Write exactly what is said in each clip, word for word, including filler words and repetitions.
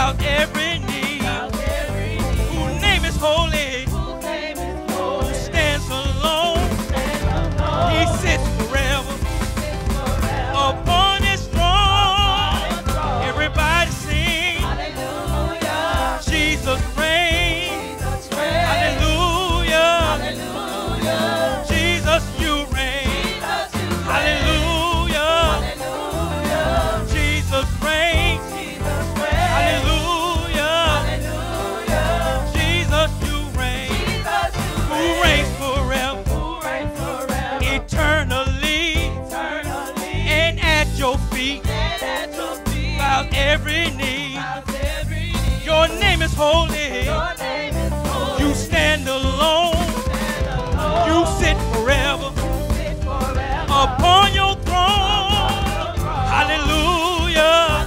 bow every knee, whose name is holy, who stands alone. He sits forever upon his throne. Everybody sing, Jesus reigns. Hallelujah. Jesus, you reign. Hallelujah. Jesus reigns. Hallelujah. Jesus, you reign. Who reigns forever, eternally, and at your feet bows every knee. Your name is holy. You stand alone. You sit forever upon your throne. Hallelujah.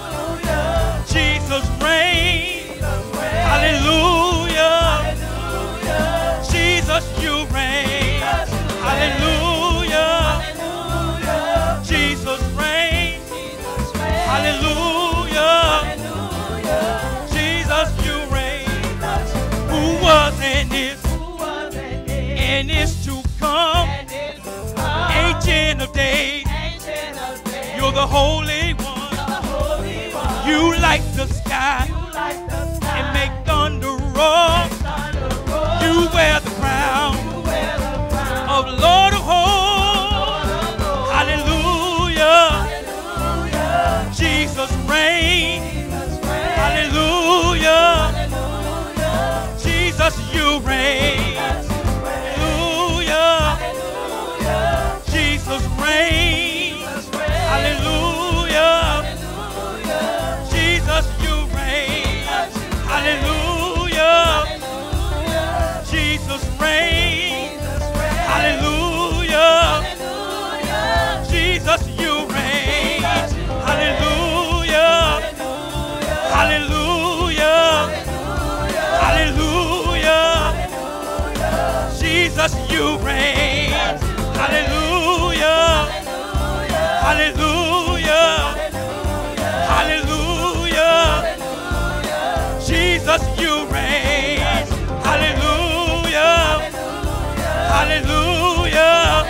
Jesus reigns. Hallelujah. Jesus, you reign. Hallelujah. Jesus reigns. Hallelujah. Jesus, you reign. Who was and is and is to come. Ancient of days. You're the Holy One. You light the sky and make thunder roar. You wear the crown of Lord of hosts. Hallelujah. Jesus reigns. Hallelujah. Jesus, you reign. Hallelujah. Jesus reigns. Hallelujah. Jesus, you reign. Hallelujah. Jesus reigns. Hallelujah. Jesus, you reign. Hallelujah. Hallelujah. Hallelujah. Jesus, you reign. Hallelujah. Hallelujah. Hallelujah. Jesus, you reign. Hallelujah. Hallelujah.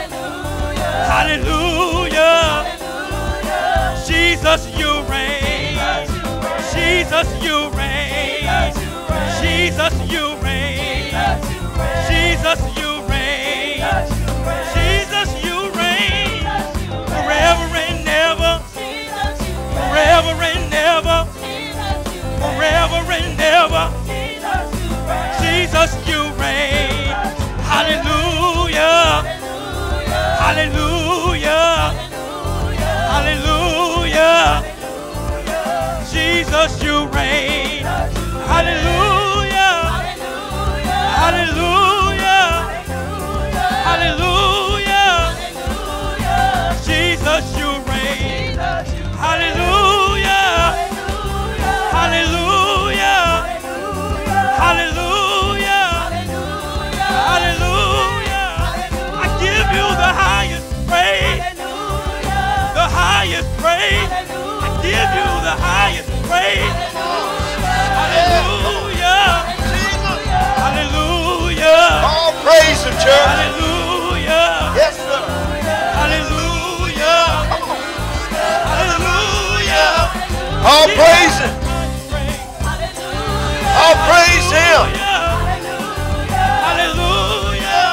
Hallelujah. Jesus, you reign. Jesus, you reign. Jesus, you reign. Jesus, you reign. Jesus, you reign. Forever and ever. Forever and ever. Forever and ever. Jesus, you reign. Hallelujah. Hallelujah. Hallelujah. Jesus, you reign. Hallelujah. Hallelujah. Hallelujah. Jesus, you reign. Hallelujah. Hallelujah. Hallelujah. Hallelujah. I give you the highest praise. The highest praise. I give you the highest praise. Hallelujah. Hallelujah. All praise the church. Hallelujah. Yes, sir. Hallelujah. Hallelujah. All praise Him. All praise Him. Hallelujah.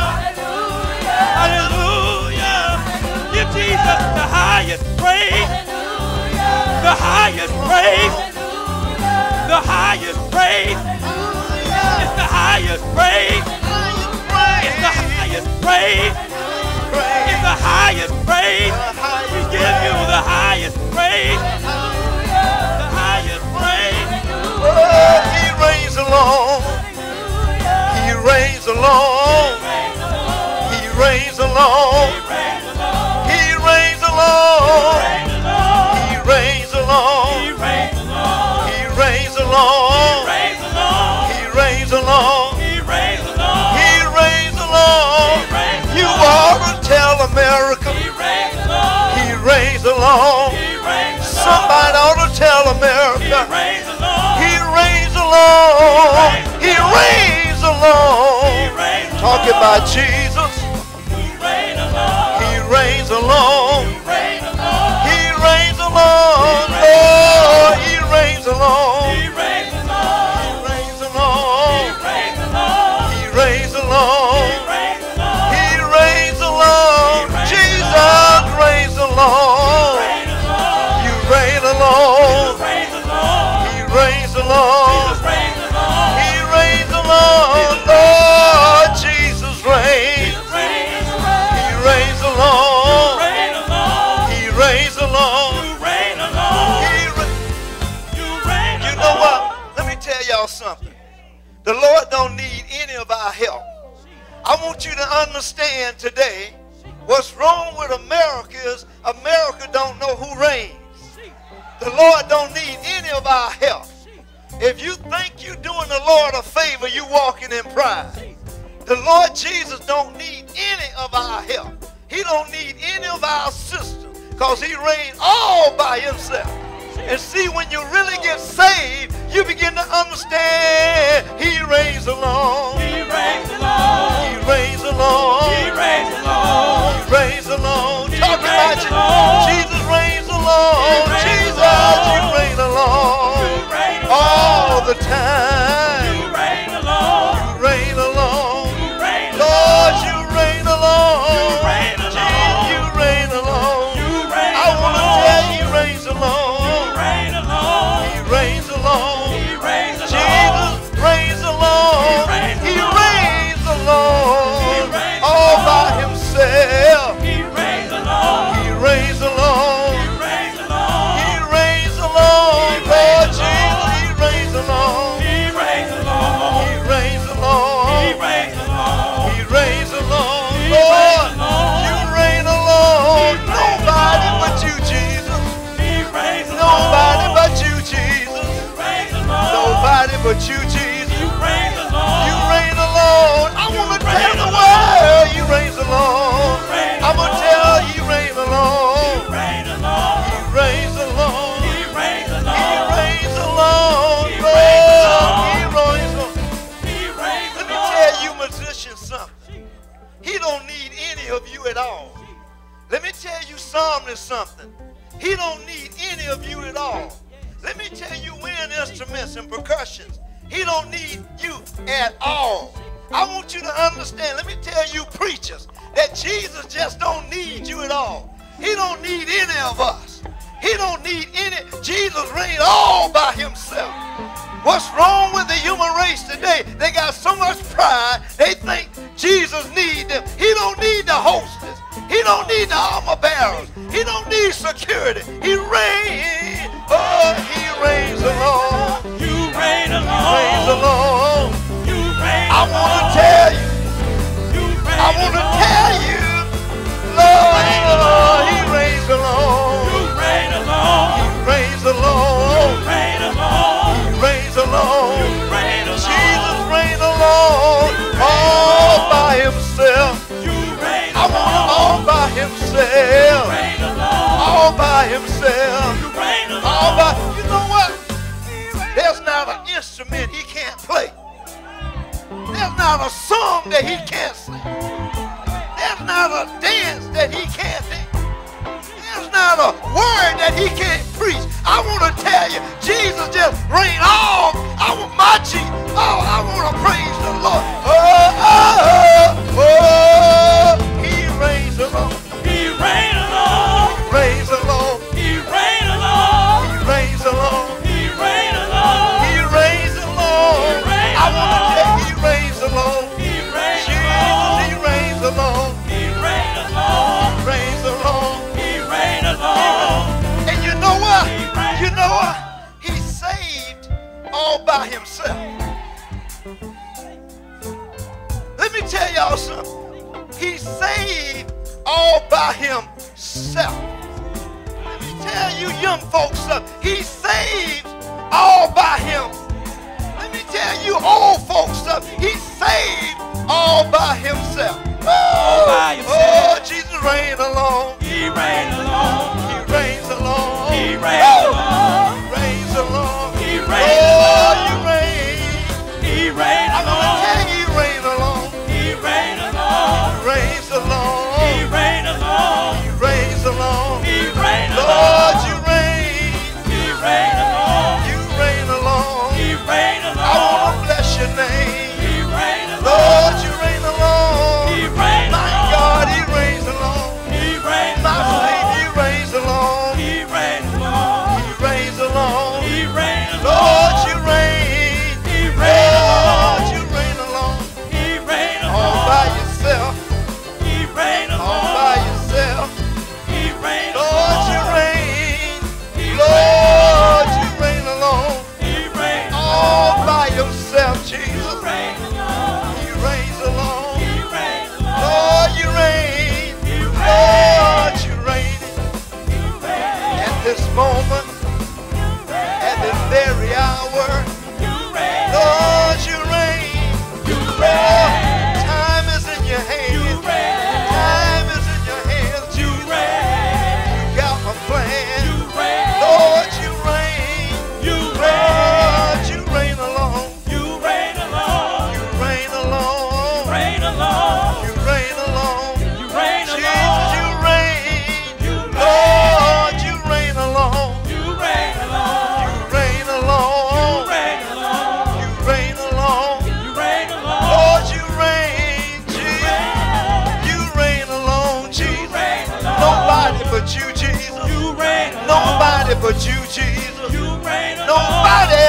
Hallelujah. Give Jesus the highest praise. The highest praise. The highest praise. It's the highest praise. It's the highest praise. It's the highest praise. We give you the highest praise. The highest praise. Oh, He reigns alone. He reigns alone. He reigns alone. He reigns alone. He reigns alone. He reigns alone. He reigns alone. He reigns alone. He reigns alone. He reigns alone. He reigns alone. You ought to tell America. He reigns alone. He reigns alone. He reigns alone. Somebody ought to tell He America. reigns alone. He alone. He reigns alone. Talking about Jesus. He reigns alone. He reigns alone. Oh, he reigns alone. He reigns alone. He reigns alone. He reigns alone. Jesus reigns alone. You reign alone. He reigns alone. He reigns alone. Lord Jesus reigns. He reigns alone. He reigns alone. He re- You know what? Let me tell y'all something. The Lord don't need any of our help. I want you to understand today what's wrong with America is America don't know who reigns. The Lord don't need any of our help. If you think you're doing the Lord a favor, you're walking in pride. The Lord Jesus don't need any of our help. He don't need any of our assistance because he reigns all by himself. And see, when you really get saved, you begin to understand he reigns alone. He reigns alone. He reigns alone. He reigns alone. He reigns alone. He Talk about reigns you. alone. Jesus reigns alone. He reigns Jesus, alone. you reign alone. You reign All alone. the time. You reign alone. You reign alone. You reign Lord, alone. you reign alone. You reign Jesus, alone. you reign alone. You reign I want to alone. tell you, he reigns alone. You reign alone. He reigns alone. He reigns alone. Jesus reigns alone. He reigns He alone. reigns alone. He reigns All by alone. himself. He reigns alone. He reigns alone. He reigns alone. He reigns alone. He Lord reigns Jesus, alone. he reigns alone. He reigns alone. He reigns alone. He reigns alone. He reigns alone. He Lord, reigns alone. you reign alone. He reigns Nobody alone. but you, Jesus. He reigns alone. Nobody but you, Jesus. He reigns alone. Nobody but you, Jesus. He reigns alone. You reign alone. I want to You tell reign the alone. world you reign alone. You reign I'm going to alone. tell you reign He alone. reigns alone. He reigns alone. He reigns He alone. reigns alone. He Lord, reigns alone. he reigns alone. He reigns Let me alone. tell you, musicians, something. He don't need any of you at all. Let me tell you, psalmist, something. He don't need any of you at all. Let me tell you, wind instruments and percussions. He don't need you at all. I want you to understand. Let me tell you, preachers, that Jesus just don't need you at all. He don't need any of us. He don't need any. Jesus reigns all by himself. What's wrong with the human race today? They got so much pride, they think Jesus needs them. He don't need the hostess. He don't need the armor bearers. He don't need security. He reigns. Oh, he reigns alone. You reign He alone. reigns alone. You reign I want to tell you. You reign I want to alone. tell you. Lord, he reigns alone. You reign alone. He reigns alone. You reign alone. He reigns alone. You reign alone. Jesus reigns alone. All by himself. You reign I want him alone. all by himself. Reign alone. All by himself. You reign alone. All by, you know what? There's not an instrument he can't play. There's not a song that he can't sing. There's not a dance that he can't dance. There's not a word that he can't preach. I want to tell you, Jesus just reign all. I want my Jesus. Oh, I want to praise the Lord. Oh, oh, oh, oh. He reigns alone. He reign alone. Reigns alone. He reign alone. He reigns alone. He reign alone. He reigns alone. He reigns I want to alone. tell you, he reigns alone. He reigns Jesus, alone. he reigns alone. He reign alone. Reigns alone. He reign alone. And you know what? He reigns You know what? He saved all by himself. Let me tell y'all something. He saved all by himself. Let me tell you young folks something. He saved all by him. Let me tell you old folks something. He saved all by himself. All by himself. Oh, Jesus reigns alone. He reign alone. He reigns alone. He reigns alone. He reigns alone. He reigns Oh, alone. you reign. moment, at this very hour. Lord, you reign. Lord, time is in your hands. Time is in your hands. You got a plan. Lord, you reign. Lord, you reign alone. You reign alone. You reign alone. You reign alone. Jesus, you reign. Lord, you reign alone. You reign alone. You reign alone. You reign alone. Lord, you reign. Jesus, you reign alone. Jesus, nobody but you, Jesus. Nobody but you, Jesus. Nobody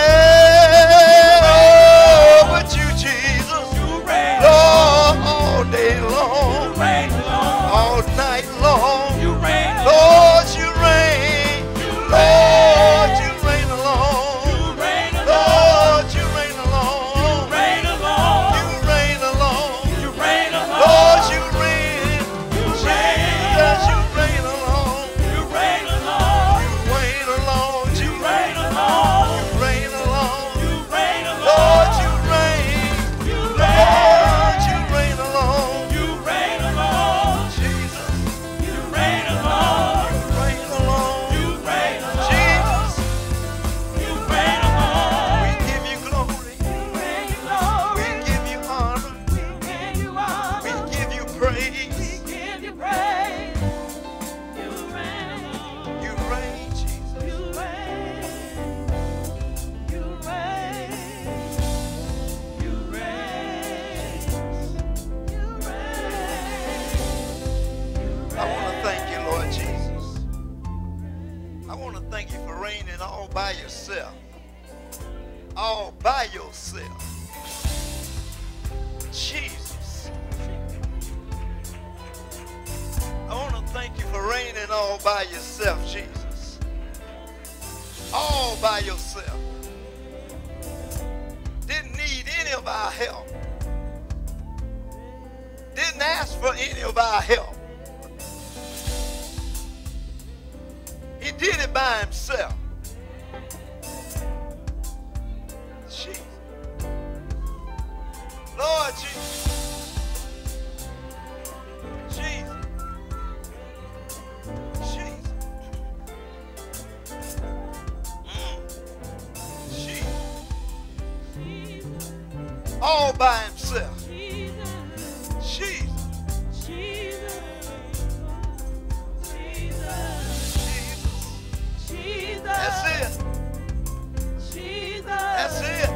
but you, Jesus. Lord, all day long, all night long. Lord, you reign. Lord, you reign alone. Lord, you reign alone. You reign alone. Lord, you reign. Jesus, you reign alone. You reign alone. Jesus, you reign alone. Lord, you reign. Lord, you reign alone. Jesus, you reign alone. Jesus, we give you glory. We give you honor. We give you praise. You reign, Jesus. I want to thank you, Lord Jesus. I want to thank you for reigning all by yourself. All by yourself. Jesus. I want to thank you for reigning all by yourself, Jesus. All by yourself. Didn't need any of our help. Didn't ask for any of our help. He did it by himself. Jesus. Lord Jesus. Jesus. Jesus. Mm. Jesus. All by himself. Jesus. That's it. That's it.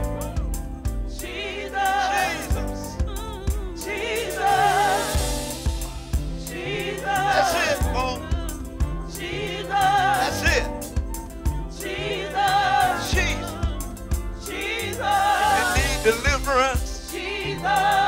Jesus. That's it, folks. That's it. Jesus. If you need deliverance,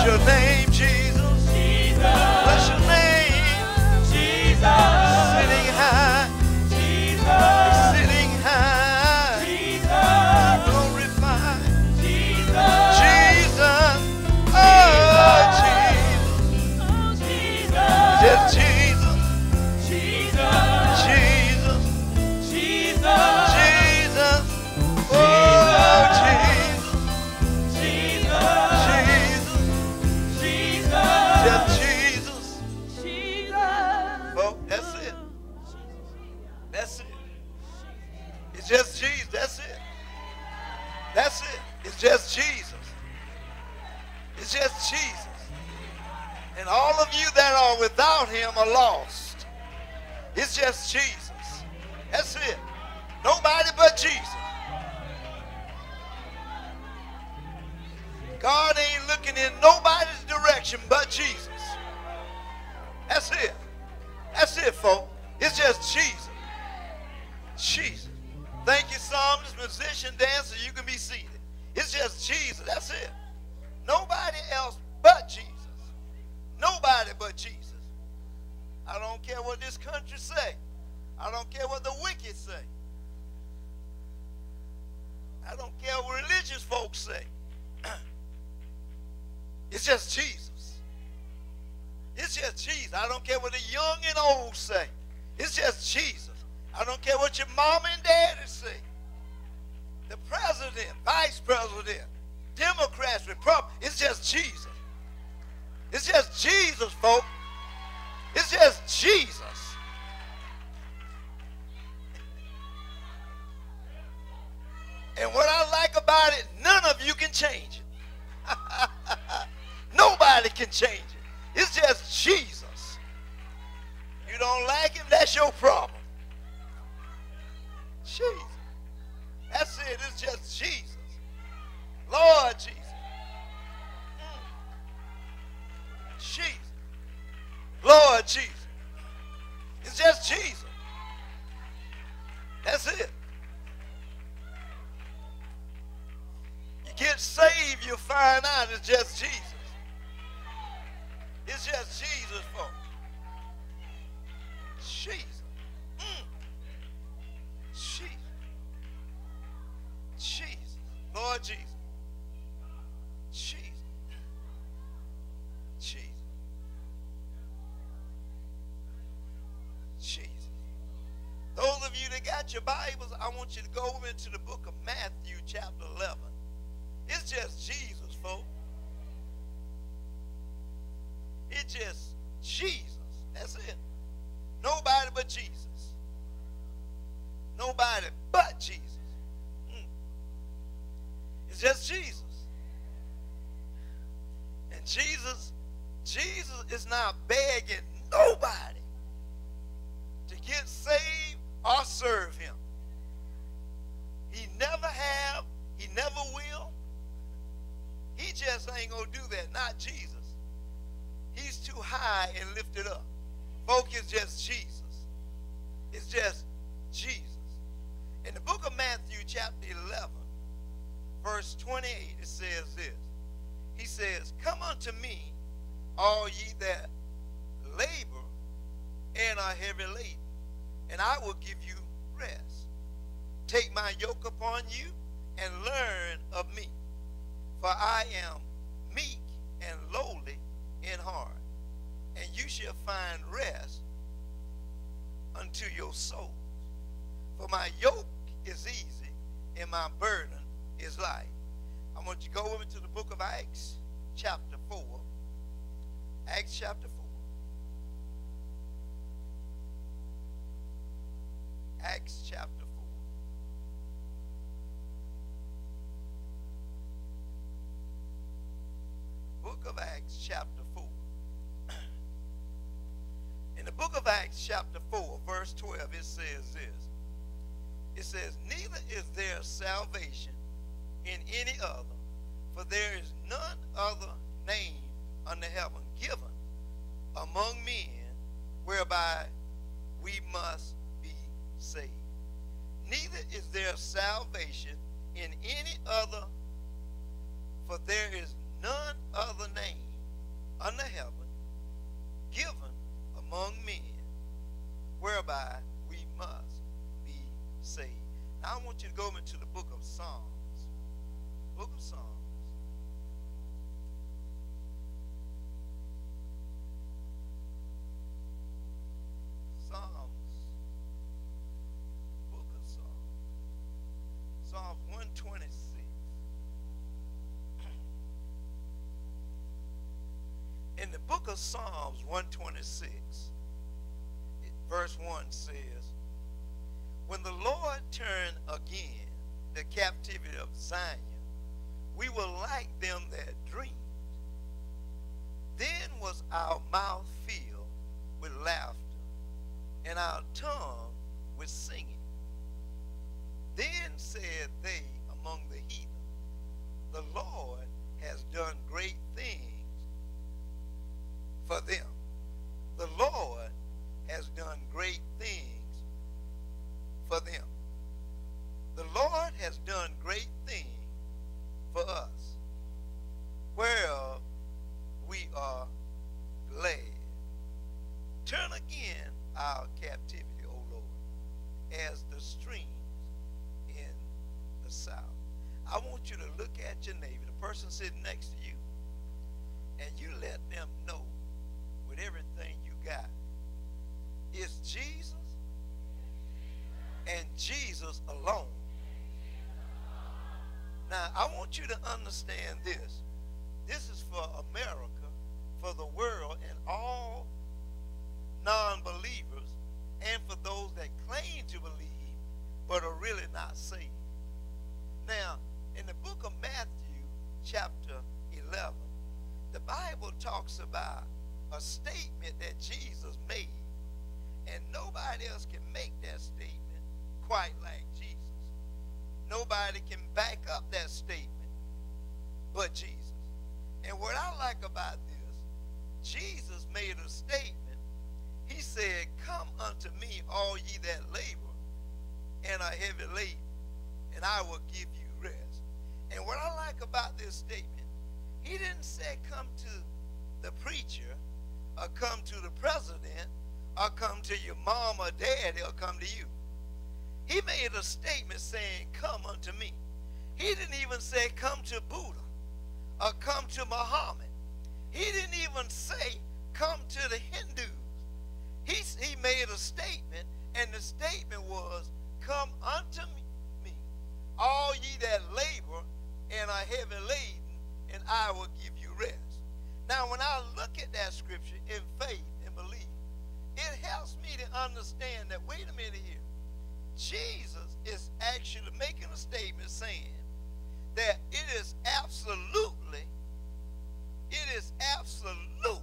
Bless your name, Jesus. Bless your name. Sitting high. Sitting high. Glorified. Jesus. Oh, Jesus. Just Jesus. Jesus. Jesus. Oh, Jesus. Just Jesus. Oh, that's it. That's it. It's just Jesus. That's it. That's it. It's just Jesus. It's just Jesus. And all of you that are without him are lost. It's just Jesus. That's it. Nobody but Jesus. God ain't looking in nobody's direction but Jesus. That's it. That's it, folks. It's just Jesus. Jesus. Thank you, psalmist, musician, dancer. You can be seated. It's just Jesus. That's it. Nobody else but Jesus. Nobody but Jesus. I don't care what this country say. I don't care what the wicked say. I don't care what religious folks say. It's just Jesus. It's just Jesus. I don't care what the young and old say. It's just Jesus. I don't care what your mama and daddy say. The president, vice president, Democrats, Republicans, it's just Jesus. It's just Jesus, folks. It's just Jesus. And what I like about it, none of you can change it. Nobody can change it. It's just Jesus. You don't like him, that's your problem. Jesus. That's it. It's just Jesus. Lord Jesus. Mm. Jesus. Lord Jesus. It's just Jesus. That's it. You get saved, you'll find out it's just Jesus. It's just Jesus, folks. Jesus. Mm. Jesus. Jesus. Lord Jesus. Jesus. Jesus. Jesus. Those of you that got your Bibles, I want you to go over into the book of Matthew chapter eleven. It's just Jesus, folks. It's just Jesus. That's it. Nobody but Jesus. Nobody but Jesus. Mm. It's just Jesus. And Jesus, Jesus is not begging nobody to get saved or serve him. He never have, he never will. He just ain't gonna do that. Not Jesus. He's too high and lifted up. Folk, it's just Jesus. It's just Jesus. In the book of Matthew chapter eleven, verse twenty-eight, it says this. He says, "Come unto me, all ye that labor and are heavy laden, and I will give you rest. Take my yoke upon you and learn of me, for I am meek and lowly in heart, and you shall find rest unto your souls. For my yoke is easy and my burden is light." I want you to go over to the book of Acts chapter four. Acts chapter four. Acts chapter four. Book of Acts chapter four. In the book of Acts chapter four, verse twelve, it says this. It says, "Neither is there salvation in any other, for there is none other name under heaven given among men whereby we must be saved. Neither is there salvation in any other, for there is none other name under heaven given among men, whereby we must be saved. Now I want you to go into the book of Psalms. Book of Psalms. Psalms. Book of Psalms. Psalm one twenty-six. In the book of Psalms one twenty-six, verse one says, when the Lord turn again the captivity of Zion, we will like them that dreamed. Then was our mouth filled with laughter, and our tongue with singing. Then said they among the heathen, the Lord has done great things for them. The Lord has done great things for them. The Lord has done great things for us, whereof we are glad. Turn again our captivity, O Lord, as the streams in the south. I want you to look at your neighbor, the person sitting next to you, and you let them know with everything you got, it's Jesus and Jesus alone. Now, I want you to understand this. This is for America, for the world, and all non-believers, and for those that claim to believe but are really not saved. Now, in the book of Matthew, chapter eleven, the Bible talks about a statement that Jesus made, and nobody else can make that statement quite like Jesus. Nobody can back up that statement but Jesus. And what I like about this, Jesus made a statement. He said, come unto me, all ye that labor and are heavy laden, and I will give you rest. And what I like about this statement, he didn't say come to the preacher, or come to the president, or come to your mom or dad, or come to you. He made a statement saying, come unto me. He didn't even say come to Buddha, or come to Muhammad. He didn't even say come to the Hindus. He, he made a statement, and the statement was, come unto me, all ye that labor and are heavy laden, and I will give you rest. Now, when I look at that scripture in faith and belief, it helps me to understand that, wait a minute here, Jesus is actually making a statement saying that it is absolutely, it is absolutely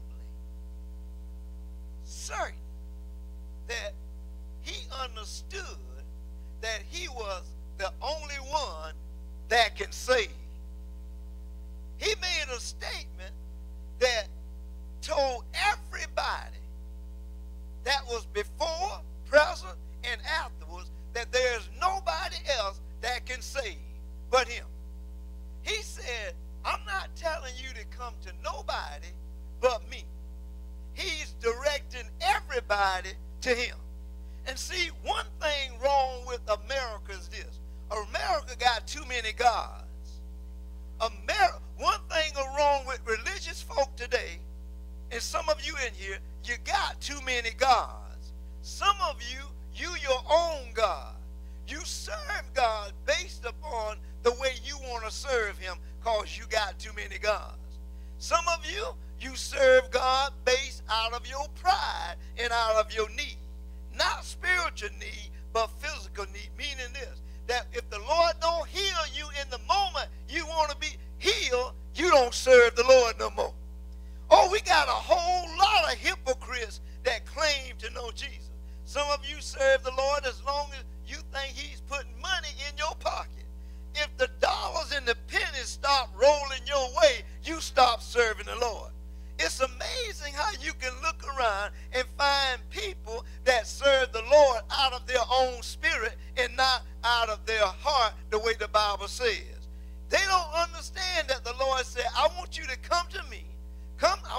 certain that he understood that he was the only one that can save. He made a statement that told everybody that was before, present, and afterwards that there's nobody else that can save but him. He said, I'm not telling you to come to nobody but me. He's directing everybody to him. And see, one thing wrong with America is this. America got too many gods. America, one thing wrong with religious folk today, and some of you in here, you got too many gods. Some of you, you your own God. You serve God based upon the way you want to serve him because you got too many gods. Some of you, you serve God based out of your pride and out of your need. Not spiritual need, but physical need, meaning this, that if the Lord don't heal you in the moment you want to be healed, you don't serve the Lord no more. Oh, we got a whole lot of hypocrites that claim to know Jesus. Some of you serve the Lord as long as you think he's putting money in your pocket. If the dollars and the pennies stop rolling your way, you stop serving the Lord. It's amazing how you can look around and find people that serve the Lord out of their own spirit and not out of their heart, the way the Bible says. They don't understand that the Lord said, I want you to come to me. Come, I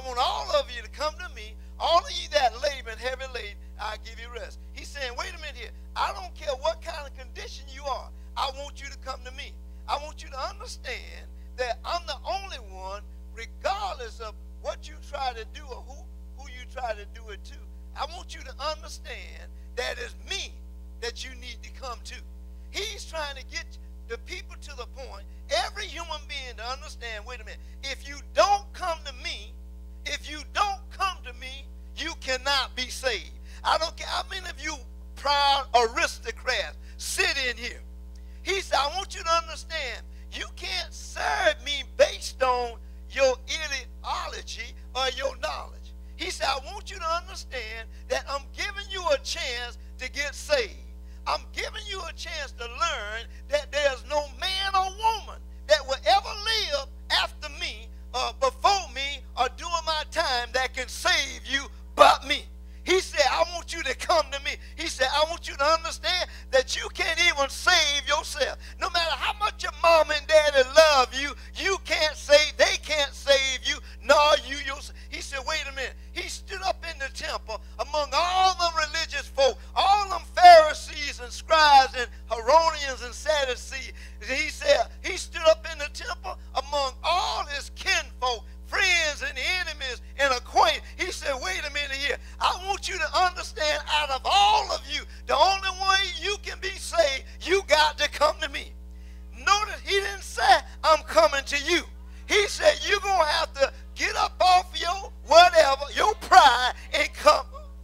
want all of you to come to me. All of you that labor and heavy laden, I'll give you rest. He's saying, wait a minute here. I don't care what kind of condition you are. I want you to come to me. I want you to understand that I'm the only one, regardless of what you try to do or who, who you try to do it to. I want you to understand that it's me that you need to come to. He's trying to get the people to the point, every human being to understand, wait a minute, if you don't come to me, if you don't come to me, you cannot be saved. I don't care how many of you proud aristocrats sit in here. He said, I want you to understand, you can't serve me based on your ideology or your knowledge. He said, I want you to understand that I'm giving you a chance to get saved. I'm giving you a chance to learn that there's no man or woman that will ever live after me or before me or during my time that can save you but me. He said, I want you to come to me. He said, I want you to understand that you can't even save yourself. No matter how much your mom and daddy love you, you can't save, they can't save you, nor you yourself. He said, wait a minute. He stood up in the temple among all them religious folk, all them Pharisees and scribes and Herodians and Sadducees. He said, he stood up in the temple among all his kinfolk, friends and enemies and acquaintances. He said, wait a minute here. I want you to understand, out of all of you, the only way you can be saved, you got to come to me. Notice he didn't say, I'm coming to you. He said, you're going to have to get up off your whatever, your pride, and come.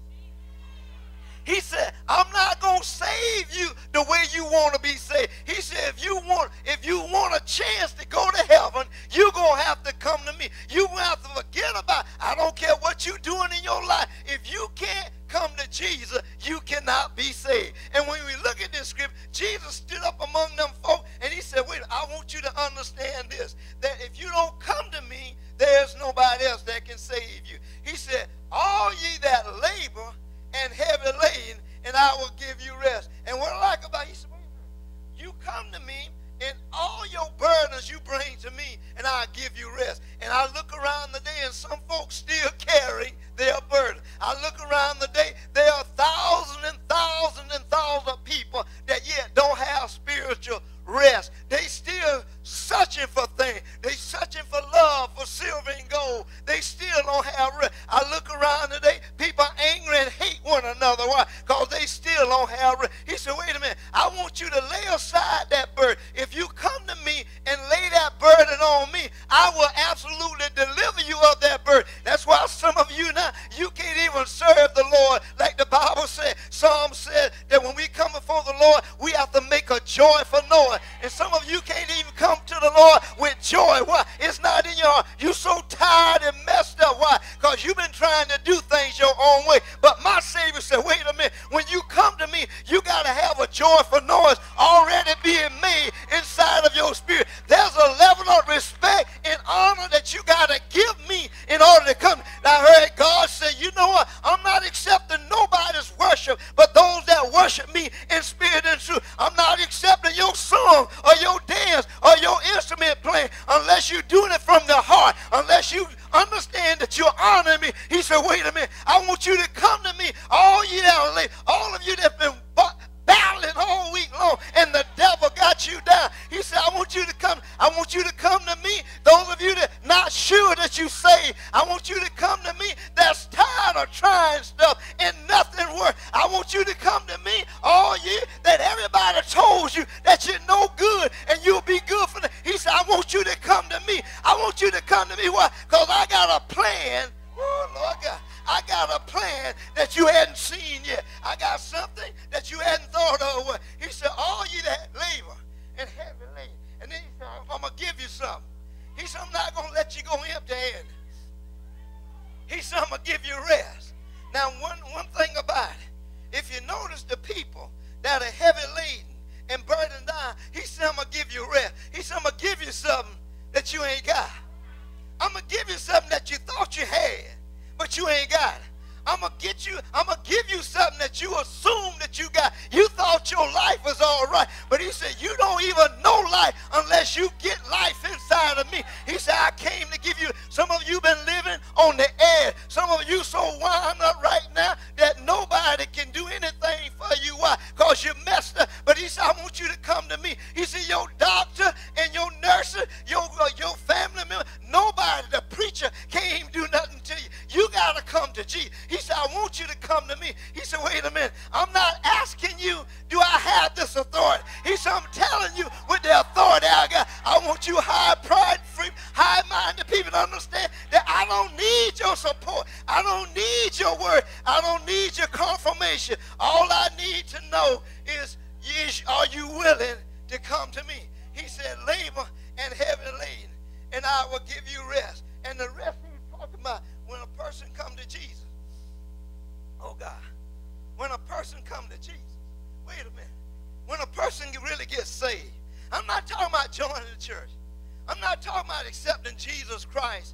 He said, I'm not going to save you the way you want to be saved. He said, if you want, if you want a chance to go to heaven, you're going to have to come to me. You're going to have to forget about, I don't care what you're doing in your life. If you can't come to Jesus, you cannot be saved. And when we look at this script, Jesus stood up among them folk, and he said, wait, I want you to understand this, that if you don't come to me, there's nobody else that can save you. He said, all ye that labor and heavy laden, and I will give you rest. And what I like about it, he said, wait a minute, you come to me, and all your burdens you bring to me, and I'll give you rest. And I look around the day, and some folks still carry their burden. I look around the day, there are thousands and thousands and thousands of people that yet don't have spiritual rest. They still searching for things. They searching for love, for silver and gold. They still don't have rest. I look around today, people are angry and hate one another. Why? Because they still don't have rest. He said, wait a minute, I want you to lay aside that burden. If you come to me and lay that burden on me, I will absolutely deliver you of that burden. That's why some of you now, you can't even serve the Lord like the Bible said. Psalm said that when we come before the Lord, we have to make a joyful noise. And some of you can't even come to the Lord with joy. Why? It's not in your heart. You're so tired and messed up. Why? Because you've been trying to do things your own way. But my Savior said, wait a minute. When you come to me, you got to have a joyful noise already being made inside of your spirit. There's a level of respect and honor that you got to give me in order to come. I heard God say, you know what? I'm not accepting nobody's worship, but those that worship me in spirit and truth. I'm not accepting your song or your dance or your instrument playing unless you're doing it from the heart, unless you understand that you're honoring me. He said, wait a minute, I want you to come to me, all you that late, all of you that have been battling all week long and the devil got you down. He said, I want you to come, I want you to come to me. Those of you that not sure that you saved, I want you to come to me that's tired of trying stuff and nothing works. I want you to come to me, all you that everybody told you that you're no good and you'll be good for them. He said, I want you to come to me. I want you to come to me. Why? Because I got a plan. Oh, Lord God. I got a plan that you hadn't seen yet. I got something that you hadn't thought of. He said, all you that labor and heavy laden. And then he said, I'm going to give you something. He said, I'm not going to let you go empty-handed. He said, I'm going to give you rest. Now, one, one thing about it, if you notice the people that are heavy laden and burdened down, he said, I'm going to give you rest. He said, I'm going to give you something that you ain't got. I'm going to give you something that you thought you had, but you ain't got it. I'm going to get you, I'm going to give you something that you assume that you got. You thought your life was all right, but he said, you don't even know life unless you get life inside of me. He said, I came to give you, some of you been living on the people to understand that I don't need your support. I don't need your word. I don't need your confirmation. All I need to know is, is are you willing to come to me? He said, labor and heavy laden, and I will give you rest. And the rest he's talking about when a person come to Jesus. Oh, God. When a person come to Jesus. Wait a minute. When a person really gets saved, I'm not talking about joining the church. I'm not talking about accepting Jesus Christ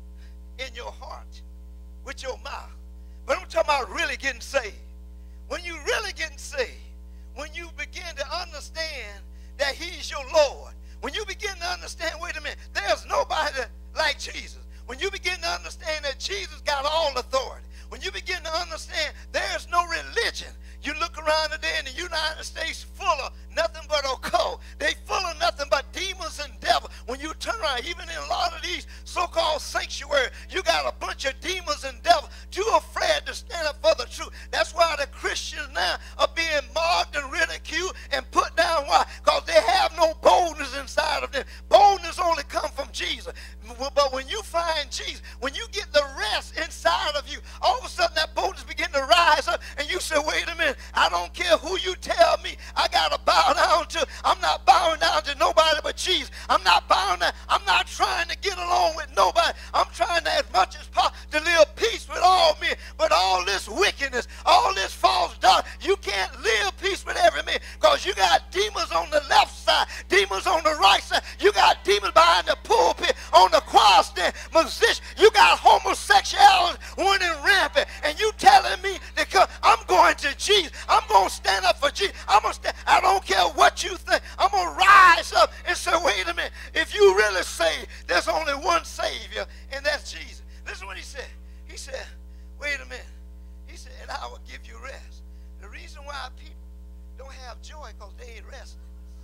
in your heart with your mouth. But I'm talking about really getting saved. When you really getting saved, when you begin to understand that he's your Lord, when you begin to understand, wait a minute, there's nobody like Jesus. When you begin to understand that Jesus got all authority, when you begin to understand there's no religion, you look around today in the United States full of nothing but occult. They full of nothing but demons and devils. When you turn around, even in a lot of these so-called sanctuaries, you got a bunch of demons and devils too afraid to stand up for the truth. That's why the Christians now are being mocked and ridiculed and put down. Why? Because they have no boldness inside of them. Boldness only comes from Jesus. But when you find Jesus, when you get the rest inside of you, all of a sudden that boldness begin to rise up, and you say, wait a minute, I don't care who you tell me I got to bow down to. I'm not bowing down to nobody but Jesus. I'm not bowing down. I'm not trying to get along with nobody. I'm trying to, as much as possible, to live peace with all men. But all this wickedness, all this false doctrine, you can't live peace with every man, because you got demons on the left side, demons on the right side. You got demons behind the pulpit, on the choir stand, musicians. You got homosexuality running rampant, and you telling me that come, I'm going to Jesus. I'm going to stand up for Jesus. I'm going to stand. I don't care what you think. I'm going to rise up and say, wait a minute. If you really say there's only one Savior, and that's Jesus. Listen to what he said. He said, wait a minute. He said, and I will give you rest. The reason why people don't have joy because they ain't resting.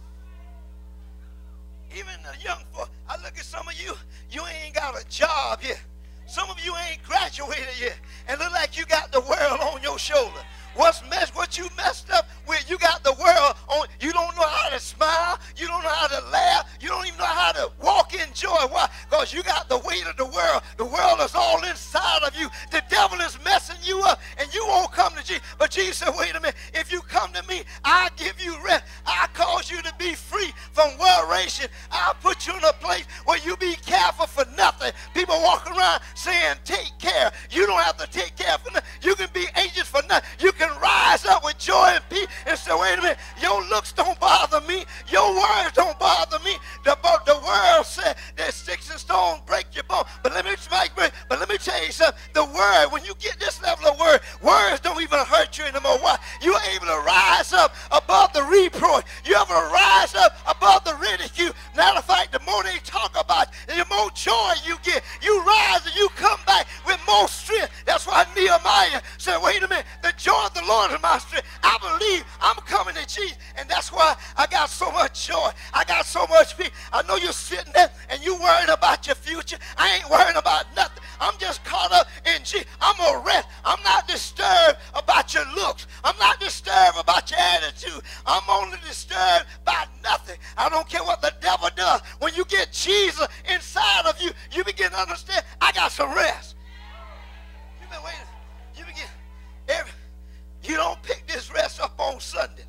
Even the young folk, I look at some of you, you ain't got a job yet. Some of you ain't graduated yet, and look like you got the world on your shoulder. What's mess? What you messed up with? You got the world on. You don't know how to smile. You don't know how to laugh. You don't even know how to walk in joy. Why? Because you got the weight of the world. The world is all inside of you. The devil is messing you up, and you won't come to Jesus. But Jesus said, wait a minute. If you come to me, I'll give you rest. I'll cause you to be free from worration. I'll put you in a place where you be careful for nothing. People walk around saying, take care. You don't have to take care for nothing. You can be anxious for nothing. You can rise up with joy and peace and say, wait a minute, your looks don't bother me. Your words don't bother me. The, the world said that sticks and stones break your bone. But let me but let me tell you something. The word, when you get this level of word, words don't even hurt you anymore. Why? You're able to rise up above the reproach. You're able to rise up above the ridicule. Matter of fact, the more they talk about it, the more joy you get. You rise and you come back with more strength. That's why Nehemiah said, wait a minute, the joy of the Lord is my strength. I believe I'm coming to Jesus. And that's why I got so much joy. I got so much peace. I know you're sitting there and you worried about your future. I ain't worried about nothing. I'm just caught up in Jesus. I'm a rest. I'm not disturbed about your looks. I'm not disturbed about your attitude. I'm only disturbed by nothing. I don't care what the devil does. When you get Jesus inside of you, you begin to understand, I got some rest. You've been waiting. You begin, every, you don't pick this rest up on Sundays.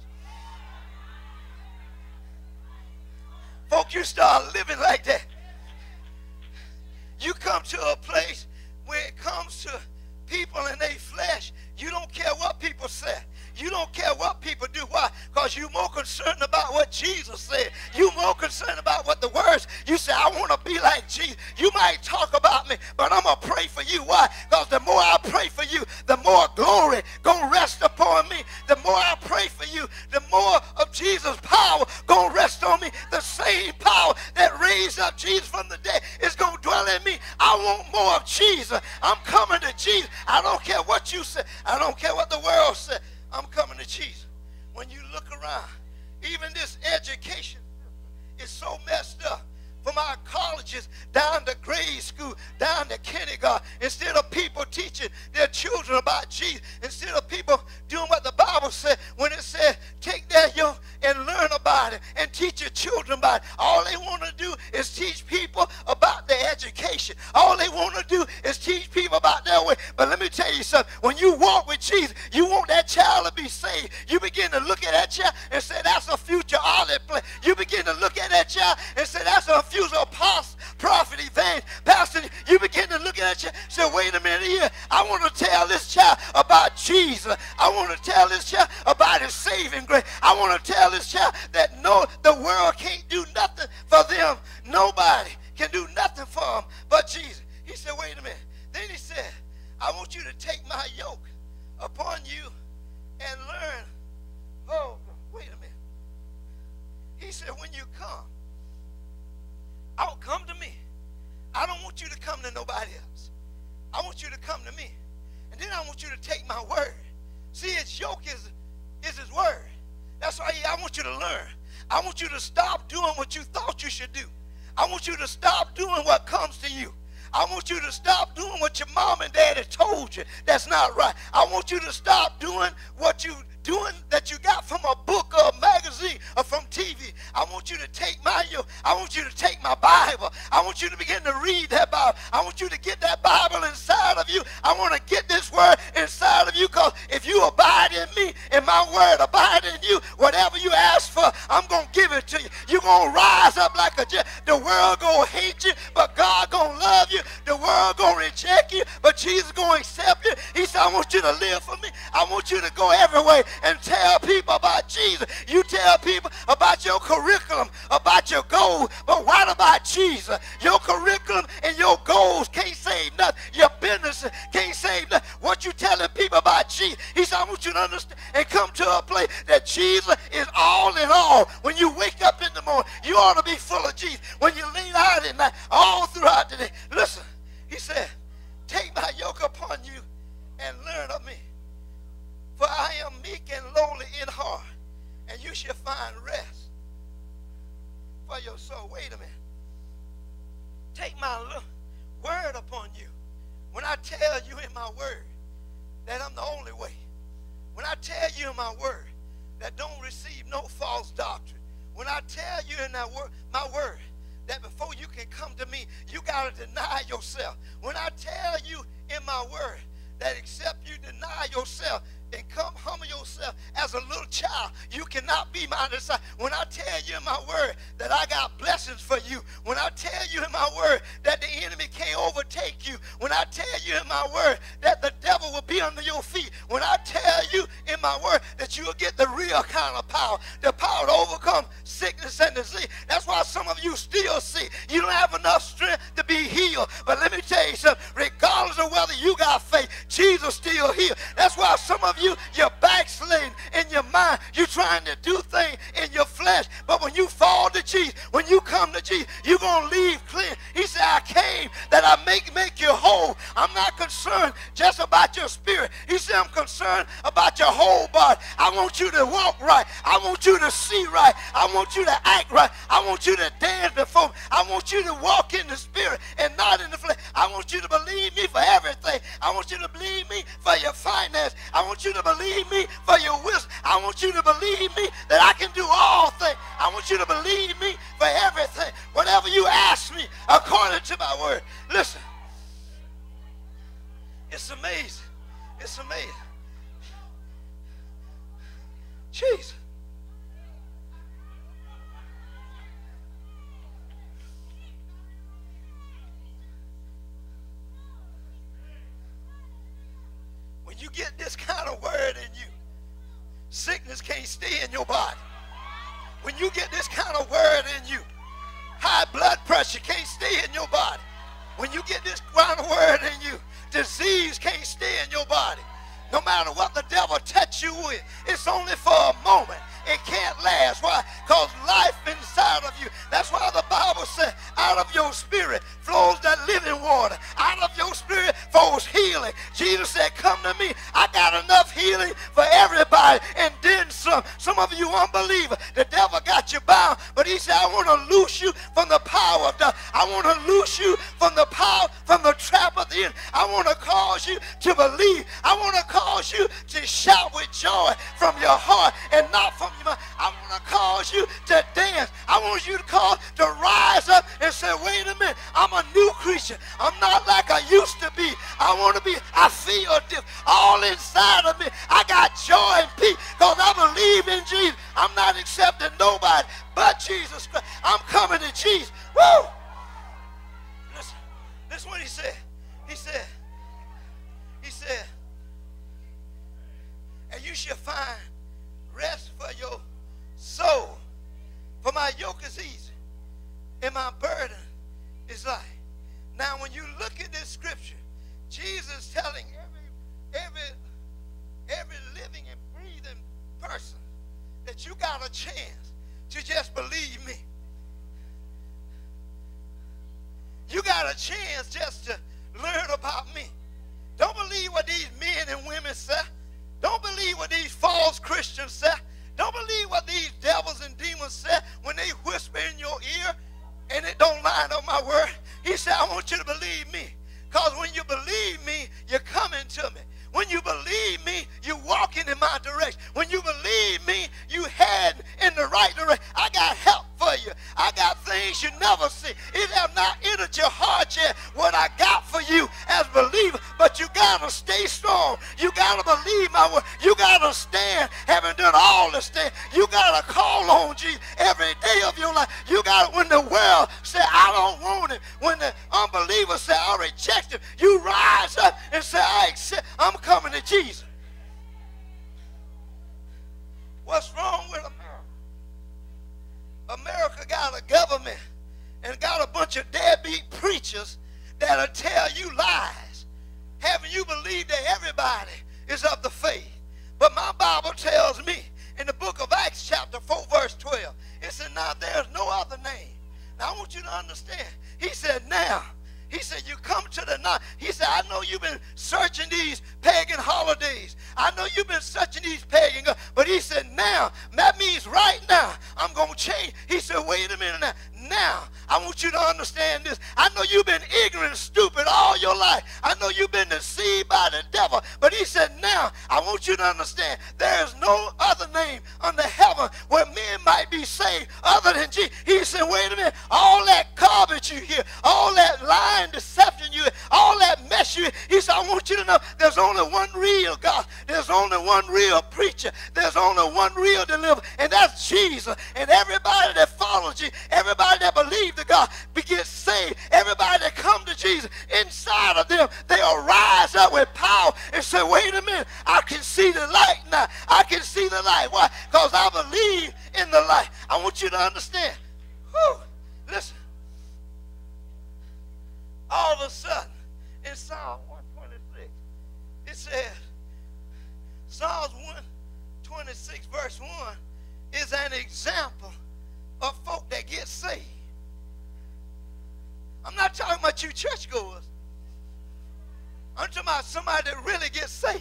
Folks, you start living like that. You come to a place where it comes to people in their flesh, you don't care what people say. You don't care what people do. Why? Because you're more concerned about what Jesus said. You're more concerned about what the words. You say, I want to be like Jesus. You might talk about me, but I'm going to pray for you. Why? Because the more I pray for you, the more glory going to rest upon me. The more I pray for you, the more of Jesus' power going to rest on me. The same power that raised up Jesus from the dead is going to dwell in me. I want more of Jesus. I'm coming to Jesus. I don't care what you say. I don't care what the world says. I'm coming to Jesus. When you look around, even this education is so messed up. From our colleges down to grade school, down to kindergarten, instead of people teaching their children about Jesus, instead of people doing what the Bible said when it said, take that yoke and learn about it and teach your children about it. All they want to do is teach people about their education. preaching. All they want to do is teach people about their way. But let me tell you something. When you walk with Jesus, you want that child to be saved. You begin to look at that child and say, that's a future olive plant. You begin to look at that child and say, that's a future apostle, prophet, evangelist, pastor. You begin to look at that child and say, wait a minute here. I want to tell this child about Jesus. I want to tell this child about his saving grace. I want to tell this child that no, the world can't do nothing for them. Nobody can do nothing for them but Jesus. He said, wait a minute. Then he said, I want you to take my yoke upon you and learn. Oh, wait a minute. He said, when you come, don't come to me. I don't want you to come to nobody else. I want you to come to me. And then I want you to take my word. See, his yoke is, is his word. That's why I want you to learn. I want you to stop doing what you thought you should do. I want you to stop doing what comes to you. I want you to stop doing what your mom and daddy told you that's not right. I want you to stop doing what you doing that you got from a book or a magazine or from T V. I want you to take my yoke. I want you to take my Bible. I want you to begin to read that Bible. I want you to get that Bible inside of you. I want to get this word inside of you, because if you abide in me and my word abide in you, whatever you ask for, I'm going to give it to you. You're going to rise up like a jet. The world going to hate you, but God going to love you. The world going to reject you, but Jesus going to accept you. He said, I want you to live for me. I want you to go everywhere and tell people about Jesus. You tell people about your curriculum, about your goals, but what about Jesus? Your curriculum and your goals can't save nothing. Your business can't save nothing. What you telling people about Jesus? He said, I want you to understand and come to a place that Jesus is all in all. When you wake up in the morning, you ought to be full of Jesus. When you lay out at night, all throughout the day. Listen, he said, take my yoke upon you and learn of me. For I am meek and lowly in heart, and you shall find rest for your soul. Wait a minute. Take my word upon you. When I tell you in my word that I'm the only way, when I tell you in my word that don't receive no false doctrine, when I tell you in that word, my word, that before you can come to me, you got to deny yourself. When I tell you in my word that except you deny yourself and come humble yourself as a little child, you cannot be my disciple. When I tell you in my word that I got blessings for you, when I tell you in my word that the enemy can't overtake you, when I tell you in my word that the devil will be under your feet, when I tell you in my word that you will get the real kind of power, the power to overcome sickness and disease. That's why some of you still sick. You don't have enough strength to be healed. But let me tell you something, regardless of whether you got faith, Jesus still here. That's why some of you, you're backsliding in your mind. You're trying to do things in your flesh. But when you fall to Jesus, when you come to Jesus, you're going to leave clean. He said, I came that I make, make you whole. I'm not concerned just about your spirit. He said, I'm concerned about your whole body. I want you to walk right. I want you to see right. I want you to act right. I want you to dance before me. I want you to walk in the spirit and not in the flesh. I want you to believe me for everything. I want you to believe me for your finance. I want you to believe me for your wisdom. I want you to believe me that I can do all things. I want you to believe me for everything. Whatever you ask me according to my word. Listen. It's amazing. It's amazing. Jesus. When you get this kind of word in you, sickness can't stay in your body. When you get this kind of word in you, high blood pressure can't stay in your body. When you get this kind of word in you, disease can't stay in your body. No matter what the devil touch you with, it's only for a moment. It can't last. Why? Because life inside of you. That's why the Bible said, out of your spirit flows that living water. Out of your spirit flows healing. Jesus said, come to me. I got enough healing for everybody. And then some. Some of you unbelievers, the devil got you bound. But he said, I want to loose you from the power of death. I want to loose you from the power, from the trap of the enemy. I want to cause you to believe. I want to cause you to shout with joy from your heart and not from your mind. I want to cause you to dance. I want you to cause to rise up and say, wait a minute, I'm a new creature. I'm I'm not like I used to be. I want to be, I feel different. All inside of me, I got joy and peace because I believe in Jesus. I'm not accepting nobody but Jesus Christ. I'm coming to Jesus. Woo! Listen, this is what he said. He said, he said, and you shall find rest for your soul. For my yoke is easy and my burden is light. Now when you look at this scripture, Jesus is telling every, every, every living and breathing person that you got a chance to just believe me. You got a chance just to learn about me. Don't believe what these men and women say. Don't believe what these false Christians say. Don't believe what these devils and demons say when they whisper in your ear and it don't line up my word. He said, I want you to believe me. Because when you believe me, you're coming to me. When you believe me, you're walking in my direction. When you believe me, you head in the right direction. I got help for you. I got things you never see. It have not entered your heart yet what I got for you as a believer. But you got to stay strong. You got to believe my word. You got to stand, having done all the stand. You got to call on Jesus every day of your life. You got to, when the world say, I don't want it. When the unbelievers say, I reject him. You rise up and say, I accept. I'm coming to Jesus. What's wrong with America? America got a government and got a bunch of deadbeat preachers that'll tell you lies, having you believe that everybody is of the faith. But my Bible tells me in the book of Acts chapter four verse twelve, it said, now there's no other name. Now I want you to understand. He said, now. He said, you come to the night. He said, I know you've been searching these pagan holidays. I know you've been searching these pagan gods. But he said, now, that means right now, I'm going to change. He said, wait a minute now. Now, I want you to understand this. I know you've been ignorant and stupid all your life. I know you've been deceived by the devil. But he said, now, I want you to understand there is no other name under heaven where men might be saved other than Jesus. He said, wait a minute. All that garbage you hear, all that lying, deception you hear, all that mess you hear. He said, I want you to know there's only one real God. There's only one real preacher. There's only one real deliverer, and that's Jesus. And everybody that follows you, everybody that believes to God, gets saved. Everybody that come to Jesus, inside of them, they'll rise up with power and say, wait a minute, I can see the light now. I can see the light. Why? Because I believe in the light. I want you to understand. Whew, listen. All of a sudden, in Psalm one twenty-six, it says, Psalms one twenty-six verse one is an example of folk that get saved. I'm not talking about you churchgoers. I'm talking about somebody that really gets saved.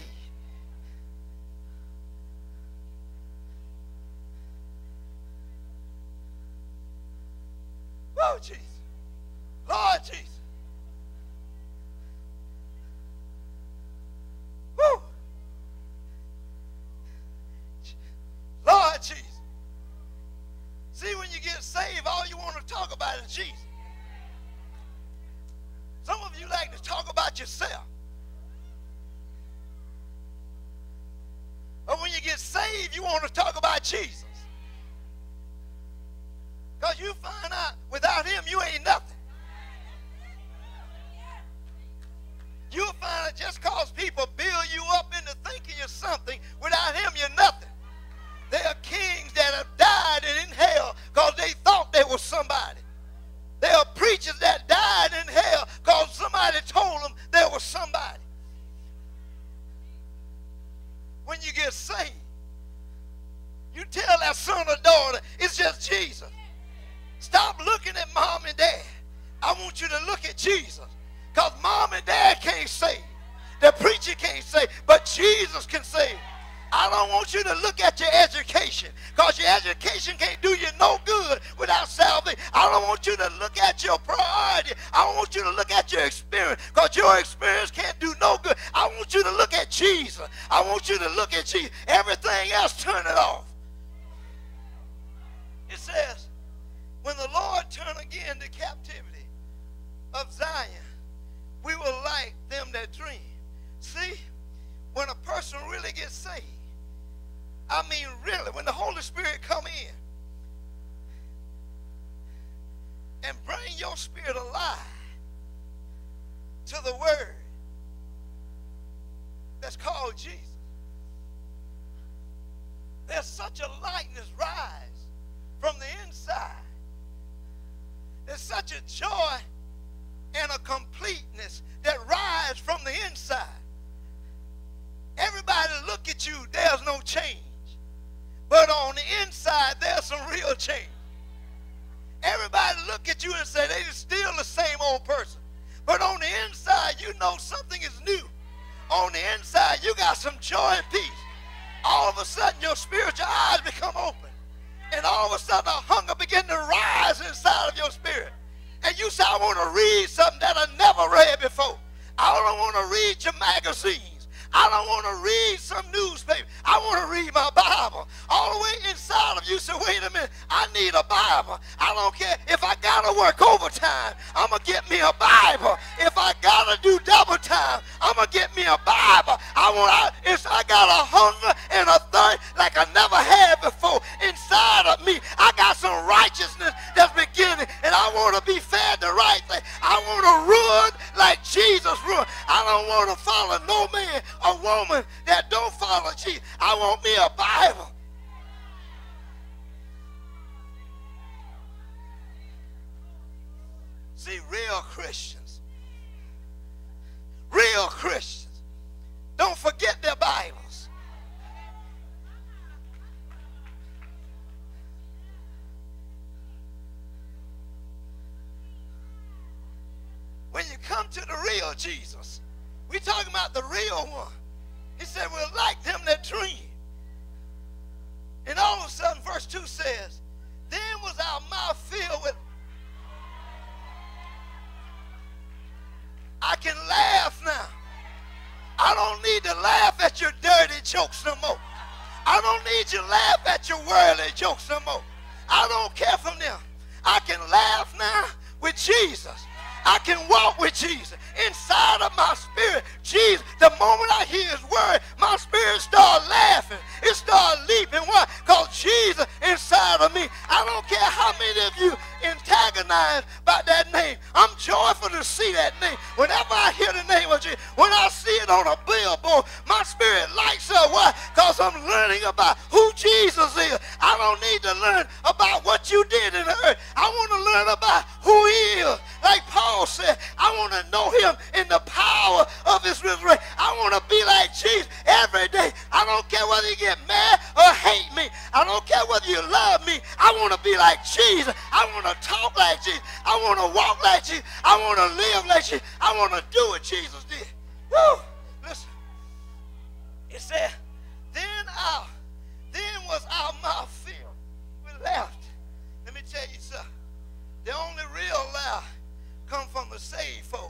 Oh, Jesus. Lord Jesus. Woo. Lord Jesus. See, when you get saved, all you want to talk about is Jesus. Some of you like to talk about yourself. But when you get saved, you want to talk about Jesus. Because you find out without him, you ain't nothing. You'll find out just because people build you up into thinking you're something, without him, you're nothing. There are kings that have died and in hell because they thought they were somebody. There are preachers that died in hell because somebody told them there was somebody. When you get saved, you tell that son or daughter, it's just Jesus. Stop looking at mom and dad. I want you to look at Jesus. Because mom and dad can't save. The preacher can't save. But Jesus can save. I don't want you to look at your education, because your education can't do you no good without salvation. I don't want you to look at your priority. I don't want you to look at your experience, because your experience can't do no good. I want you to look at Jesus. I want you to look at Jesus. Everything else, turn it off. It says, when the Lord turn again the captivity of Zion, really get saved, I mean really, when the Holy Spirit come in and bring your spirit alive to the word that's called Jesus, there's such a lightness rise from the inside. There's such a joy and a completeness that rise from the inside. Everybody look at you, there's no change. But on the inside, there's some real change. Everybody look at you and say they're still the same old person. But on the inside, you know something is new. On the inside, you got some joy and peace. All of a sudden, your spiritual eyes become open. And all of a sudden, a hunger begin to rise inside of your spirit. And you say, I want to read something that I never read before. I don't want to read your magazines. I don't want to read some newspaper. I want to read my Bible. All the way inside of you say, wait a minute, I need a Bible. I don't care if I got to work overtime. I'm going to get me a Bible. If I got to do double time, I'm going to get me a Bible. I want. I, it's, I got a hunger and a thirst like I never had before inside of me. I got some righteousness that's beginning, and I want to be fed the right thing. I want to run like Jesus run. I don't want to follow no man or woman that don't follow Jesus. I want me a Bible. See, real Christians, real Christians, don't forget their Bibles. When you come to the real Jesus, we're talking about the real one. He said, we're like them that dream. And all of a sudden, verse two says, then was our mouth filled with, I can laugh now. I don't need to laugh at your dirty jokes no more. I don't need you to laugh at your worldly jokes no more. I don't care for them. I can laugh now with Jesus. I can walk with Jesus inside of my spirit. Jesus, the moment I hear his word, my spirit starts laughing. It starts leaping. Why? Because Jesus inside of me. I don't care how many of you antagonize by that name. I'm joyful to see that name. Whenever I hear the name of Jesus, when I see it on a billboard, my spirit lights up. Why? Because I'm learning about who Jesus is. I don't need to learn about what you did in the earth. I want to learn about who he is. Like Paul said, I want to know him in the power of his resurrection. I want to be like Jesus every day. I don't care whether you get mad or hate me. I don't care whether you love me. I want to be like Jesus. I want to talk like Jesus. I want to walk like Jesus. I want to live like Jesus. I want to do what Jesus did. Woo! Listen. It said, then our, then was our mouth filled with laughter. Let me tell you something. The only real laugh come from the saved folk.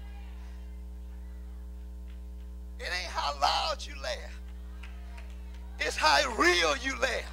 It ain't how loud you laugh. It's how real you laugh.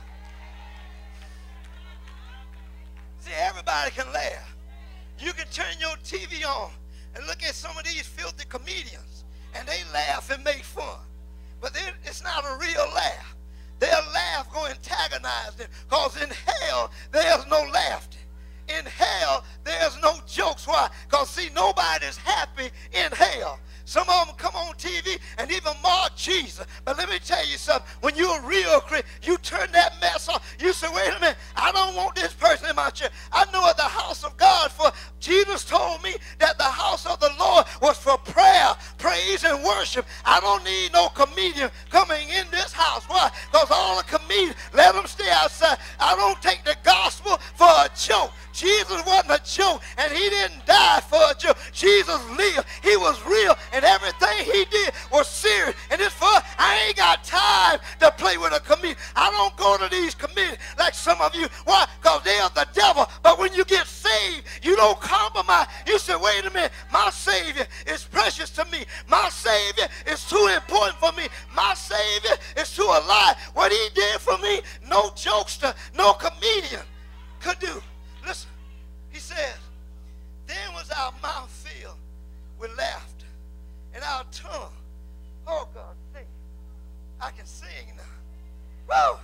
See, everybody can laugh. You can turn your T V on and look at some of these filthy comedians, and they laugh and make fun. But it's not a real laugh. Their laugh going to antagonize them, because in hell, there's no laughter. In hell, there's no jokes. Why? Because, see, nobody's happy in hell. Some of them come on T V and even mock Jesus. But let me tell you something. When you're a real Christian, you turn that mess off. You say, wait a minute, I don't want this person in my church. I know at the house of God, for Jesus told me that the house of the Lord was for prayer, praise, and worship. I don't need no comedian coming in this house. Why? Because all the comedians, let them stay outside. I don't take the gospel for a joke. Jesus wasn't a joke, and he didn't die for a joke. Jesus lived. He was real, and everything he did was serious. And it's for, I ain't got time to play with a comedian. I don't go to these comedians like some of you. Why? Because they are the devil. But when you get saved, you don't compromise. You say, wait a minute, my Savior is precious to me. My Savior is too important for me. My Savior is too alive. What he did for me, no jokester, no comedian could do. Listen, he says, then was our mouth filled with laughter, and our tongue, oh God, think, I can sing now. Woo!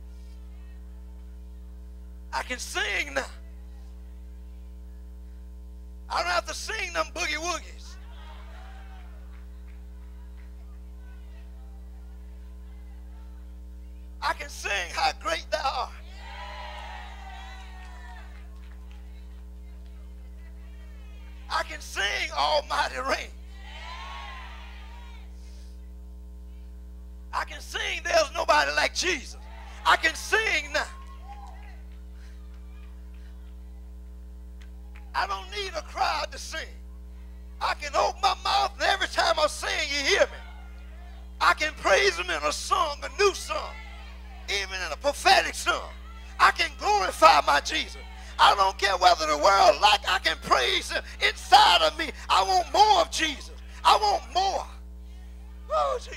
I can sing now. I don't have to sing them boogie woogies. I can sing how great thou art. I can sing almighty reign. I can sing there's nobody like Jesus. I can sing now. I don't need a crowd to sing. I can open my mouth and every time I sing you hear me. I can praise him in a song, a new song, even in a prophetic song. I can glorify my Jesus. I don't care whether the world like I can praise him inside of me. I want more of Jesus. I want more. Oh, Jesus.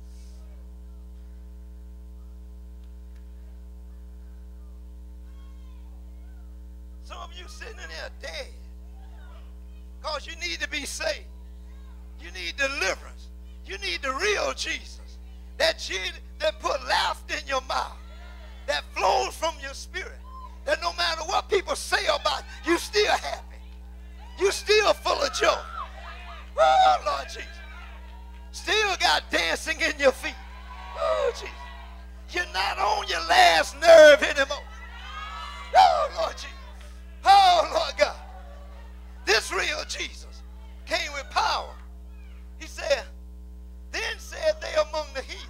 Some of you sitting in there dead because you need to be saved. You need deliverance. You need the real Jesus. That Jesus that put laughter in your mouth, that flows from your spirit, that no matter what people say about you, you still happy. You still full of joy. Oh, Lord Jesus. Still got dancing in your feet. Oh, Jesus. You're not on your last nerve anymore. Oh, Lord Jesus. Oh, Lord God. This real Jesus came with power. He said, then said they among the heathen.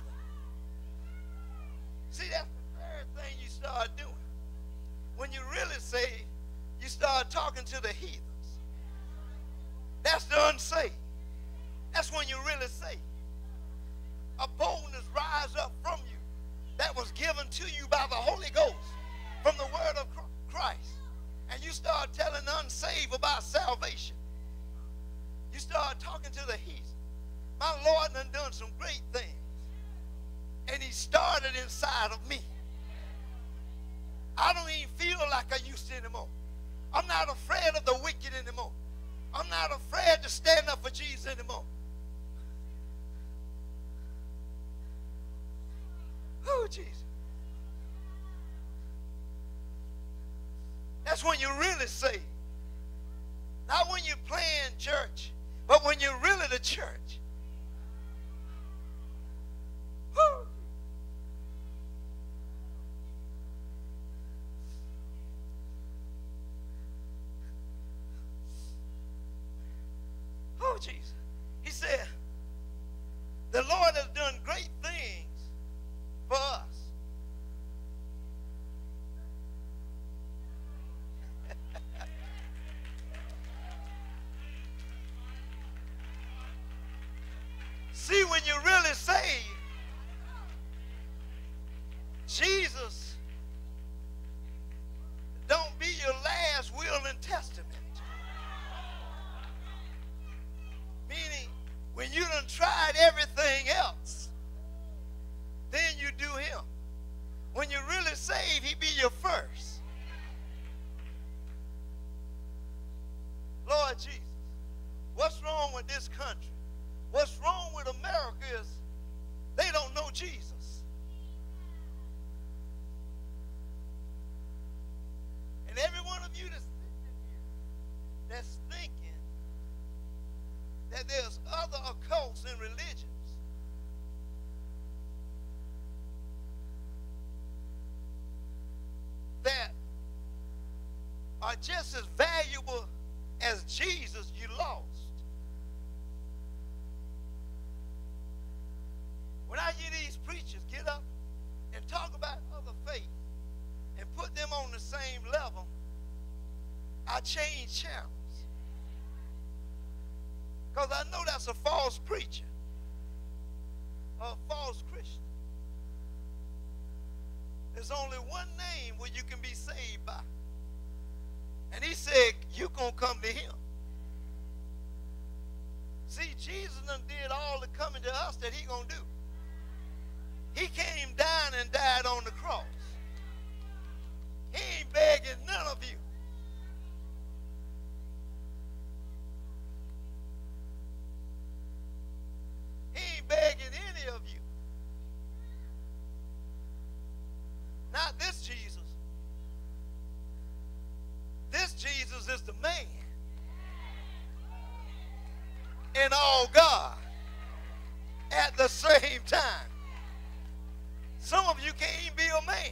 See, that's the third thing you start doing. When you really saved, you start talking to the heathens. That's the unsaved. That's when you really saved. A boldness rise up from you that was given to you by the Holy Ghost from the word of Christ. And you start telling the unsaved about salvation. You start talking to the heathen. My Lord done done some great things. And he started inside of me. I don't even feel like I used to anymore. I'm not afraid of the wicked anymore. I'm not afraid to stand up for Jesus anymore. Oh, Jesus. That's when you're really saved. Not when you're playing church, but when you're really the church. Woo. Oh, Jesus. He said, the Lord has done great things for us. See, when you're really saved, Jesus don't be your last will and testament. Meaning, when you done tried everything else, then you do him. When you're really saved, he be your first. Lord Jesus, what's wrong with this country? What's wrong with America is they don't know Jesus. And every one of you that's sitting here that's thinking that there's other occults and religions that are just as valuable as Jesus you lost. When I hear these preachers get up and talk about other faith and put them on the same level, I change channels. Because I know that's a false preacher or a false Christian. There's only one name where you can be saved by. And he said, you're going to come to him. See, Jesus done did all the coming to us that he going to do. He came down and died on the cross. He ain't begging none of you. He ain't begging any of you. Jesus is the man and all God at the same time. Some of you can't even be a man.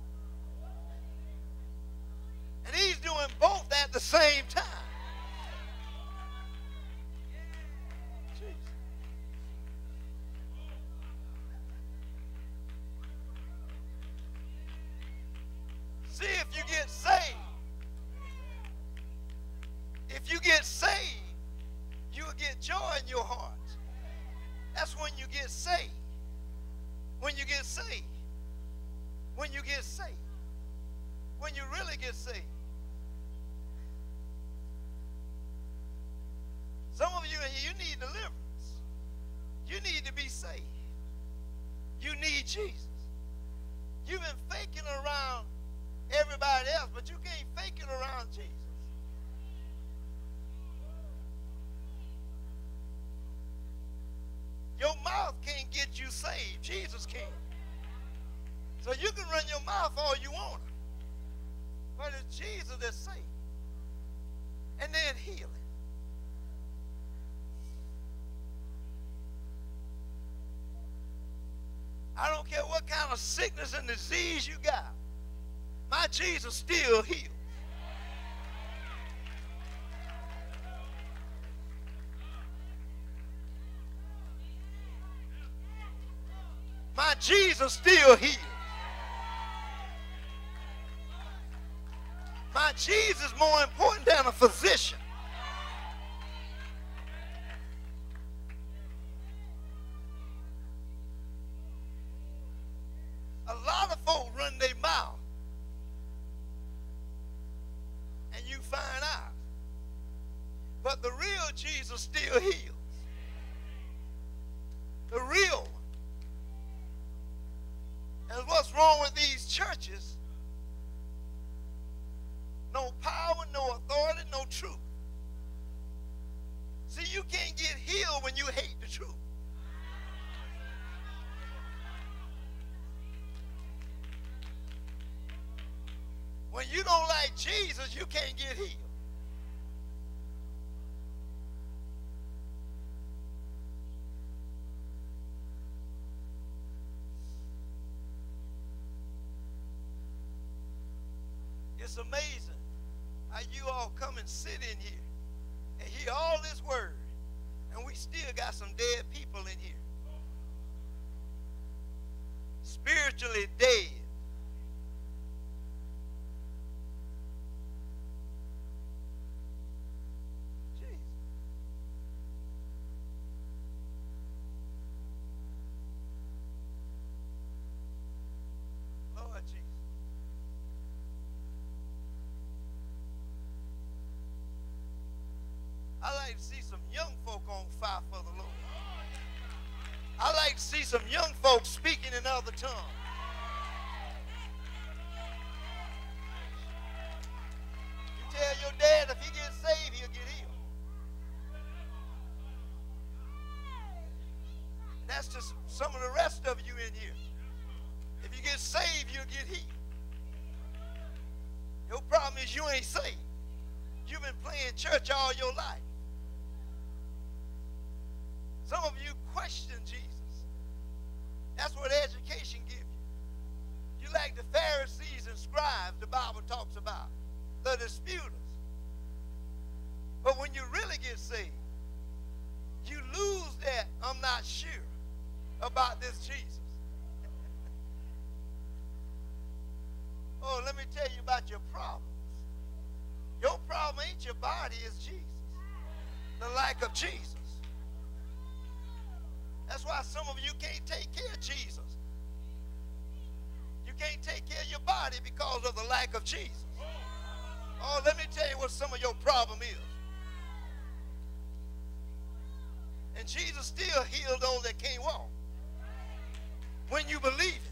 And he's doing both at the same time. Jesus. See, if you get saved, if you get saved, you will get joy in your heart. That's when you get saved. When you get saved. When you get saved. When you really get saved. Some of you in here, you need deliverance. You need to be saved. You need Jesus. You've been faking around everybody else, but you can't fake it around Jesus. Your mouth can't get you saved. Jesus can. So you can run your mouth all you want. But it's Jesus that saves. And then healing. I don't care what kind of sickness and disease you got. My Jesus still heals. My Jesus still heals. My Jesus is more important than a physician. A lot of folk run their mouth, and you find out. But the real Jesus still heals. The real one. And what's wrong with these churches? No power, no authority, no truth. See, you can't get healed when you hate the truth. When you don't like Jesus, you can't get healed. It's amazing how you all come and sit in here and hear all this word, and we still got some dead people in here. Spiritually dead. Jesus. Lord Jesus. I like to see some young folk on fire for the Lord. I like to see some young folks speaking in other tongues. You tell your dad if he gets saved, he'll get healed. And that's just some of the rest of you in here. If you get saved, you'll get healed. Your problem is you ain't saved. You've been playing church all your life. Some of you question Jesus. That's what education gives you. You like the Pharisees and scribes the Bible talks about, the disputers. But when you really get saved, you lose that I'm not sure about this Jesus. Oh, let me tell you about your problems. Your problem ain't your body, it's Jesus. The lack of Jesus. That's why some of you can't take care of Jesus. You can't take care of your body because of the lack of Jesus. Oh, let me tell you what some of your problem is. And Jesus still healed those that can't walk. When you believe it.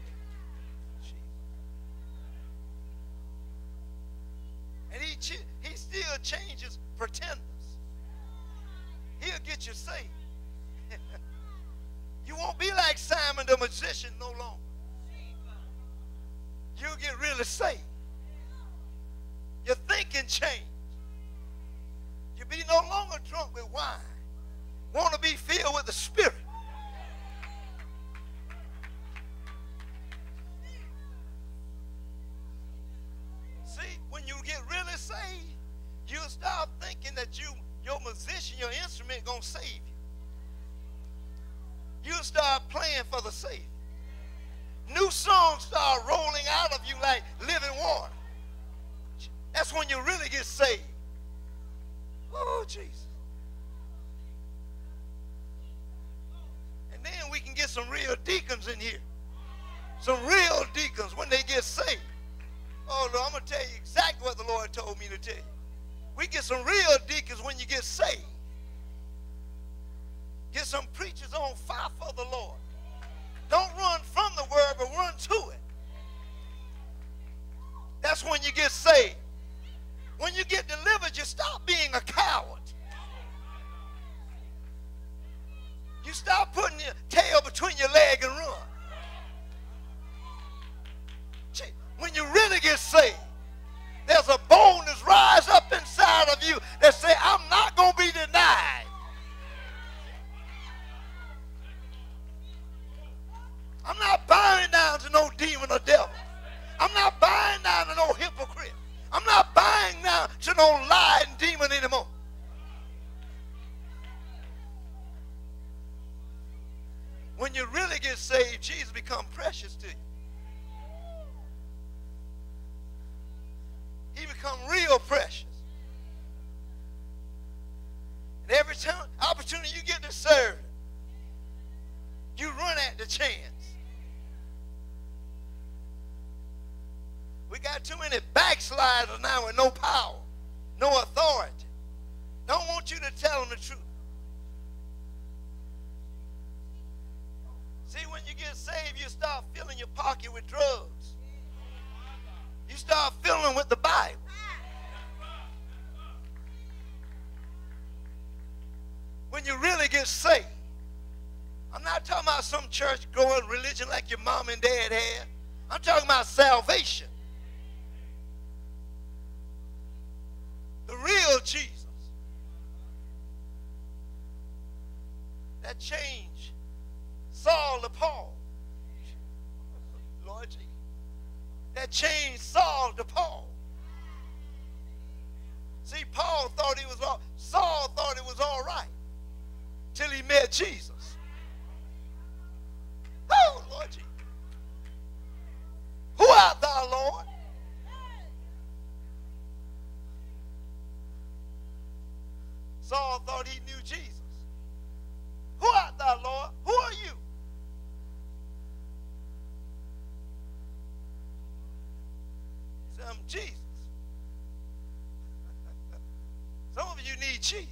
And he, he still changes pretenders. He'll get you saved. You won't be like Simon the magician no longer. You'll get really saved. Your thinking changed. to be no longer drunk with wine. Want to be filled with the Spirit. See, when you get really saved, you'll start thinking that you, your musician, your instrument gonna save you. You'll start playing for the Savior. New songs start rolling out of you like living water. That's when you really get saved. Oh, Jesus. And then we can get some real deacons in here. Some real deacons when they get saved. Oh, Lord, I'm going to tell you exactly what the Lord told me to tell you. We get some real deacons when you get saved. Get some preachers on fire for the Lord. Don't run from the word, but run to it. That's when you get saved. When you get delivered, you stop being a coward. You stop putting your tail between your leg and run. When you really get saved, there's a boldness rise up inside of you that say, I'm not going to be denied. I'm not bowing down to no demon or devil. I'm not bowing down to no hypocrite. I'm not bowing down to no lying demon anymore. When you really get saved, Jesus becomes precious to you. He becomes real precious. And every time opportunity you get to serve, you run at the chance. We got too many backsliders now with no power, no authority. Don't want you to tell them the truth. See, when you get saved, you start filling your pocket with drugs. You start filling with the Bible. When you really get saved, I'm not talking about some church going religion like your mom and dad had. I'm talking about salvation. The real Jesus. That changed Saul to Paul. Lord Jesus. That changed Saul to Paul. See, Paul thought he was all, Saul thought it was all right till he met Jesus. Oh, Lord Jesus. Who art thou, Lord? Saul thought he knew Jesus. Who art thou, Lord? Who are you? He said, I'm Jesus. Some of you need Jesus.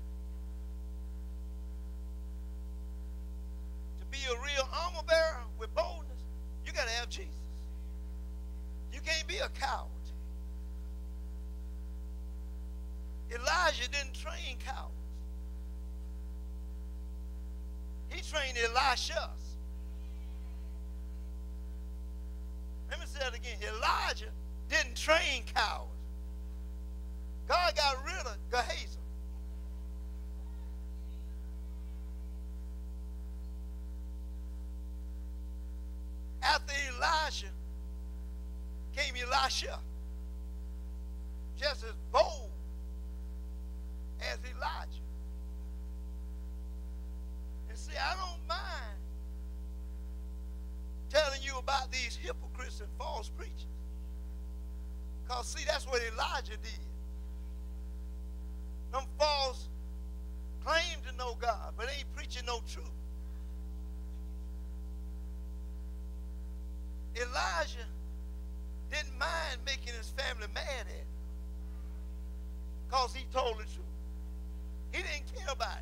To be a real armor bearer with boldness, you got to have Jesus. You can't be a coward. Elijah didn't train cowards. He trained Elishas. Let me say that again. Elijah didn't train cowards. God got rid of Gehazi. After Elijah came Elisha, just as bold as Elijah. And see, I don't mind telling you about these hypocrites and false preachers. Because, see, that's what Elijah did. Them false claim to know God, but ain't preaching no truth. Elijah didn't mind making his family mad at him because he told the truth. He didn't care about it.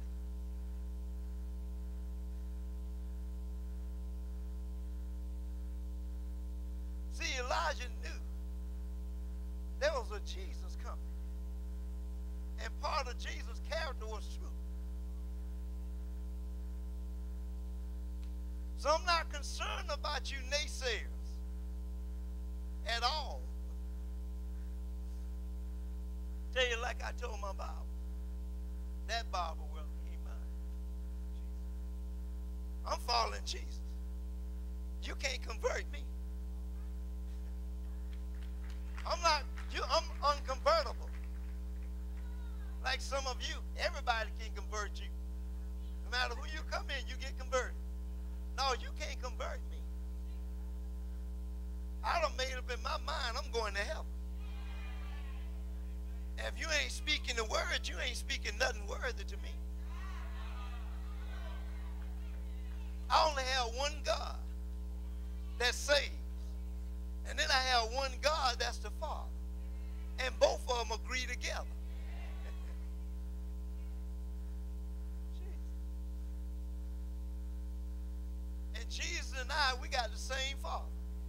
See, Elijah knew there was a Jesus coming. And part of Jesus' character was truth. So I'm not concerned about you naysayers at all. Tell you like I told my Bible. That Bible will ain't mine. I'm following Jesus. You can't convert me. I'm not, you, I'm unconvertible. Like some of you, everybody can convert you. No matter who you come in, you get converted. No, you can't convert me. I done made up in my mind I'm going to heaven. If you ain't speaking the word, you ain't speaking nothing worthy to me. I only have one God that saves. And then I have one God that's the Father. And both of them agree together. And Jesus and I, we got the same Father.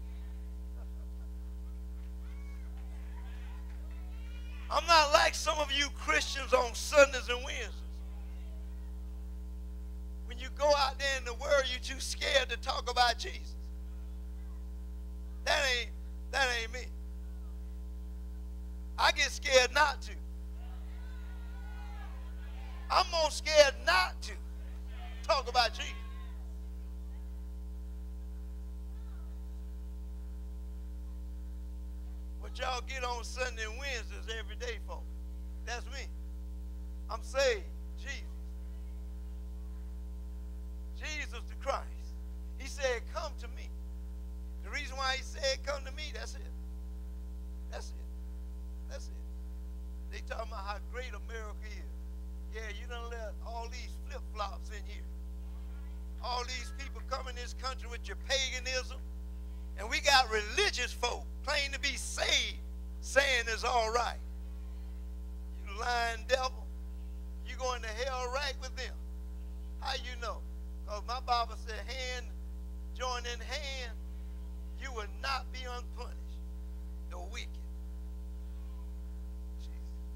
I'm not like some of you Christians on Sundays and Wednesdays. When you go out there in the world, you're too scared to talk about Jesus. That ain't, that ain't me. I get scared not to. I'm more scared not to talk about Jesus. What y'all get on Sunday and Wednesdays every day for? That's me. I'm saved. Jesus. Jesus the Christ. He said, come to me. The reason why he said, come to me, that's it. That's it. That's it. They talking about how great America is. Yeah, you done let all these flip-flops in here. All these people come in this country with your paganism. And we got religious folk claim to be saved, saying it's all right. You lying devil. You going to hell right with them. How you know? Because my Bible said, hand join in hand, you will not be unpunished. The wicked. Jesus.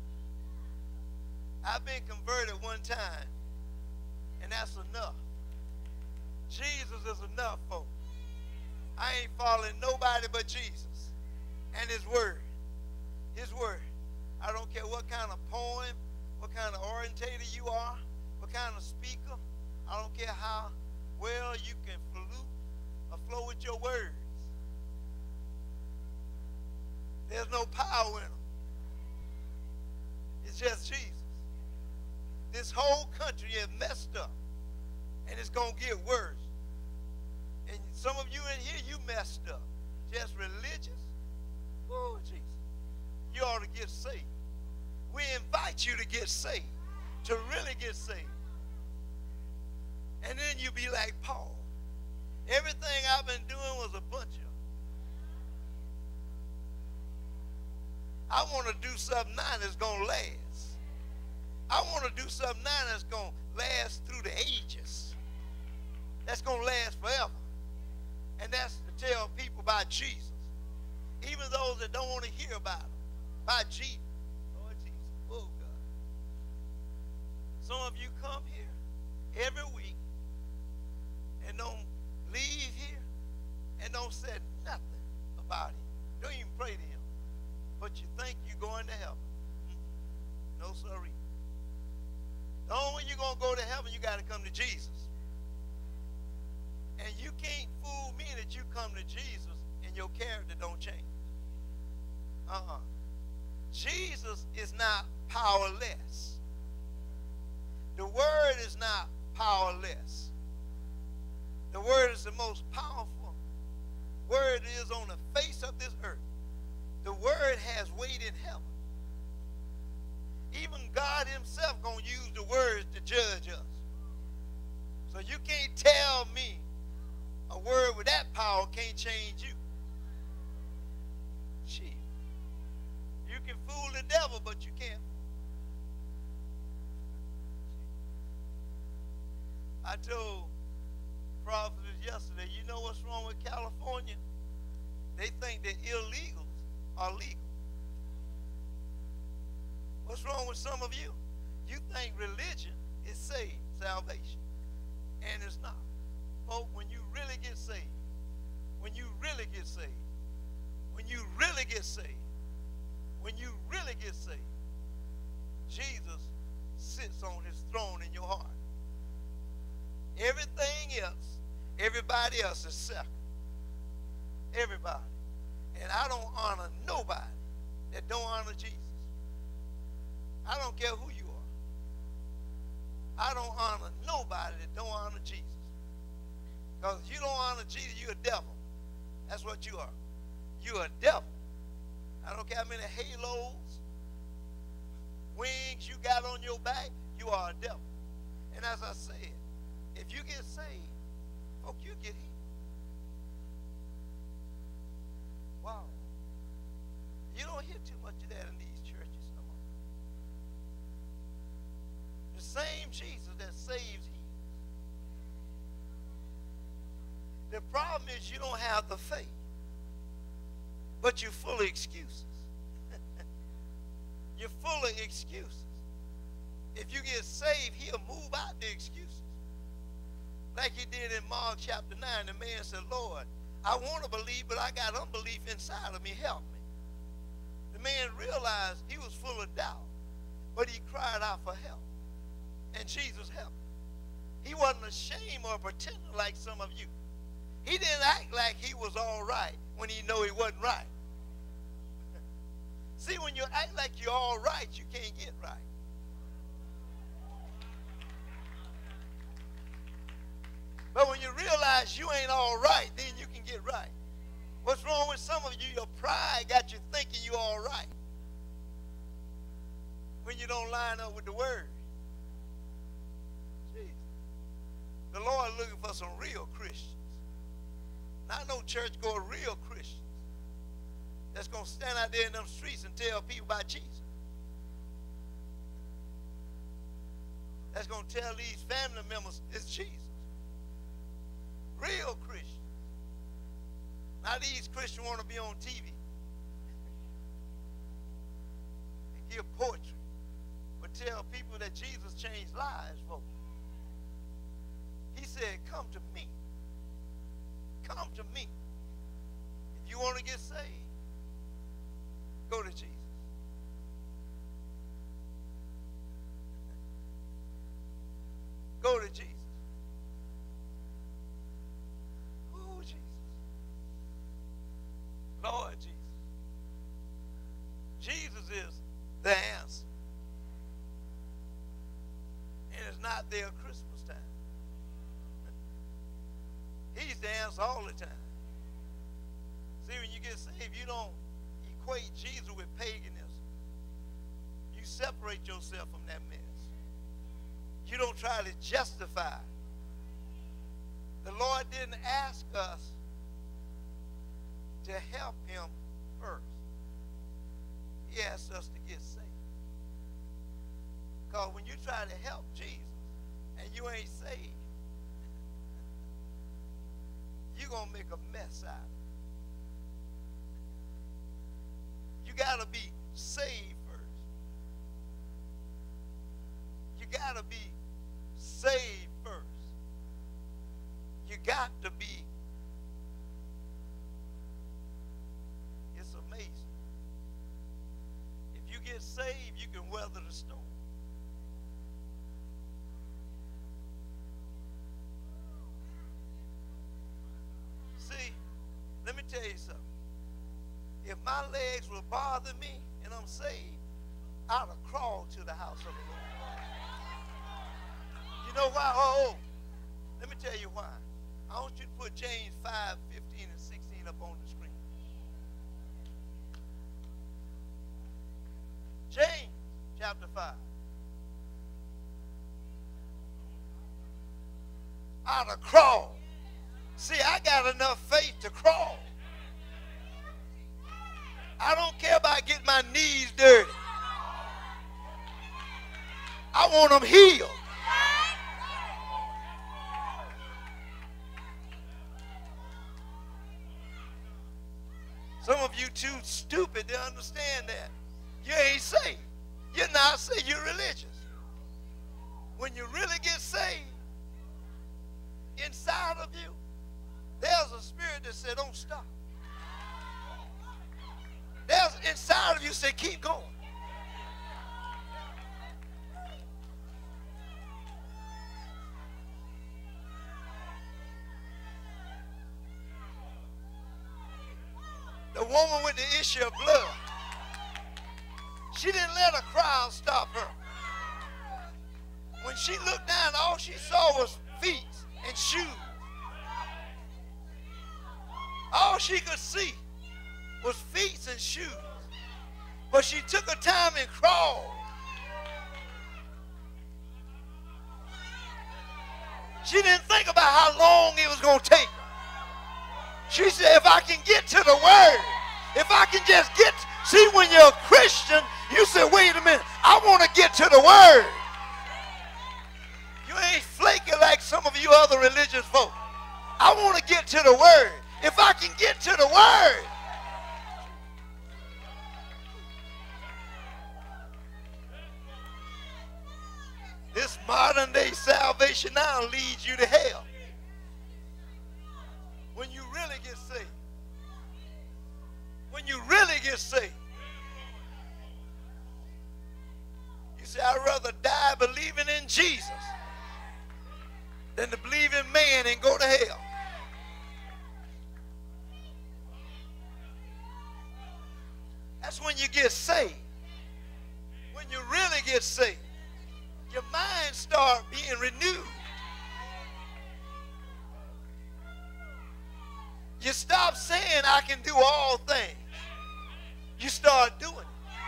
I've been converted one time, and that's enough. Jesus is enough, folks. I ain't following nobody but Jesus and his word. His word. I don't care what kind of poem, what kind of orientator you are, what kind of speaker. I don't care how well you can flute or flow with your words. There's no power in them. It's just Jesus. This whole country is messed up, and it's going to get worse. And some of you in here, you messed up. Just religious. Oh, Jesus. You ought to get saved. We invite you to get saved, to really get saved. And then you be like Paul. Everything I've been doing was a bunch of. I want to do something now that's going to last. I want to do something now that's going to last through the ages. That's going to last forever. And that's to tell people about Jesus. Even those that don't want to hear about him. About Jesus. Lord Jesus. Oh, God. Some of you come here every week and don't leave here and don't say nothing about him. Don't even pray to him. But you think you're going to heaven. No, sorry. The only way you're going to go to heaven, you got to come to Jesus. And you can't fool me that you come to Jesus and your character don't change. Uh-uh. Jesus is not powerless. The word is not powerless. The word is the most powerful word is on the face of this earth. The word has weight in heaven. Even God himself going to use the words to judge us. So you can't tell me a word with that power can't change you. Shit. You can fool the devil, but you can't. I told prophets yesterday, you know what's wrong with California? They think that illegals are legal. What's wrong with some of you? You think religion is saved, salvation. And it's not. Folks, when you really get saved, when you really get saved, when you really get saved, when you really get saved, Jesus sits on his throne in your heart. Everything else, everybody else is second. Everybody. And I don't honor nobody that don't honor Jesus. I don't care who you are. I don't honor nobody that don't honor Jesus. Because if you don't honor Jesus, you're a devil. That's what you are. You're a devil. I don't care how many halos, wings you got on your back, you are a devil. And as I said, if you get saved, folk, you get healed. Wow. You don't hear too much of that in these churches no more. The same Jesus that saves heals. The problem is you don't have the faith, but you're full of excuses. You're full of excuses. If you get saved, he'll move out the excuses. Like he did in Mark chapter nine, the man said, Lord, I want to believe, but I got unbelief inside of me. Help me. The man realized he was full of doubt, but he cried out for help. And Jesus helped him. He wasn't ashamed or pretending like some of you. He didn't act like he was all right when he knew he wasn't right. See, when you act like you're all right, you can't get right. But when you realize you ain't all right, then you can get right. What's wrong with some of you? Your pride got you thinking you're all right when you don't line up with the word. Jesus. The Lord looking for some real Christians. Not no church-going, real Christians that's going to stand out there in them streets and tell people about Jesus. That's going to tell these family members it's Jesus. Real Christians. Now these Christians want to be on T V and give poetry, but tell people that Jesus changed lives, folks. He said, come to me. Come to me. If you want to get saved, go to Jesus. Go to Jesus. Oh, Jesus. Lord Jesus. Jesus is the answer. And it's not there Christmas time. He's the answer all the time. See, when you get saved, you don't equate Jesus with paganism. You separate yourself from that mess. You don't try to justify. The Lord didn't ask us to help him first. He asked us to get saved. Because when you try to help Jesus and you ain't saved, you're going to make a mess out of it. You got to be saved first. You got to be saved first. You got to be. It's amazing. If you get saved, you can weather the storm. See, let me tell you something. If my legs will bother me and I'm saved, I'd have crawled to the house of the Lord. You know why? Oh, oh, let me tell you why. I want you to put James five, fifteen, and sixteen up on the screen. James chapter five. I'd have crawled. See, I got enough faith to crawl. I don't care about getting my knees dirty. I want them healed. Some of you too stupid to understand that. You ain't saved. You're not saved. You're religious. When you really get saved, inside of you, there's a spirit that said, don't stop. There's inside of you say, keep going. woman with the issue of blood. She didn't let a crowd stop her. When she looked down, all she saw was feet and shoes. All she could see was feet and shoes. But she took her time and crawled. She didn't think about how long it was going to take her. She said, if I can get to the word, if I can just get, see, when you're a Christian, you say, wait a minute, I want to get to the word. You ain't flaky like some of you other religious folk. I want to get to the word. If I can get to the word. This modern day salvation now leads you to hell. When you really get saved. When you really get saved. You say, I'd rather die believing in Jesus than to believe in man and go to hell. That's when you get saved. When you really get saved. Your mind start being renewed. You stop saying, I can do all things. You start doing it.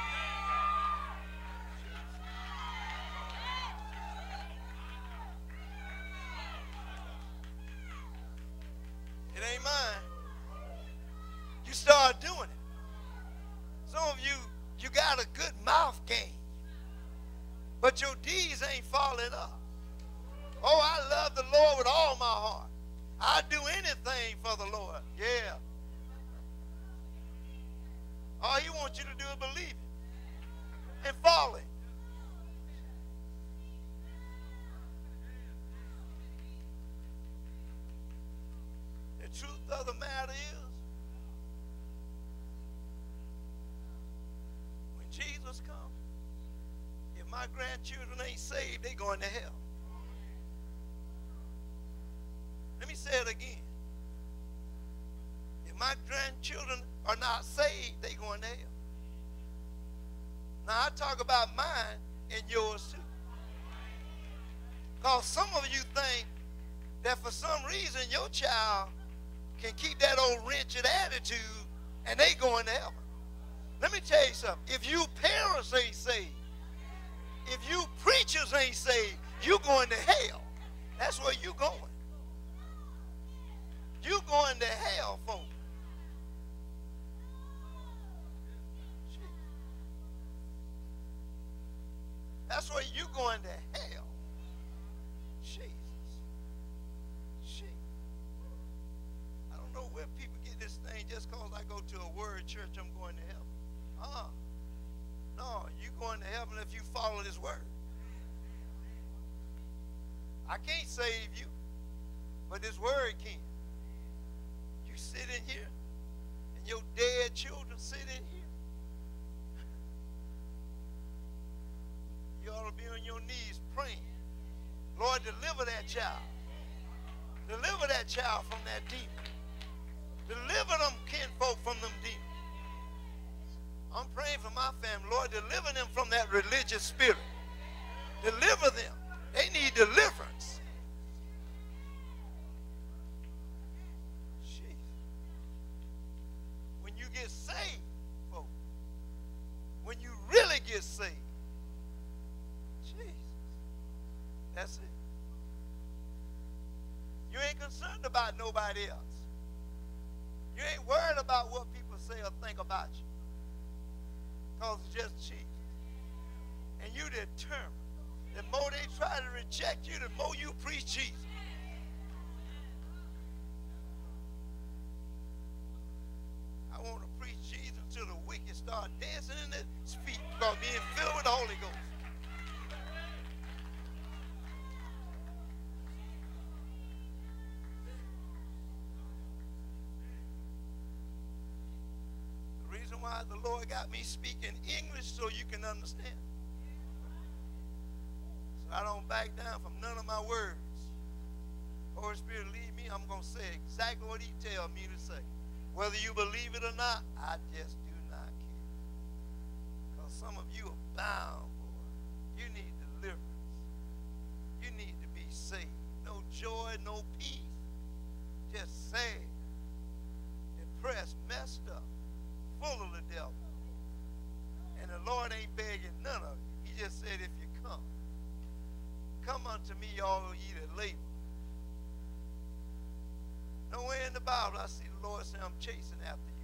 It ain't mine. You start doing it. Some of you, you got a good mouth game, but your deeds ain't following up. Oh, I love the Lord with all my heart. I'd do anything for the Lord. Yeah. All he wants you to do is believe it and follow it. The truth of the matter is, when Jesus comes, if my grandchildren ain't saved, they going to hell. Let me say it again. If my grandchildren are not saved, they going to hell. Now I talk about mine and yours too. Because some of you think that for some reason your child can keep that old wretched attitude and they going to heaven. Let me tell you something. If you parents ain't saved, if you preachers ain't saved, you going to hell. That's where you going. You going to hell, folks. That's where you going to hell. Jesus. Jesus. I don't know where people get this thing just because I go to a word church, I'm going to heaven. Uh-uh. No, you going to heaven if you follow this word. I can't save you, but this word can. You sit in here, and your dead children sit in here. You ought to be on your knees praying. Lord, deliver that child. Deliver that child from that demon. Deliver them kinfolk from them demons. I'm praying for my family. Lord, deliver them from that religious spirit. Deliver them. They need deliverance. Jeez. When you get saved, folks, when you really get saved, Jesus, that's it. You ain't concerned about nobody else. You ain't worried about what people say or think about you. Because it's just Jesus. And you determined. The more they try to reject you, the more you preach Jesus. I want to preach Jesus until the wicked start dancing in their feet because being filled with the Holy Ghost. The reason why the Lord got me speaking English so you can understand. I don't back down from none of my words. Holy Spirit lead me, I'm going to say exactly what he tells me to say. Whether you believe it or not, I just do not care. Because some of you are bound, boy. You need deliverance. You need to be saved. No joy, no peace. Just sad, depressed, messed up, full of the devil. And the Lord ain't begging none of you. He just said, if you come, come unto me, all who ye that labor. Nowhere in the Bible I see the Lord say, I'm chasing after you.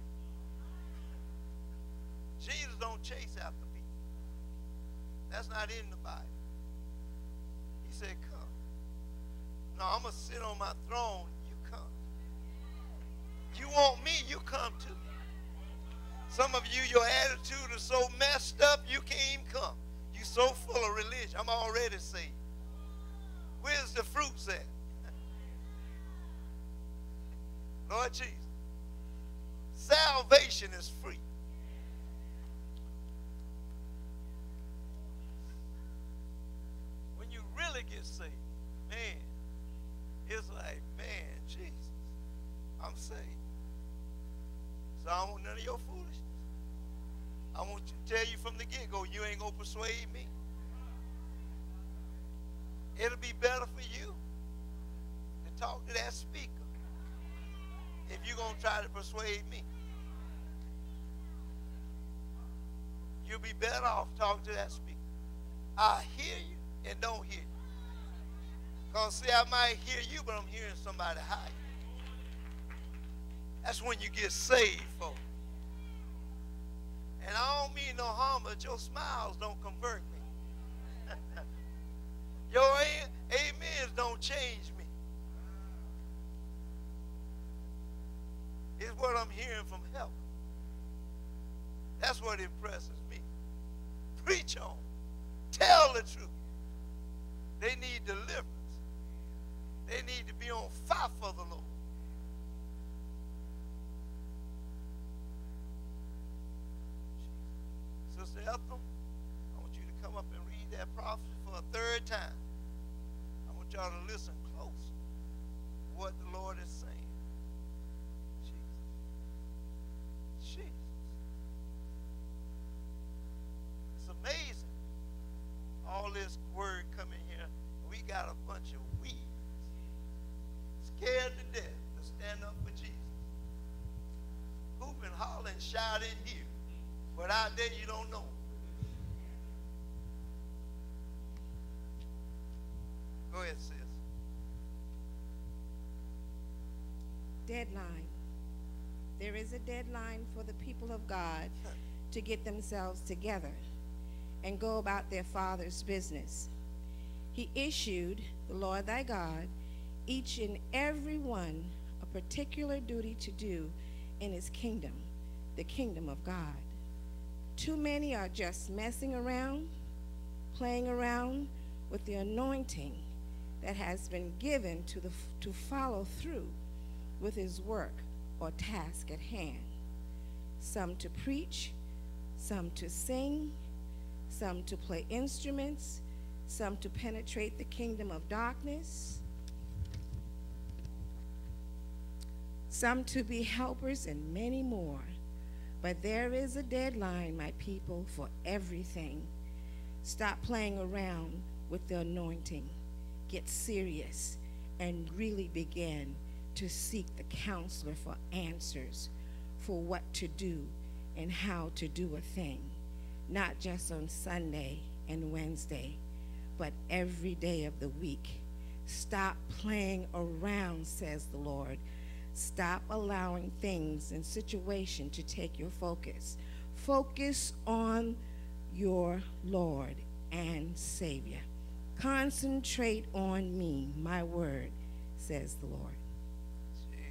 Jesus don't chase after people. That's not in the Bible. He said, come. No, I'm going to sit on my throne. You come. You want me, you come too. Some of you, your attitude is so messed up, you can't even come. You so full of religion. I'm already saved. Where's the fruits at? Lord Jesus, salvation is free. When you really get saved, man, it's like, man, Jesus, I'm saved. So I don't want none of your foolishness. I want to tell you from the get-go, you ain't going to persuade me. It'll be better for you to talk to that speaker if you're going to try to persuade me. You'll be better off talking to that speaker. I hear you and don't hear you. Because see, I might hear you, but I'm hearing somebody higher. That's when you get saved, folks. And I don't mean no harm, but your smiles don't convert me. Your amens don't change me. It's what I'm hearing from heaven. That's what impresses me. Preach on. Tell the truth. They need deliverance. They need to be on fire for the Lord. Sister Ethel, I want you to come up and read that prophecy for a third time. I want y'all to listen close to what the Lord is saying. Jesus. Jesus. It's amazing. All this word coming here. We got a bunch of weeds. Scared to death to stand up for Jesus. Hooping, hollering, shouting here. But out there you don't know. Go ahead, sis. Deadline. There is a deadline for the people of God to get themselves together and go about their Father's business. He issued, the Lord thy God, each and every one a particular duty to do in his kingdom, the kingdom of God. Too many are just messing around, playing around with the anointing that has been given to, the, to follow through with his work or task at hand. Some to preach, some to sing, some to play instruments, some to penetrate the kingdom of darkness, some to be helpers, and many more. But there is a deadline, my people, for everything. Stop playing around with the anointing. Get serious and really begin to seek the counselor for answers for what to do and how to do a thing. Not just on Sunday and Wednesday, but every day of the week. Stop playing around, says the Lord. Stop allowing things and situations to take your focus. Focus on your Lord and Savior. Concentrate on me, my word, says the Lord. Jesus.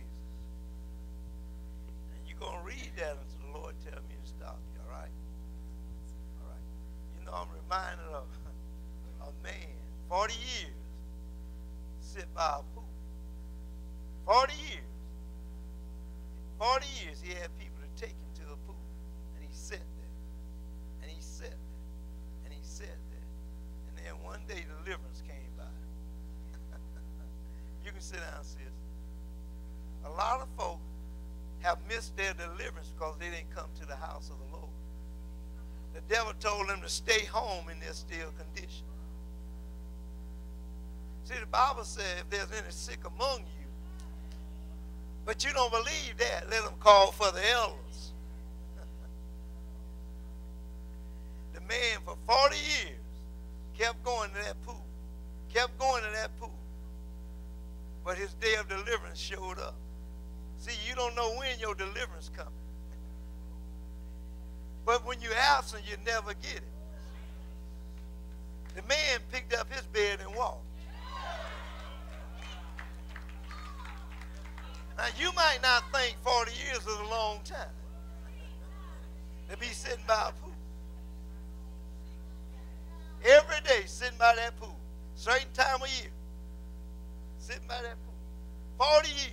And you're going to read that until the Lord tell me to stop you, all right? All right. You know, I'm reminded of a man, forty years, sit by a pool. forty years. forty years he had people to take him to the pool. And he sat there. And he sat there. And he sat there. And then one day deliverance came by. You can sit down, sis. A lot of folk have missed their deliverance because they didn't come to the house of the Lord. The devil told them to stay home in their still condition. See, the Bible says if there's any sick among you, but you don't believe that, let them call for the elders. The man for forty years kept going to that pool, kept going to that pool, but his day of deliverance showed up. See, you don't know when your deliverance comes. But when you're absent, you never get it. The man picked up his bed and walked. Now, you might not think forty years is a long time to be sitting by a pool. Every day sitting by that pool, certain time of year, sitting by that pool. forty years.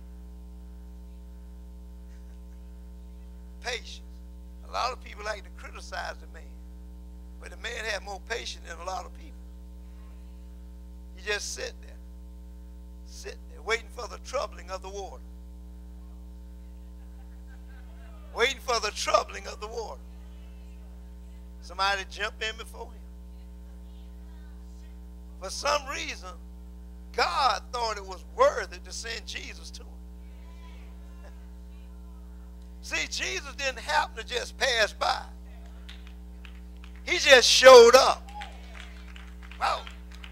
Patience. A lot of people like to criticize the man, but the man had more patience than a lot of people. He just sit there, sit there, waiting for the troubling of the water. Waiting for the troubling of the water. Somebody jump in before him. For some reason, God thought it was worthy to send Jesus to him. See, Jesus didn't happen to just pass by. He just showed up. Wow.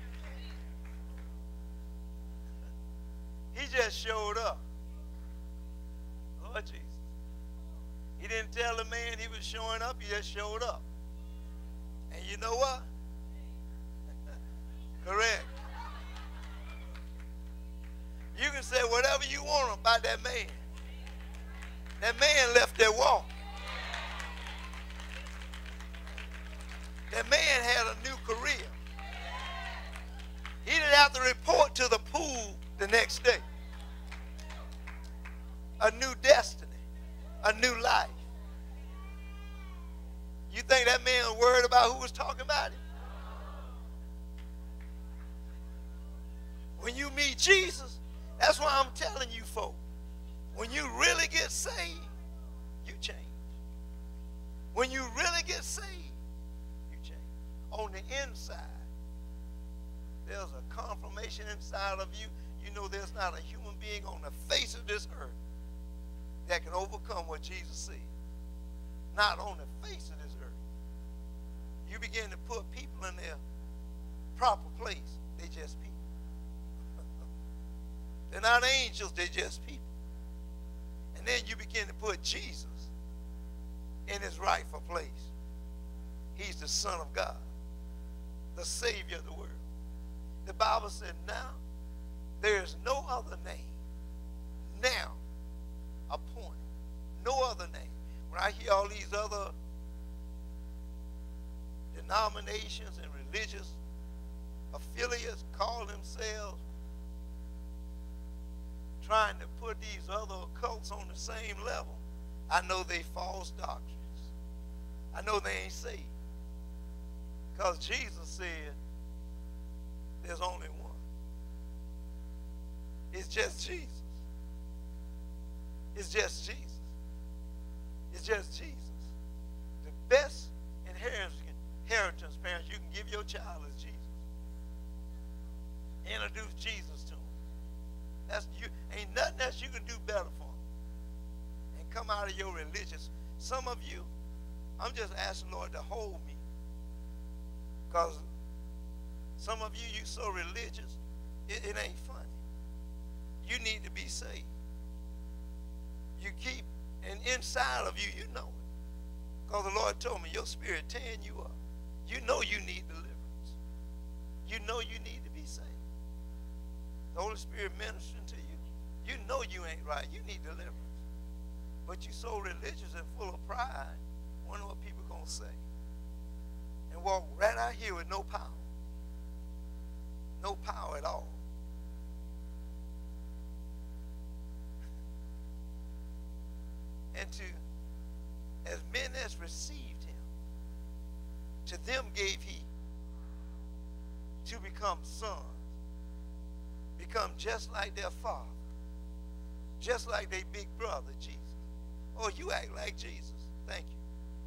He just showed up. Lord Jesus. He didn't tell the man he was showing up. He just showed up. And you know what? Correct. You can say whatever you want about that man. That man left there walking. That man had a new career. He didn't have to report to the pool the next day. A new destiny, a new life. You think that man was worried about who was talking about him? When you meet Jesus, that's why I'm telling you folks. When you really get saved, you change. When you really get saved, you change. On the inside, there's a confirmation inside of you. You know there's not a human being on the face of this earth that can overcome what Jesus said. Not on the face of this earth. You begin to put people in their proper place. They just people. They're not angels, they're just people. And then you begin to put Jesus in his rightful place. He's the Son of God, the Savior of the world. The Bible said, now there is no other name now appointed. No other name. When I hear all these other denominations and religious affiliates call themselves trying to put these other cults on the same level, I know they false doctrines. I know they ain't saved. Because Jesus said there's only one. It's just Jesus. It's just Jesus. It's just Jesus. The best inheritance, inheritance, parents, you can give your child is Jesus. Introduce Jesus to him. That's you. Ain't nothing else you can do better for them. And come out of your religious. Some of you, I'm just asking Lord to hold me. Because some of you, you so religious, it, it ain't funny. You need to be saved. You keep, and inside of you, you know it. Because the Lord told me, your spirit tearing you up. You know you need deliverance. You know you need to be saved. The Holy Spirit ministering to you. You know you ain't right. You need deliverance. But you're so religious and full of pride, wonder what people going to say. And walk right out here with no power. No power at all. And to, as men as received him, to them gave he to become sons, become just like their father, just like they big brother, Jesus. Oh, you act like Jesus. Thank you.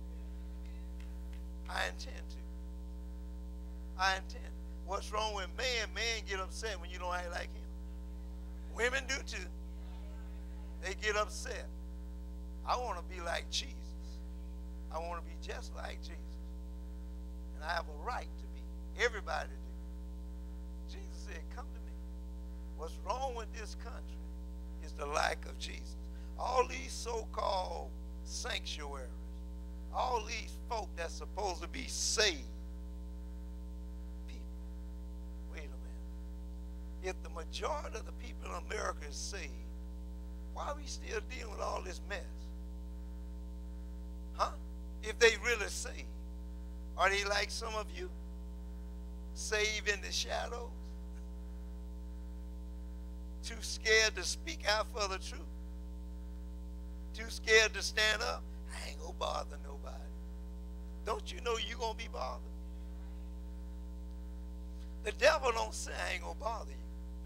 I intend to. I intend. What's wrong with man? Man get upset when you don't act like him. Women do too. They get upset. I want to be like Jesus. I want to be just like Jesus. And I have a right to be. Everybody do. Jesus said, come to me. What's wrong with this country is the lack of Jesus. All these so-called sanctuaries, all these folk that's supposed to be saved people. Wait a minute. If the majority of the people in America is saved, why are we still dealing with all this mess? Huh? If they really saved, are they like some of you? Saved in the shadows? Too scared to speak out for the truth? Too scared to stand up? I ain't gonna bother nobody. Don't you know you're gonna be bothered? The devil don't say I ain't gonna bother you.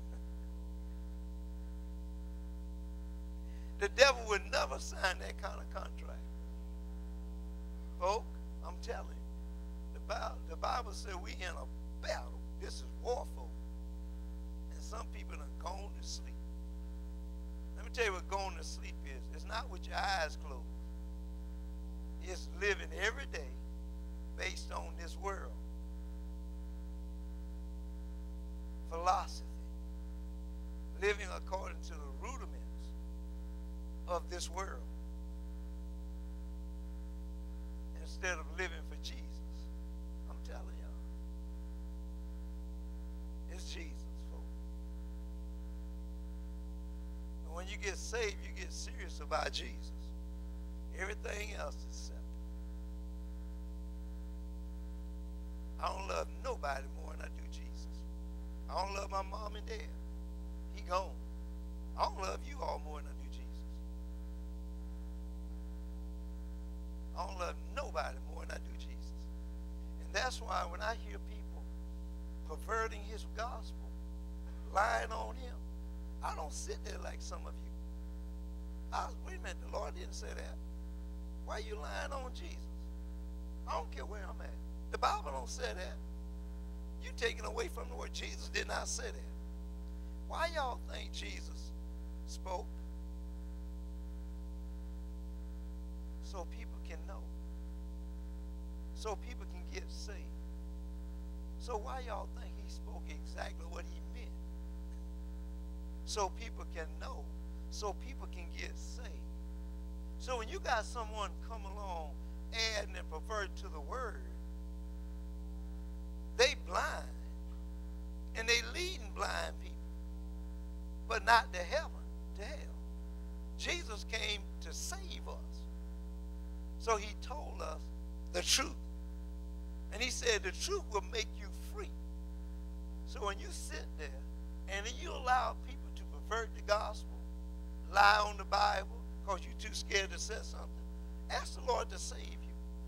The devil would never sign that kind of contract. Folk, I'm telling you, the Bible, the Bible said we in a battle. This is war, folk. And some people done gone to sleep. Let me tell you what going to sleep is. It's not with your eyes closed. It's living every day based on this world. Philosophy. Living according to the rudiments of this world. Instead of living for Jesus. I'm telling y'all. It's Jesus, folks. And when you get saved, you get serious about Jesus. Everything else is separate. I don't love nobody more than I do Jesus. I don't love my mom and dad. He gone. I don't love you all more than I do Jesus. I don't love nobody more than I do Jesus. And that's why when I hear people perverting his gospel, lying on him, I don't sit there like some of you. I, wait a minute, the Lord didn't say that. Why are you lying on Jesus? I don't care where I'm at. The Bible don't say that. You taking away from the word. Jesus did not say that. Why y'all think Jesus spoke? So people can know. So people can get saved. So why y'all think he spoke exactly what he meant? So people can know. So people can get saved. So when you got someone come along adding and pervert to the word, they blind. And they leading blind people. But not to heaven, to hell. Jesus came to save us. So he told us the truth. And he said the truth will make you free. So when you sit there and then you allow people to pervert the gospel, lie on the Bible because you're too scared to say something, ask the Lord to save you.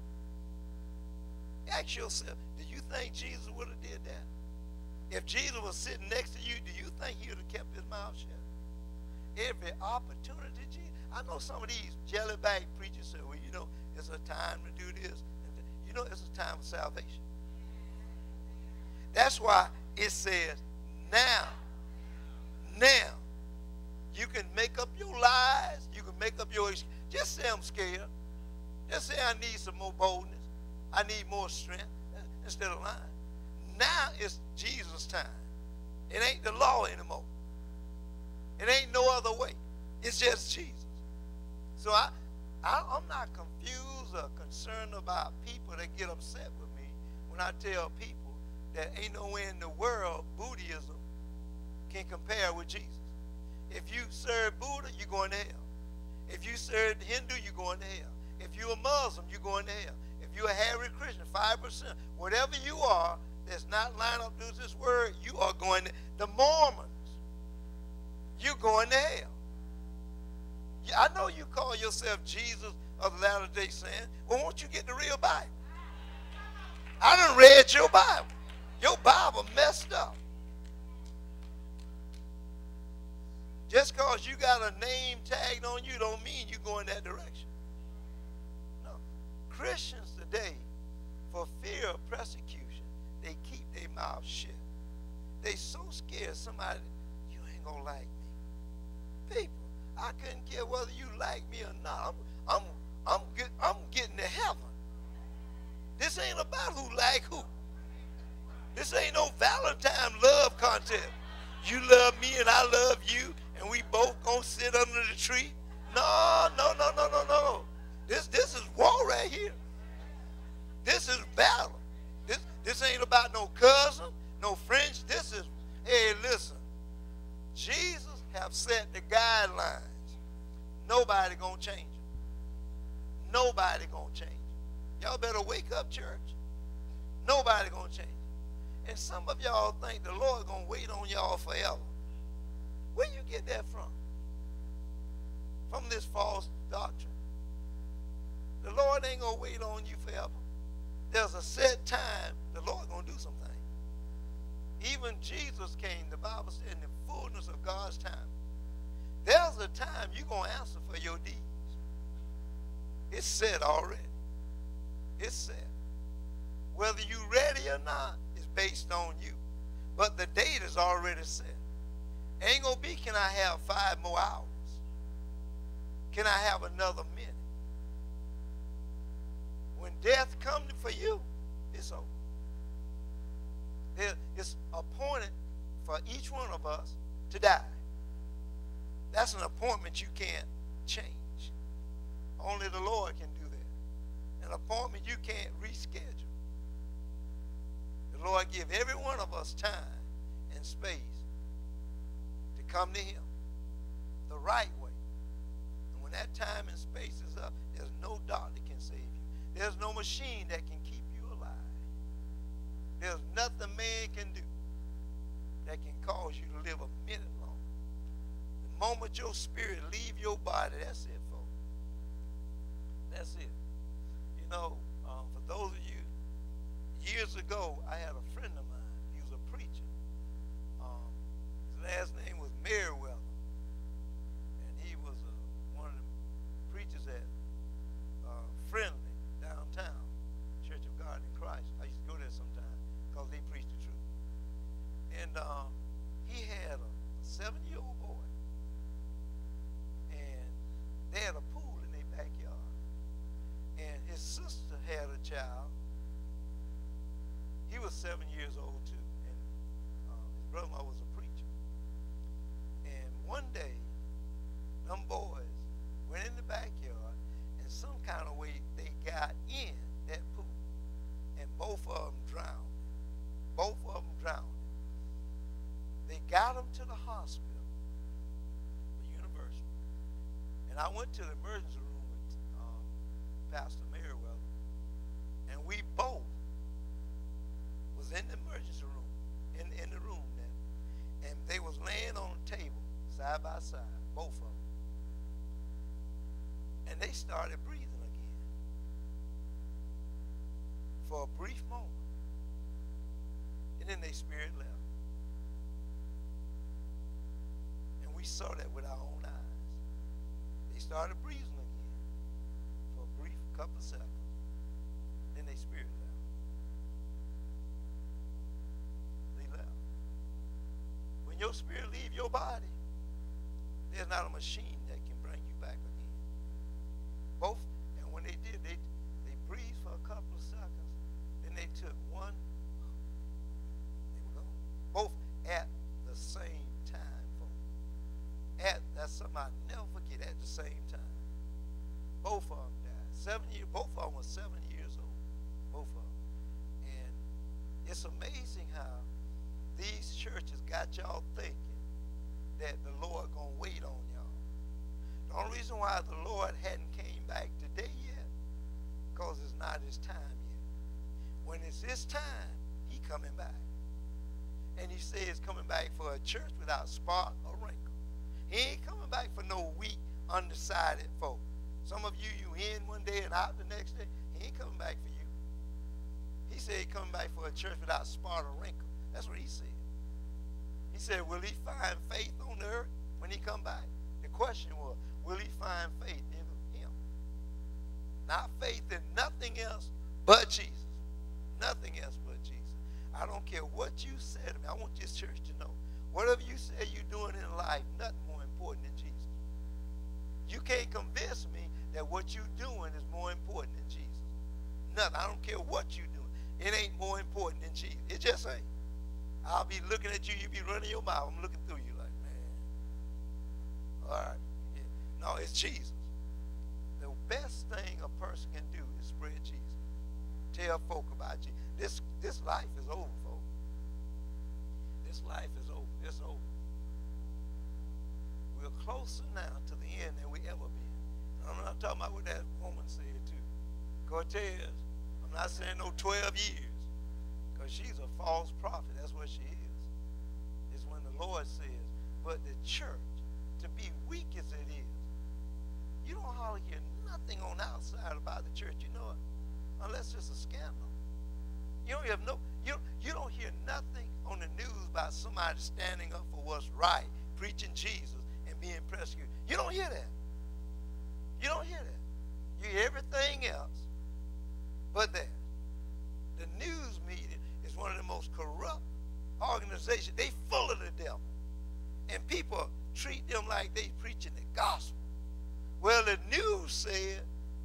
Ask yourself, do you think Jesus would have did that? If Jesus was sitting next to you, do you think he would have kept his mouth shut? Every opportunity, Jesus. I know some of these jelly-bag preachers say, well, you know, it's a time to do this. You know, it's a time of salvation. That's why it says, now, now, you can make up your lies. You can make up your, just say I'm scared. Just say I need some more boldness. I need more strength instead of lying. Now it's Jesus' time. It ain't the law anymore. It ain't no other way. It's just Jesus. So I, I, I'm not confused or concerned about people that get upset with me when I tell people that ain't nowhere in the world Buddhism can compare with Jesus. If you serve Buddha, you're going to hell. If you serve Hindu, you're going to hell. If you're a Muslim, you're going to hell. If you're a Hare Krishna, five percent, whatever you are that's not lined up to this word, you are going to, the Mormons, you're going to hell. I know you call yourself Jesus of the Latter-day Saints. Well, won't you get the real Bible? I done read your Bible. Your Bible messed up. Just because you got a name tagged on you don't mean you go in that direction. No. Christians today, for fear of persecution, they keep their mouth shut. They so scared somebody, you ain't gonna like me. People, I couldn't care whether you like me or not. I'm, I'm, I'm, get, I'm getting to heaven. This ain't about who like who. This ain't no Valentine love contest. You love me and I love you, and we both gonna sit under the tree. No, no, no, no, no, no. This, this is war right here. This is battle. This, this ain't about no cousin, no friends. This is, hey, listen. Jesus have set the guidelines. Nobody gonna change them. Nobody gonna change them. Y'all better wake up, church. Nobody gonna change it. And some of y'all think the Lord gonna wait on y'all forever. Where you get that from? From this false doctrine. The Lord ain't gonna wait on you forever. There's a set time the Lord gonna do something. Even Jesus came, the Bible said, in the fullness of God's time. There's a time you're gonna answer for your deeds. It's set already. It's set. Whether you're ready or not is based on you. But the date is already set. Ain't gonna be, can I have five more hours? Can I have another minute? When death comes for you, it's over. It's appointed for each one of us to die. That's an appointment you can't change. Only the Lord can do that. An appointment you can't reschedule. The Lord give every one of us time and space to come to him the right way. And when that time and space is up, there's no doctor can save you. There's no machine that can keep you alive. There's nothing man can do that can cause you to live a minute longer. The moment your spirit leave your body, that's it, folks. That's it. You know, um, for those of you, years ago, I had a friend of mine. He was a preacher. Um, his last name was Merriweather. And he was uh, one of the preachers at uh, Friendly, downtown, Church of God in Christ. I used to go there sometimes because they preached the truth. And um, he had a, a seven-year-old boy. And they had a pool in their backyard. And his sister had a child. He was seven years old too, and uh, his brother-in-law was a preacher. And one day, them boys went in the backyard, and some kind of way they got in that pool, and both of them drowned. Both of them drowned. They got them to the hospital, the university, and I went to the emergency room with um, Pastor Merriweather, and we both was in the emergency room, in, in the room there, and they was laying on a table side by side, both of them, and they started breathing again for a brief moment, and then their spirit left, and we saw that with our own eyes. They started breathing again for a brief couple of seconds, then their spirit left. When your spirit leave your body, there's not a machine that can bring you back again. Both, and when they did, they they breathed for a couple of seconds, then they took one, they were gone. Both at the same time, folks. At, that's something I'll never forget, at the same time. Both of them died. Seven years, both of them were seven years old. Both of them. And it's amazing how these churches got y'all thinking that the Lord gonna wait on y'all. The only reason why the Lord hadn't came back today yet, because it's not his time yet. When it's his time, he coming back. And he says coming back for a church without spot or wrinkle. He ain't coming back for no weak, undecided folk. Some of you, you in one day and out the next day. He ain't coming back for you. He said he coming back for a church without spot or wrinkle. That's what he said. He said, will he find faith on the earth when when he come back. The question was, will he find faith in him? Not faith in nothing else but Jesus. Nothing else but Jesus. I don't care what you said to me. I want this church to know. Whatever you say you're doing in life, nothing more important than Jesus. You can't convince me that what you're doing is more important than Jesus. Nothing. I don't care what you're doing. It ain't more important than Jesus. It just ain't. I'll be looking at you. You be running your mouth. I'm looking through you like, man. All right. Yeah. No, it's Jesus. The best thing a person can do is spread Jesus. Tell folk about Jesus. This, this life is over, folk. This life is over. It's over. We're closer now to the end than we ever been. I'm not talking about what that woman said, too. Cortez, I'm not saying no twelve years, because she's a false prophet. That's what she is. It's when the Lord says, but the church, to be weak as it is, you don't hardly hear nothing on the outside about the church, you know it, unless it's a scandal. You don't have no, you, you don't hear nothing on the news about somebody standing up for what's right, preaching Jesus, and being persecuted. You don't hear that. You don't hear that. You hear everything else but that. The news media is one of the most corrupt organizations. They full of the devil. And people treat them like they preaching the gospel. Well, the news said,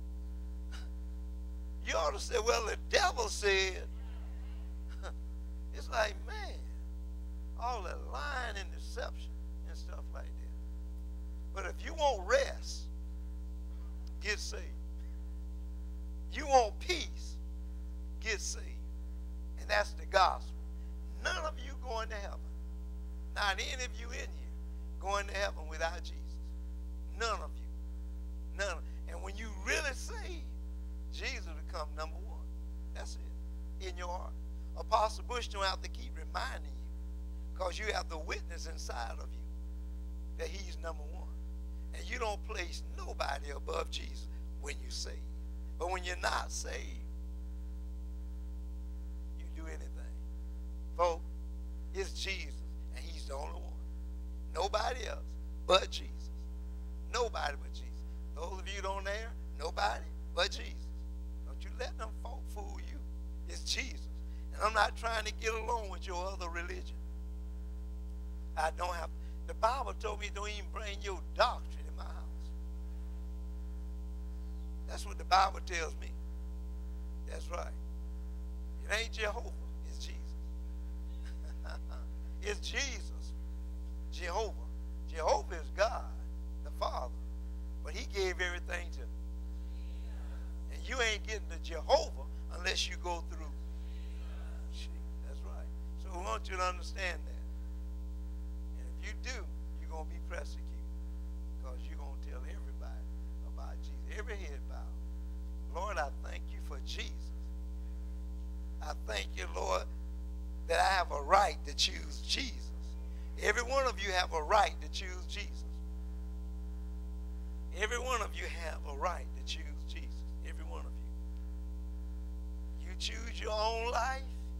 you ought to say, well, the devil said. It's like, man, all that lying and deception and stuff like that. But if you want rest, get saved. You want peace, get saved. And that's the gospel. None of you going to heaven. Not any of you in here going to heaven without Jesus. None of you. None. And when you really saved, Jesus become number one. That's it. In your heart. Apostle Bush don't have to keep reminding you, because you have the witness inside of you that he's number one. And you don't place nobody above Jesus when you saved. But when you're not saved, you do anything. Folks, it's Jesus, and he's the only one. Nobody else but Jesus. Nobody but Jesus. Those of you on there, nobody but Jesus. Don't you let them folk fool you. It's Jesus. And I'm not trying to get along with your other religion. I don't have, the Bible told me don't even bring your doctrine in my house. That's what the Bible tells me. That's right. It ain't Jehovah, it's Jesus. It's Jesus, Jehovah. Jehovah is God, the Father. But he gave everything to him. And you ain't getting to Jehovah unless you go through. That's right. So I want you to understand that. And if you do, you're going to be persecuted. Because you're going to tell everybody about Jesus. Every head bow. Lord, I thank you for Jesus. I thank you, Lord, that I have a right to choose Jesus. Every one of you have a right to choose Jesus. Every one of you have a right to choose Jesus. Every one of you. You choose your own life.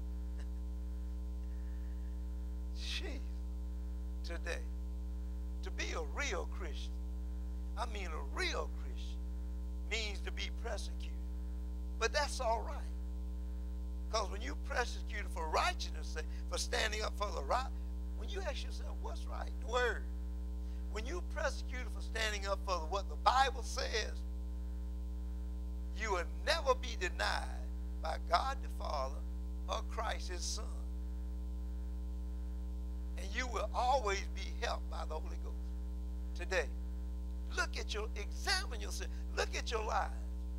Jesus. Today. To be a real Christian. I mean a real Christian means to be persecuted. But that's all right. Because when you persecuted for righteousness' sake, for standing up for the right, when you ask yourself, what's right? The word. When you persecuted for standing up for what the Bible says, you will never be denied by God the Father or Christ his Son. And you will always be helped by the Holy Ghost. Today, look at your, examine yourself, look at your lives.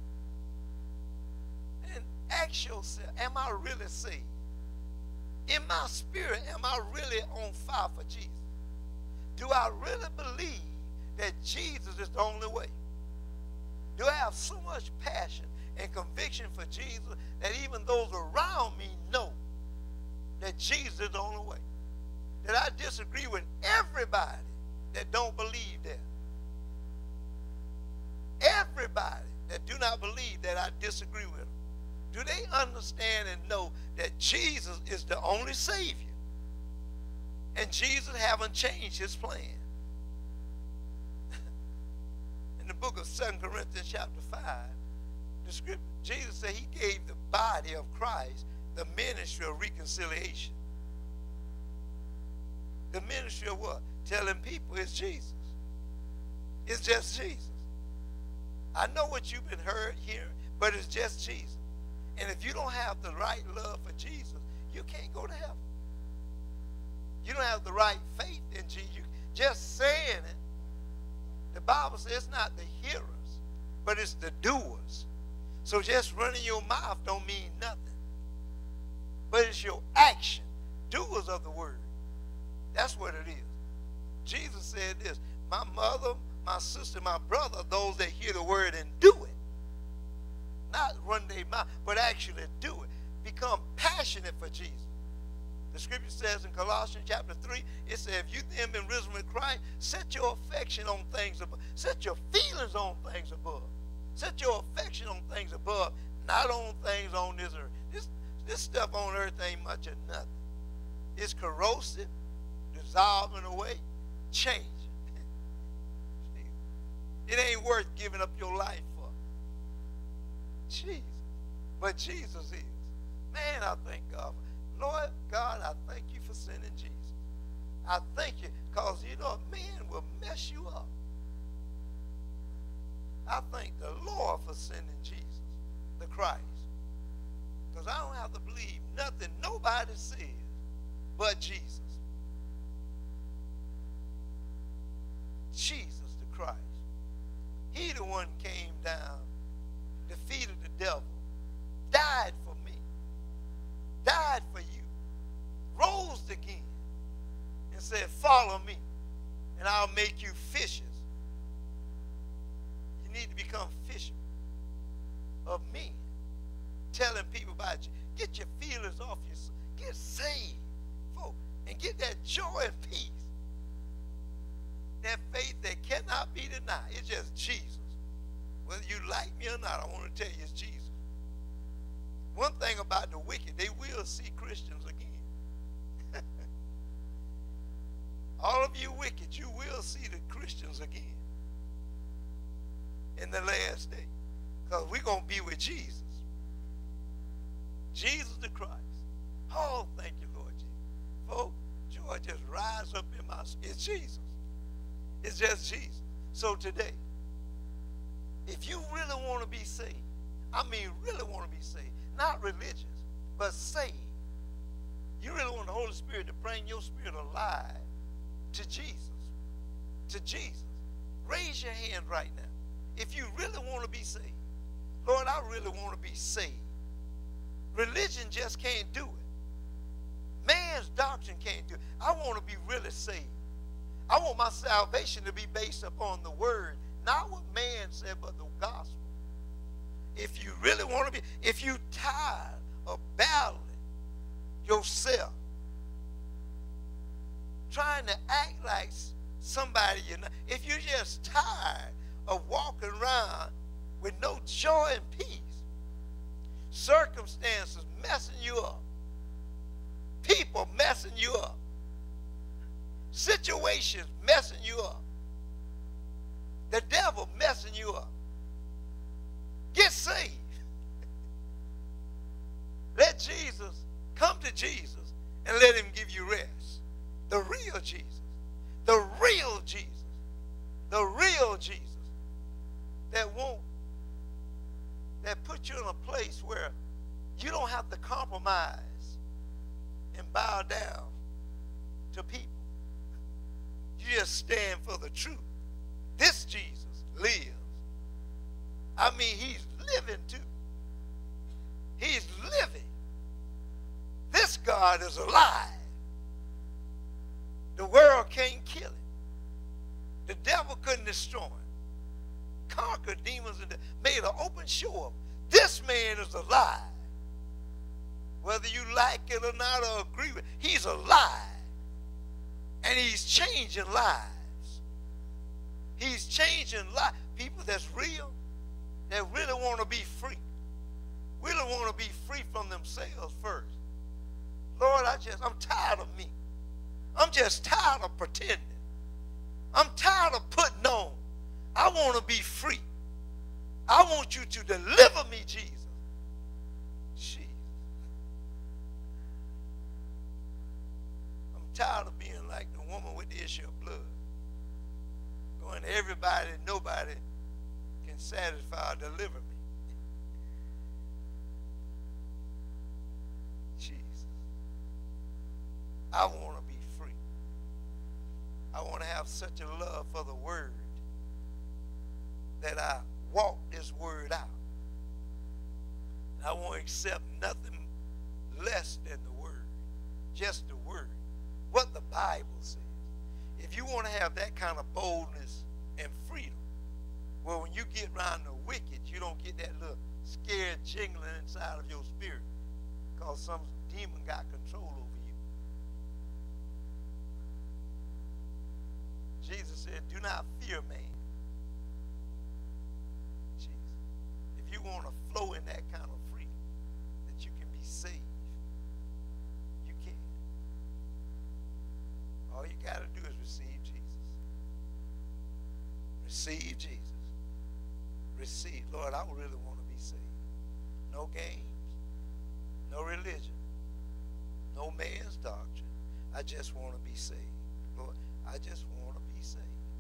And ask yourself, am I really saved? In my spirit, am I really on fire for Jesus? Do I really believe that Jesus is the only way? Do I have so much passion and conviction for Jesus that even those around me know that Jesus is the only way? That I disagree with everybody that don't believe that? Everybody that do not believe that, I disagree with them. Do they understand and know that Jesus is the only Savior? And Jesus haven't changed his plan. book of Second Corinthians chapter five, the scripture, Jesus said he gave the body of Christ the ministry of reconciliation. The ministry of what? Telling people it's Jesus. It's just Jesus. I know what you've been heard here, but it's just Jesus. And if you don't have the right love for Jesus, you can't go to heaven. You don't have the right faith in Jesus. You, just saying it, the Bible says it's not the hearers, but it's the doers. So just running your mouth don't mean nothing. But it's your action, doers of the word. That's what it is. Jesus said this, my mother, my sister, my brother, those that hear the word and do it. Not run their mouth, but actually do it. Become passionate for Jesus. The scripture says in Colossians chapter three, it says, if you then been risen with Christ, set your affection on things above. Set your feelings on things above. Set your affection on things above, not on things on this earth. This, this stuff on earth ain't much of nothing. It's corrosive, dissolving away, changing. It ain't worth giving up your life for. Jesus. But Jesus is. Man, I thank God. Lord God, I thank you for sending Jesus. I thank you because, you know, man will mess you up. I thank the Lord for sending Jesus, the Christ. Because I don't have to believe nothing nobody says but Jesus. Jesus the Christ. He the one came down, defeated the devil, died for me, died for you, rose again, and said, follow me, and I'll make you fishers. You need to become fishers of men, telling people about you. Get your feelings off yourself. Get saved, folks, and get that joy and peace. That faith that cannot be denied. It's just Jesus. Whether you like me or not, I want to tell you it's Jesus. One thing about the wicked, they will see Christians again. All of you wicked, you will see the Christians again in the last day. Because we're going to be with Jesus. Jesus the Christ. Oh, thank you, Lord Jesus. Folks, joy just rise up in my spirit. It's Jesus. It's just Jesus. So today, if you really want to be saved, I mean really want to be saved, not religious, but saved, you really want the Holy Spirit to bring your spirit alive to Jesus, to Jesus. Raise your hand right now. If you really want to be saved, Lord, I really want to be saved. Religion just can't do it. Man's doctrine can't do it. I want to be really saved. I want my salvation to be based upon the word, not what man said, but the gospel. If you really want to be, if you're tired of battling yourself, trying to act like somebody you're not, if you're just tired of walking around with no joy and peace, circumstances messing you up, people messing you up, situations messing you up, the devil messing you up, get saved. Let Jesus, come to Jesus and let him give you rest. The real Jesus, the real Jesus, the real Jesus that won't, that puts you in a place where you don't have to compromise and bow down to people. You just stand for the truth. This Jesus lives. I mean, he's living too. He's living. This God is alive. The world can't kill him. The devil couldn't destroy him. Conquered demons and made an open show of him. This man is alive. Whether you like it or not or agree with it, he's alive. And he's changing lives. He's changing lives. People that's real, that really want to be free. Really want to be free from themselves first. Lord, I just, I'm tired of me. I'm just tired of pretending. I'm tired of putting on. I want to be free. I want you to deliver me, Jesus. Jesus. I'm tired of being like the woman with the issue of blood. Going to everybody, nobody can satisfy or deliver me. Jesus. I want to be free. I want to have such a love for the word that I walk this word out. I won't accept nothing less than the word, just the word, what the Bible says. If you want to have that kind of boldness and freedom, well, when you get around the wicked, you don't get that little scared jingling inside of your spirit because some demon got control over you. Jesus said, do not fear man. You want to flow in that kind of freedom that you can be saved, you can. All you got to do is receive Jesus. Receive Jesus. Receive. Lord, I really want to be saved. No games, no religion, no man's doctrine. I just want to be saved. Lord, I just want to be saved.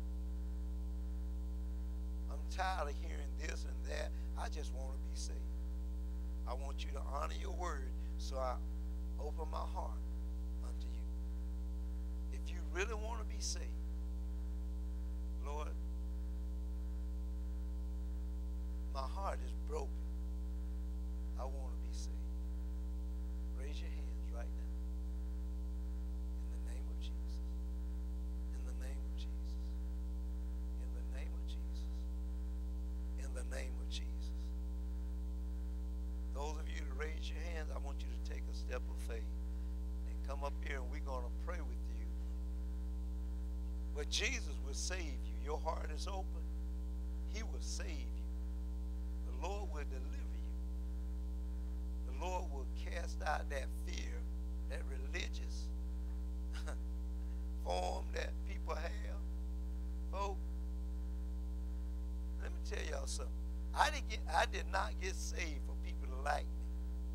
I'm tired of hearing this and that. I just want to be saved. I want you to honor your word, so I open my heart unto you. If you really want to be saved, Lord, my heart is broken. I want to be saved. Raise your hands right now. In the name of Jesus. In the name of Jesus. In the name of Jesus. In the name of Jesus. Those of you that raise your hands, I want you to take a step of faith and come up here and we're going to pray with you. But Jesus will save you. Your heart is open. He will save you. The Lord will deliver you. The Lord will cast out that fear, that religious form that people have. Folks, let me tell y'all something. I didn't get, I did not get saved for people to like me.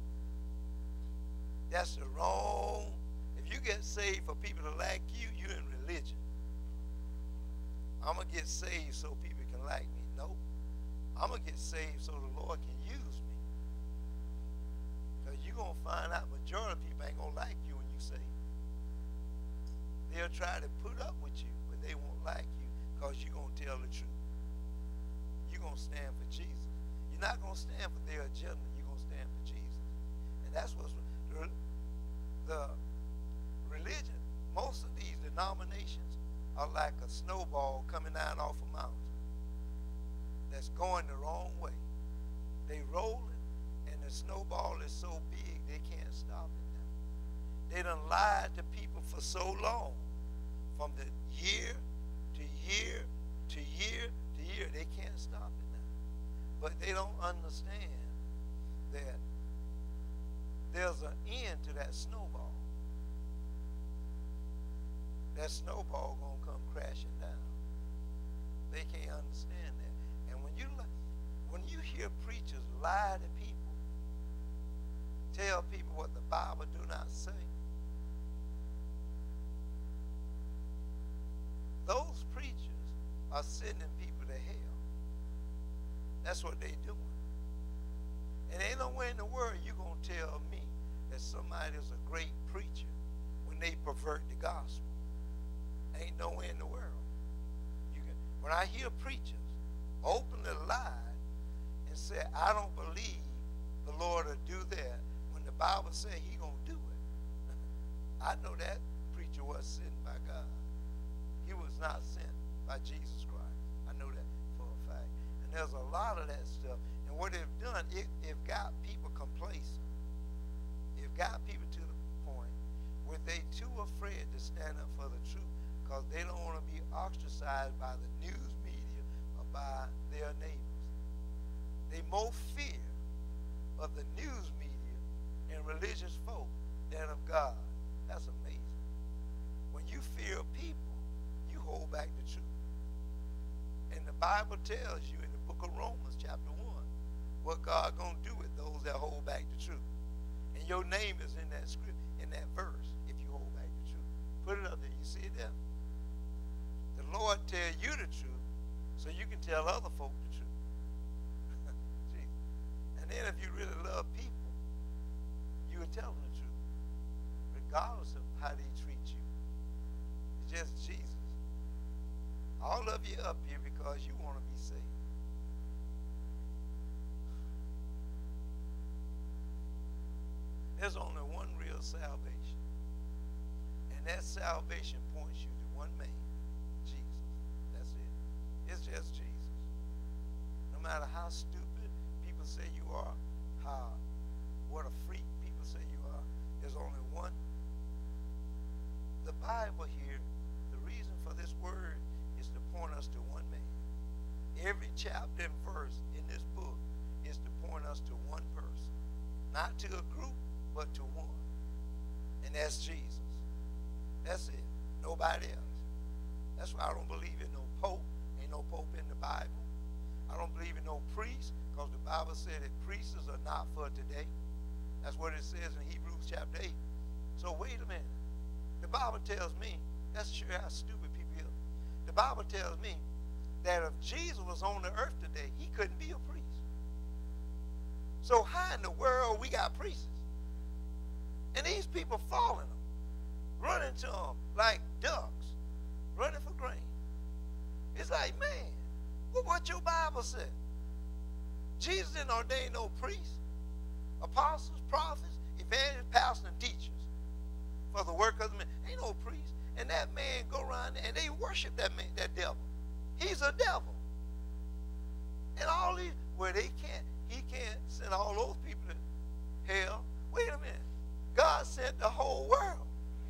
That's the wrong. If you get saved for people to like you, you're in religion. I'm going to get saved so people can like me. No. I'm going to get saved so the Lord can use me. Because you're going to find out majority of people ain't going to like you when you say. They'll try to put up with you, but they won't like you because you're going to tell the truth. You're going to stand for Jesus. You're not going to stand for their agenda. You're going to stand for Jesus. And that's what's the, the religion. Most of these denominations are like a snowball coming down off a mountain that's going the wrong way. They rolling, and the snowball is so big they can't stop it now. They done lied to people for so long, from the year to year to year to year. They can't stop it now. But they don't understand that there's an end to that snowball. That snowball gonna come crashing down. They can't understand that. And when you when you hear preachers lie to people, tell people what the Bible do not say, those preachers are sending people to hell. That's what they doing. And ain't nowhere in the world you gonna tell me that somebody is a great preacher when they pervert the gospel. Ain't nowhere in the world. You can, when I hear preachers openly lie and say, I don't believe the Lord will do that when the Bible says he gonna do it, I know that preacher was sent by God. He was not sent by Jesus Christ. I know that for a fact. And there's a lot of that stuff. And what they've done, it, it got people complacent. It got people to the point where they too afraid to stand up for the truth, because they don't want to be ostracized by the news media or by their neighbors. They more fear of the news media and religious folk than of God. That's amazing. When you fear people, you hold back the truth. And the Bible tells you in the book of Romans chapter one what God going to do with those that hold back the truth. And your name is in that script, in that verse, if you hold back the truth. Put it up there. You see it there? The Lord tell you the truth so you can tell other folk the truth. And then if you really love people, you will tell them the truth, regardless of how they treat you. It's just Jesus. All of you up here because you want to be saved. There's only one real salvation. And that salvation points you to one man, Jesus. That's it. It's just Jesus. No matter how stupid people say you are, how, what a freak people say you are, there's only one. The Bible here, the reason for this word is to point us to one man. Every chapter and verse in this book is to point us to one person. Not to a group, but to one. And that's Jesus. That's it. Nobody else. That's why I don't believe in no pope. Ain't no pope in the Bible. I don't believe in no priest, because the Bible said that priests are not for today. That's what it says in Hebrews chapter eight. So wait a minute. The Bible tells me, that's sure how stupid people are. The Bible tells me that if Jesus was on the earth today, he couldn't be a priest. So how in the world we got priests? And these people following them, running to them like ducks, running for grain. It's like, man, look what your Bible said. Jesus didn't ordain no priests, apostles, prophets, evangelists, pastors, and teachers for the work of the man. Ain't no priest. And that man go around and they worship that man, that devil. He's a devil. And all these, well, they can't, he can't send all those people to hell. Wait a minute. God sent the whole world.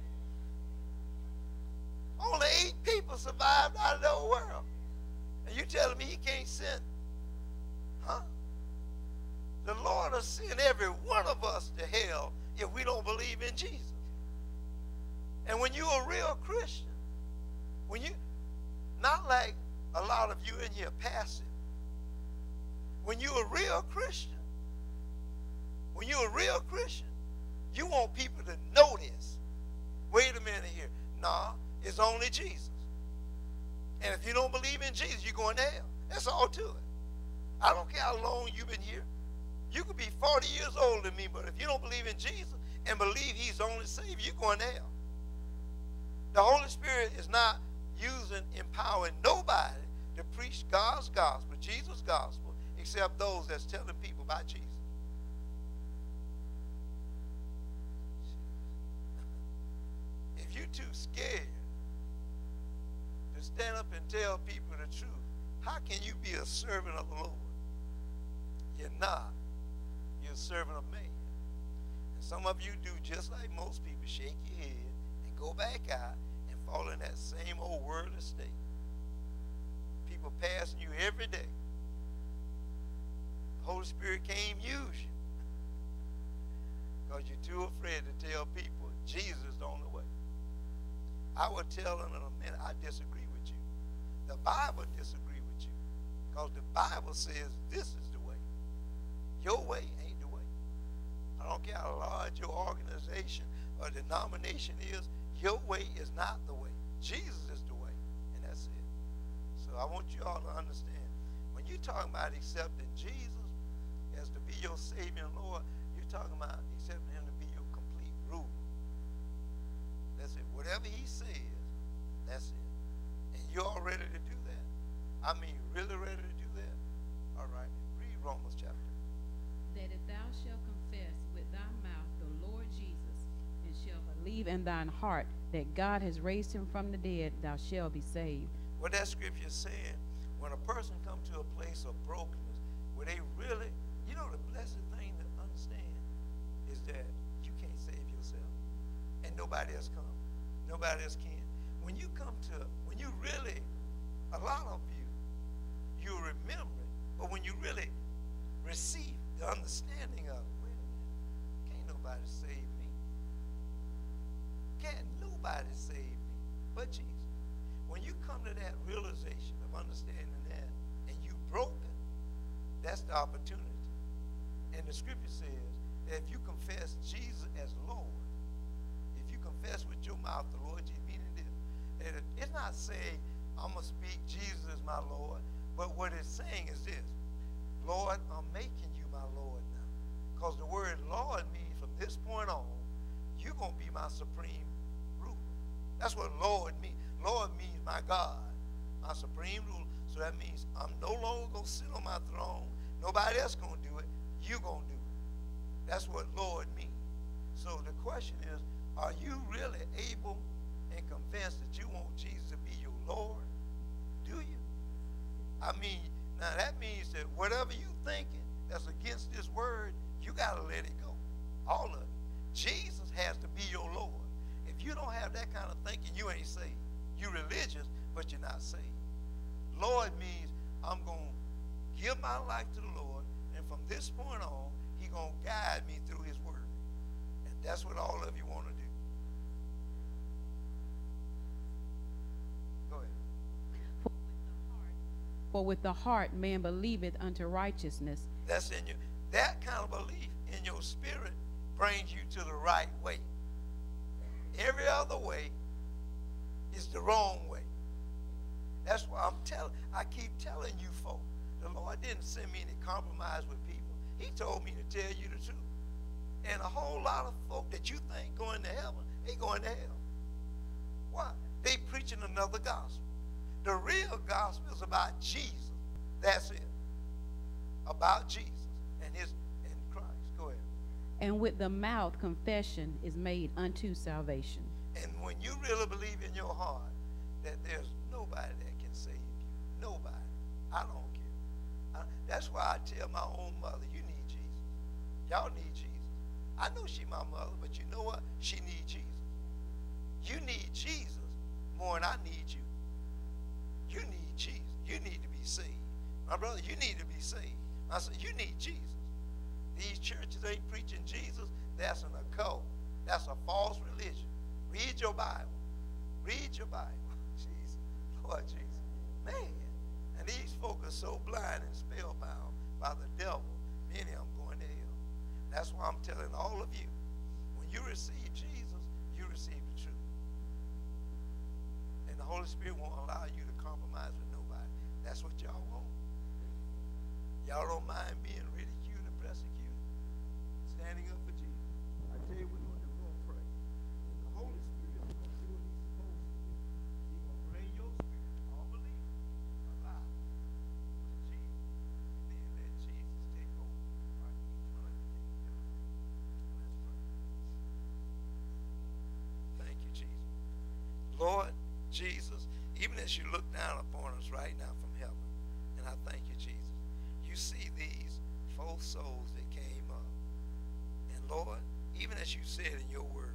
Only eight people survived out of the whole world. And you telling me he can't send? Huh? The Lord will send every one of us to hell if we don't believe in Jesus. And when you're a real Christian, when you, not like a lot of you in here passive, when you're a real Christian, when you're a real Christian, you want people to know this. Wait a minute here. Nah, it's only Jesus. And if you don't believe in Jesus, you're going to hell. That's all to it. I don't care how long you've been here. You could be forty years older than me, but if you don't believe in Jesus and believe he's the only Savior, you're going to hell. The Holy Spirit is not using, empowering nobody to preach God's gospel, Jesus' gospel, except those that's telling people about Jesus. If you're too scared to stand up and tell people the truth, how can you be a servant of the Lord? You're not. You're a servant of man. And some of you do just like most people, shake your head and go back out and fall in that same old worldly state. People passing you every day. The Holy Spirit can't use you because you're too afraid to tell people Jesus is the only way. I will tell them in a minute, I disagree with you. The Bible disagree with you because the Bible says this is the way. Your way ain't the way. I don't care how large your organization or denomination is, your way is not the way. Jesus is the way, and that's it. So I want you all to understand, when you're talking about accepting Jesus as to be your Savior and Lord, you're talking about accepting him to be your complete ruler. That's it. Whatever he says, that's it. And you're all ready to do that. I mean, really ready to do that? All right. Read Romans chapter. That if thou shalt confess with thy mouth the Lord Jesus, and shalt believe in thine heart that God has raised him from the dead, thou shalt be saved. What that scripture is saying, when a person comes to a place of brokenness, where they really, you know, the blessed thing to understand is that you can't save yourself. And nobody else come. Nobody else can. When you come to, when you really, a lot of you, you remember it, but when you really receive the understanding of, wait a minute, can't nobody save me. Can't nobody save me but Jesus. When you come to that realization of understanding that, opportunity. And the scripture says that if you confess Jesus as Lord, if you confess with your mouth the Lord Jesus, meaning this, that it, it's not saying I'm going to speak Jesus as my Lord, but what it's saying is this: Lord, I'm making you my Lord now. Because the word Lord means from this point on, you're going to be my supreme ruler. That's what Lord means. Lord means my God, my supreme ruler. So that means I'm no longer going to sit on my throne. Nobody else going to do it. You're going to do it. That's what Lord means. So the question is, are you really able and convinced that you want Jesus to be your Lord? Do you? I mean, now that means that whatever you thinking that's against this word, you got to let it go. All of it. Jesus has to be your Lord. If you don't have that kind of thinking, you ain't saved. You're religious, but you're not saved. Lord means I'm going to give my life to the Lord, and from this point on, he's going to guide me through his word. And that's what all of you want to do. Go ahead. For with the heart man believeth unto righteousness. That's in you. That kind of belief in your spirit brings you to the right way. Every other way is the wrong way. That's why I'm telling, I keep telling you folk, the Lord didn't send me to compromise with people. He told me to tell you the truth. And a whole lot of folk that you think going to heaven, they going to hell. Why? They preaching another gospel. The real gospel is about Jesus. That's it. About Jesus and his and Christ. Go ahead. And with the mouth confession is made unto salvation. And when you really believe in your heart that there's nobody that can save you, nobody, I don't care. I, that's why I tell my own mother, you need Jesus. Y'all need Jesus. I know she my mother, but you know what? She needs Jesus. You need Jesus more than I need you. You need Jesus. You need to be saved. My brother, you need to be saved. I said, you need Jesus. These churches ain't preaching Jesus. That's an occult. That's a false religion. Read your Bible. Read your Bible. Jesus. Lord Jesus. Man. And these folk are so blind and spellbound by the devil. Many of them going to hell. That's why I'm telling all of you, when you receive Jesus, you receive the truth. And the Holy Spirit won't allow you to compromise with nobody. That's what y'all want. Y'all don't mind being ridiculed and persecuted, standing up for Jesus. I tell you what we're going to do. We're going to pray. The Holy Spirit is going to do what he's supposed to do. He's going to bring your spirit, all believers, alive to Jesus. And then let Jesus take over. All right, each one of you get together. Let's pray. Thank you, Jesus. Lord Jesus, even as you look down upon us right now from heaven, and I thank you, Jesus. You see these four souls that came up. And Lord, even as you said in your word,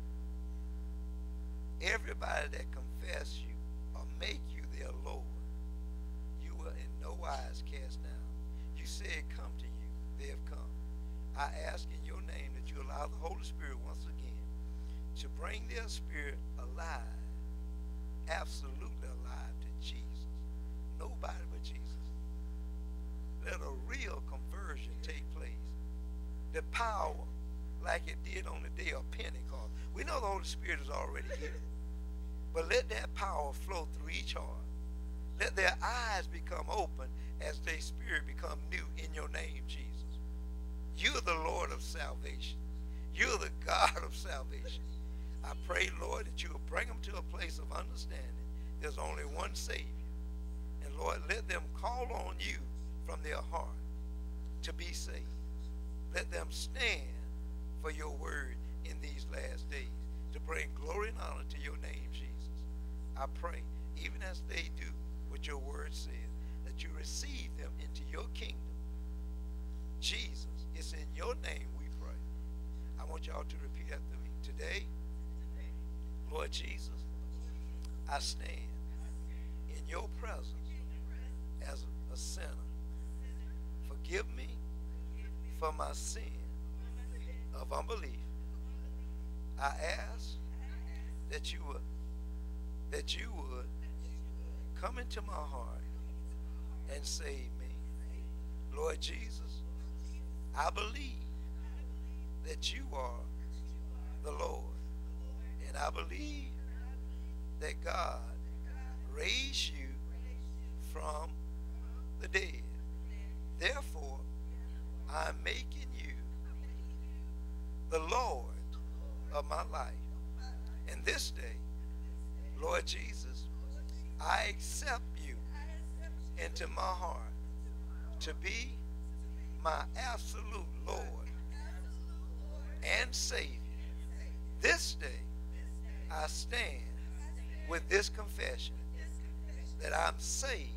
everybody that confess you or make you their Lord, you will in no wise cast down. You said, come to you. They have come. I ask in your name that you allow the Holy Spirit once again to bring their spirit alive, absolutely alive to Jesus. Nobody but Jesus. Let a real conversion take place. The power, like it did on the day of Pentecost. We know the Holy Spirit is already here. But let that power flow through each heart. Let their eyes become open as their spirit become new in your name, Jesus. You're the Lord of salvation. You're the God of salvation. I pray, Lord, that you will bring them to a place of understanding. There's only one Savior. And Lord, let them call on you from their heart to be saved. Let them stand for your word in these last days to bring glory and honor to your name, Jesus. I pray, even as they do what your word says, that you receive them into your kingdom. Jesus, it's in your name we pray. I want y'all to repeat after me. Today, Lord Jesus, I stand in your presence as a sinner. Forgive me for my sin of unbelief. I ask that you would that you would come into my heart and save me. Lord Jesus, I believe that you are the Lord. And I believe that God raised you from the dead. Therefore, I'm making you the Lord of my life. And this day, Lord Jesus, I accept you into my heart to be my absolute Lord and Savior. This day, I stand with this confession that I'm saved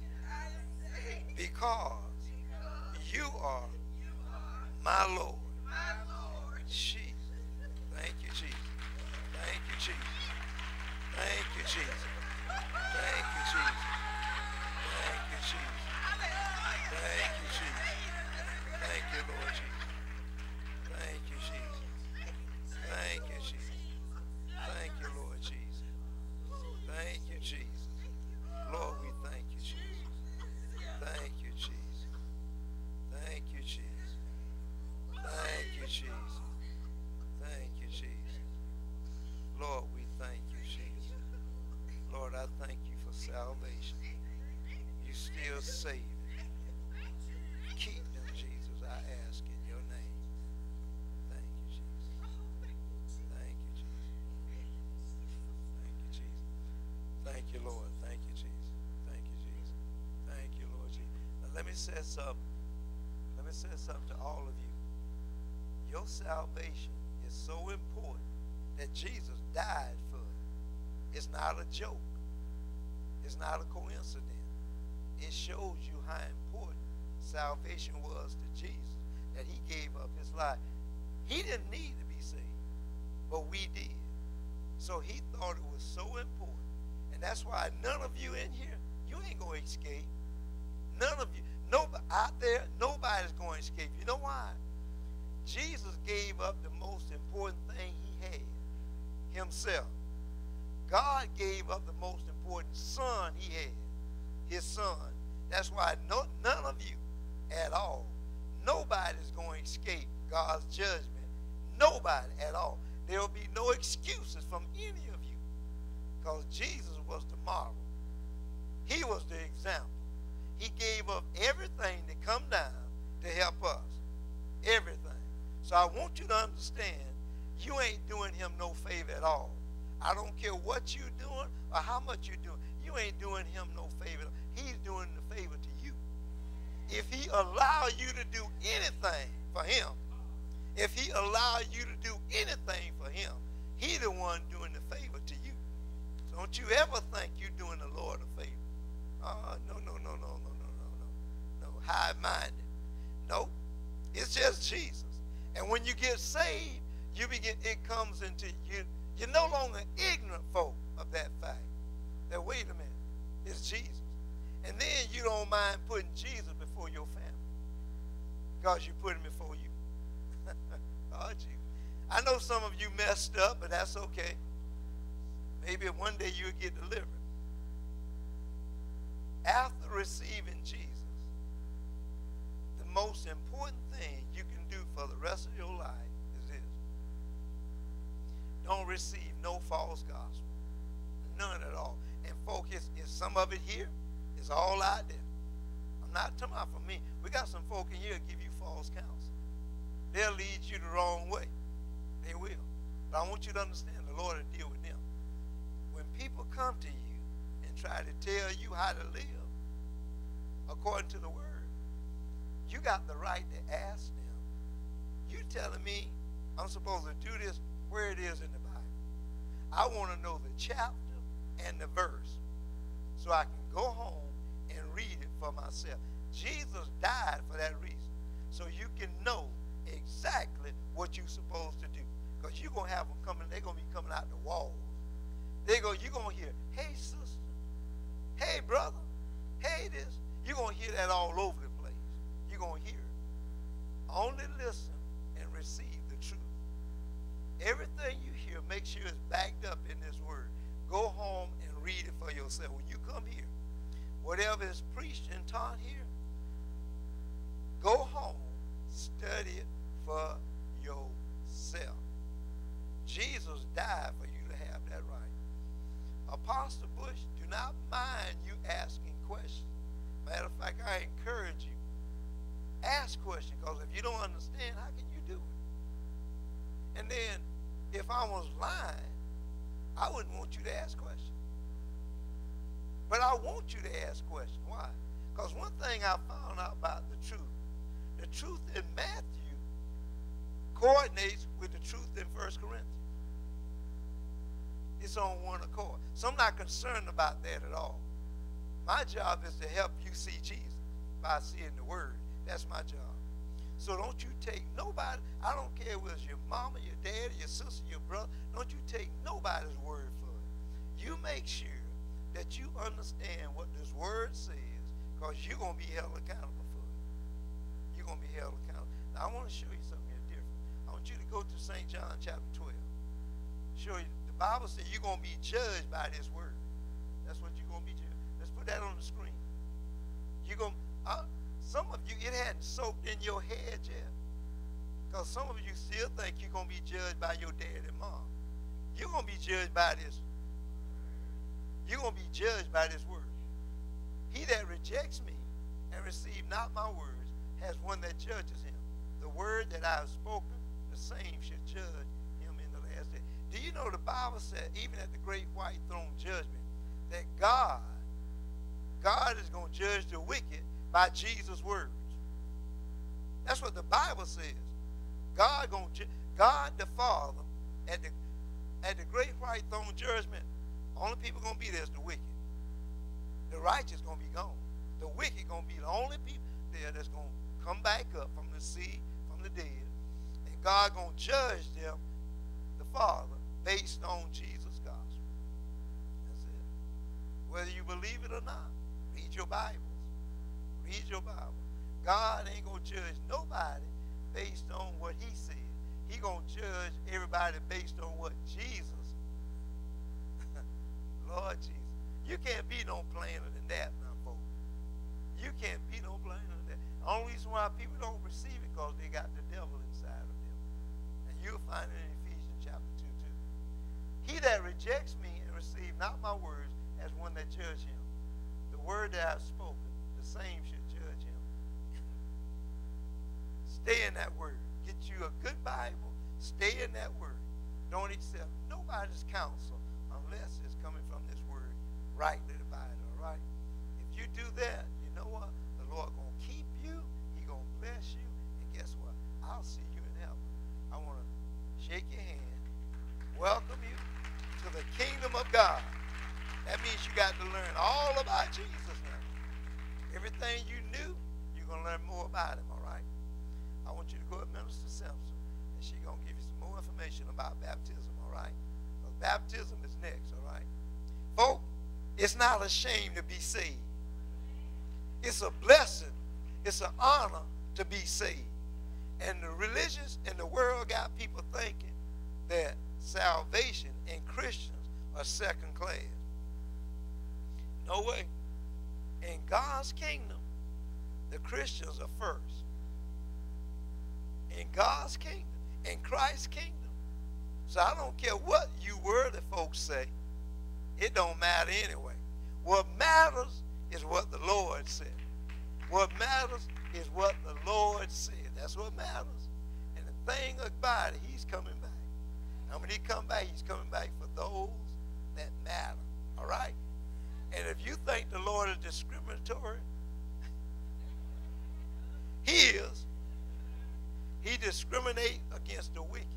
because you are my Lord. Jesus. Thank you, Jesus. Thank you, Jesus. Thank you, Jesus. Thank you, Jesus. Thank you, Jesus. Thank you, Jesus. Thank you, Lord Jesus. Thank you, Jesus. Thank you, Jesus. Thank you, Lord Jesus. Thank you, Jesus. Lord, we thank you, Jesus. Thank you, Jesus. Thank you, Jesus. Thank you, Jesus. Thank you, Jesus. Lord, we thank you, Jesus. Lord, I thank you for salvation. You still saving. Keep them, Jesus, I ask in your name. Thank you, Jesus. Thank you, Jesus. Thank you, Jesus. Thank you, Lord. Thank you, Jesus. Thank you, Jesus. Thank you, Lord Jesus. Now let me say something. Let me say something to all of you. Your salvation is so important that Jesus died for it. It's not a joke. It's not a coincidence. It shows you how important salvation was to Jesus, that he gave up his life. He didn't need to be saved, but we did. So he thought it was so important. And that's why none of you in here, you ain't going to escape. None of you. Nobody out there, nobody's going to escape. You know why? Jesus gave up the most important thing he had, himself. God gave up the most important son he had, his son. That's why no, none of you at all, nobody's going to escape God's judgment. Nobody at all. There will be no excuses from any of you because Jesus was the model. He was the example. He gave up everything to come down to help us. Everything. So I want you to understand, you ain't doing him no favor at all. I don't care what you're doing or how much you're doing. You ain't doing him no favor. He's doing the favor to you. If he allow you to do anything for him, if he allow you to do anything for him, he the one doing the favor to you. So don't you ever think you're doing the Lord a favor. Uh, no, no, no, no, no, no, no, no. No, high-minded. No, it's just Jesus. And when you get saved, you begin, it comes into you. You're no longer ignorant folk of that fact. That wait a minute, it's Jesus. And then you don't mind putting Jesus before your family because you put him before you. Oh, Jesus. I know some of you messed up, but that's okay. Maybe one day you'll get delivered. After receiving Jesus, the most important thing you can do for the rest of your life is this. Don't receive no false gospel. None at all. And folks, it's, it's some of it here. It's all out there. I'm not talking about for me. We got some folk in here that give you false counsel. They'll lead you the wrong way. They will. But I want you to understand the Lord will deal with them. When people come to you and try to tell you how to live according to the word, you got the right to ask them. You telling me I'm supposed to do this where it is in the Bible. I want to know the chapter and the verse so I can go home and read it for myself. Jesus died for that reason, so you can know exactly what you're supposed to do. Because you're going to have them coming, they're going to be coming out the walls. They go, you're going to hear, hey, sister, hey, brother, hey, this. You're going to hear that all over the place. You're going to hear it. Only listen and receive the truth. Everything you hear, make sure it's backed up in this word. Go home and read it for yourself. When you come here, whatever is preached and taught here, Go home, study it for yourself. Jesus died for you to have that right. Apostle Bush, do not mind you asking questions. Matter of fact, I encourage you, ask questions, because if you don't understand, how can you do it? And then, if I was lying, I wouldn't want you to ask questions. But I want you to ask questions. Why? Because one thing I found out about the truth, the truth in Matthew coordinates with the truth in First Corinthians. It's on one accord. So I'm not concerned about that at all. My job is to help you see Jesus by seeing the Word. That's my job. So don't you take nobody, I don't care whether it's your mama, your daddy, your sister, your brother, don't you take nobody's word for it. You make sure that you understand what this Word says, because you're going to be held accountable for it. You're going to be held accountable. Now, I want to show you something here different. I want you to go to Saint John chapter twelve. Show you, the Bible says you're going to be judged by this Word. That's what you're going to be judged. Let's put that on the screen. You're going uh, some of you, it hadn't soaked in your head yet. Because some of you still think you're going to be judged by your dad and mom. You're going to be judged by this. You're going to be judged by this Word. He that rejects me and receive not my words has one that judges him. The word that I have spoken, the same should judge him in the last day. Do you know the Bible said, even at the great white throne judgment, that God, God is going to judge the wicked by Jesus' words. That's what the Bible says. God going to, God the Father, at the at the great white throne judgment, only people going to be there is the wicked. The righteous going to be gone. The wicked going to be the only people there that's going to come back up from the sea, from the dead. And God going to judge them, the Father, based on Jesus' gospel. That's it. Whether you believe it or not, read your Bibles. Read your Bible. God ain't going to judge nobody based on what he said. He going to judge everybody based on what Jesus. Lord Jesus. You can't be no plainer than that now, folks. You can't be no plainer than that. The only reason why people don't receive it because they got the devil inside of them. And you'll find it in Ephesians chapter two, too. He that rejects me and receive not my words as one that judge him. The word that I've spoken, the same should judge him. Stay in that word. Get you a good Bible. Stay in that word. Don't accept nobody's counsel unless it's coming from this word, rightly divided, all right? If you do that, you know what? The Lord going to keep you. He going to bless you. And guess what? I'll see you in heaven. I want to shake your hand, welcome you to the kingdom of God. That means you got to learn all about Jesus now. Everything you knew, you're going to learn more about him, all right? I want you to go to Minister Simpson, and she's going to give you some more information about baptism, all right? Because baptism is next, all right? Folks, it's not a shame to be saved. It's a blessing. It's an honor to be saved. And the religious and the world got people thinking that salvation and Christians are second class. No way. In God's kingdom, the Christians are first. In God's kingdom, in Christ's kingdom. So I don't care what you worldly folks say. It don't matter anyway. What matters is what the Lord said. What matters is what the Lord said. That's what matters. And the thing about it, he's coming back. And when he come back, he's coming back for those that matter. All right? And if you think the Lord is discriminatory, he is. He discriminates against the wicked.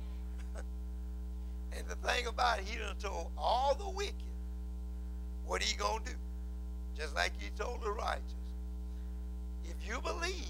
And the thing about it, he done told all the wicked what he gonna do. Just like he told the righteous. If you believe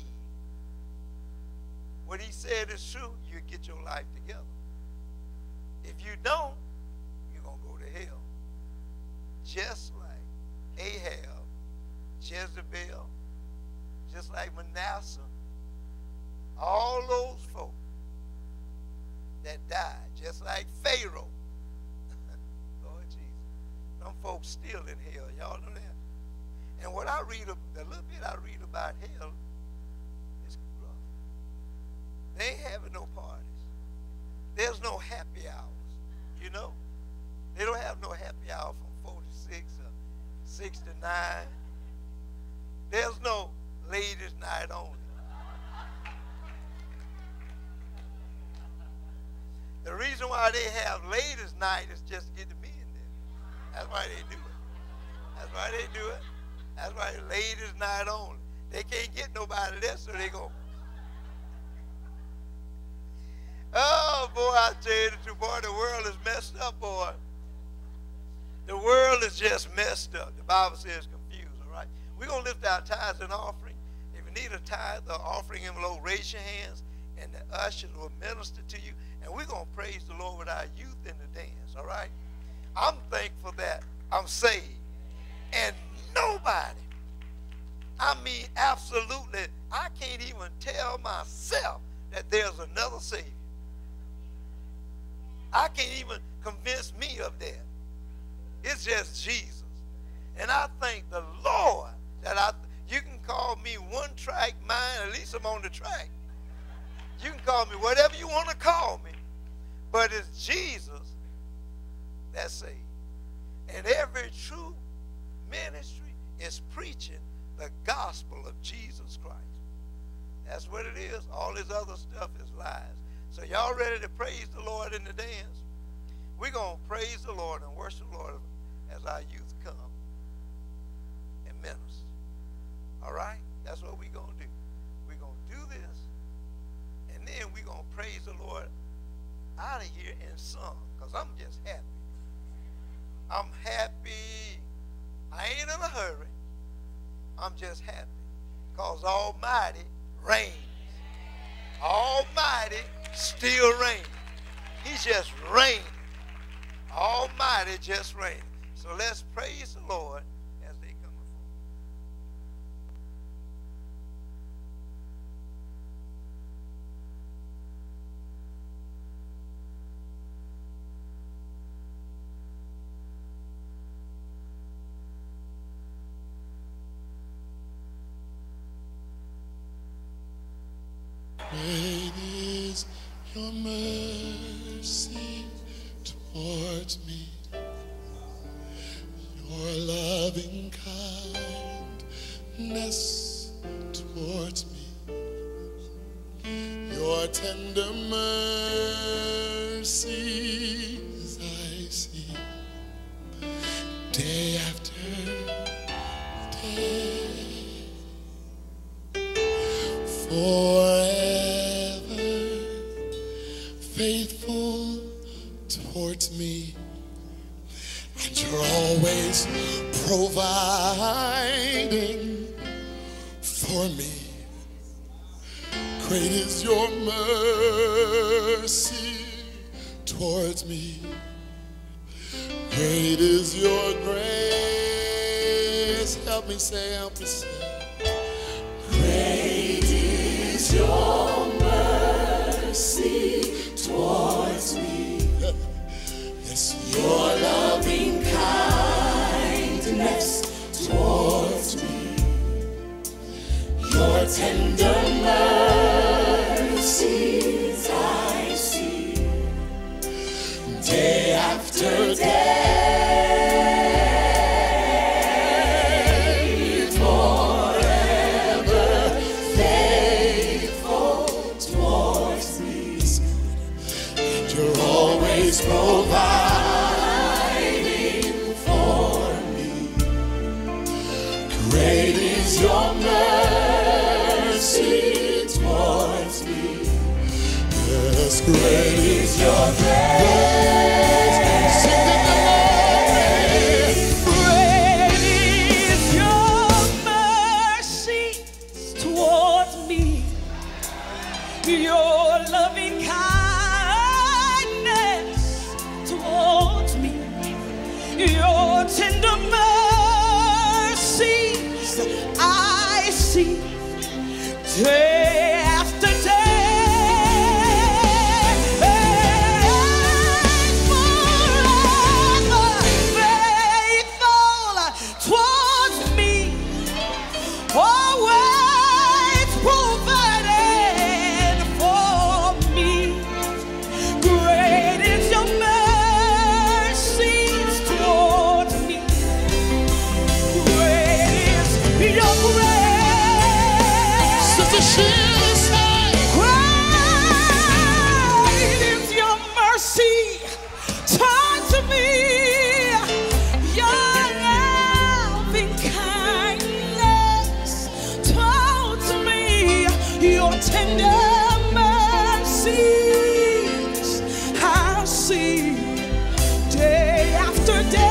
what he said is true, you get your life together. If you don't, you're gonna go to hell. Just like Ahab, Jezebel, just like Manasseh, all those folk that died, just like Pharaoh. Lord Jesus. Them folks still in hell. Y'all know that? And what I read, the little bit I read about hell, have no happy hour from forty-six or sixty-nine. There's no ladies' night only. The reason why they have ladies' night is just to get the men there. That's why they do it. That's why they do it. That's why ladies' night only. They can't get nobody there, so they go. Oh, boy, I tell you the truth, boy, the world is messed up, boy. The world is just messed up. The Bible says confused, all right? We're going to lift our tithes and offering. If you need a tithe or offering envelope, raise your hands, and the ushers will minister to you. And we're going to praise the Lord with our youth in the dance, all right? I'm thankful that I'm saved. And nobody, I mean absolutely, I can't even tell myself that there's another Savior. I can't even convince me of that. It's just Jesus. And I thank the Lord that I, you can call me one track mind, at least I'm on the track. You can call me whatever you want to call me, but it's Jesus that saves. And every true ministry is preaching the gospel of Jesus Christ. That's what it is. All this other stuff is lies. So y'all ready to praise the Lord in the dance? We're going to praise the Lord and worship the Lord as our youth come and minister. All right? That's what we're going to do. We're going to do this, and then we're going to praise the Lord out of here in song, because I'm just happy. I'm happy. I ain't in a hurry. I'm just happy because Almighty reigns. Almighty still reigns. He's just reigning. Almighty just reigning. So let's praise the Lord as they come before. Great is your mercy towards me, your loving kindness towards me, your tender mercies I see day after day. Forever faithful towards me, and you're always providing for me. Great is your mercy towards me. Great is your grace. Help me say, help me say. Great is your mercy towards me. Yes, your loving kindness towards me. Your tender mercies I see day after day. Providing for me. Great is your mercy towards me. Yes, great is your grace. Sing it Great is your mercy towards me. Your loving kindness towards me, your tender mercies I see day after day. Forever faithful towards me, always provided for me. Great is your mercies your tender mercies I see day after day.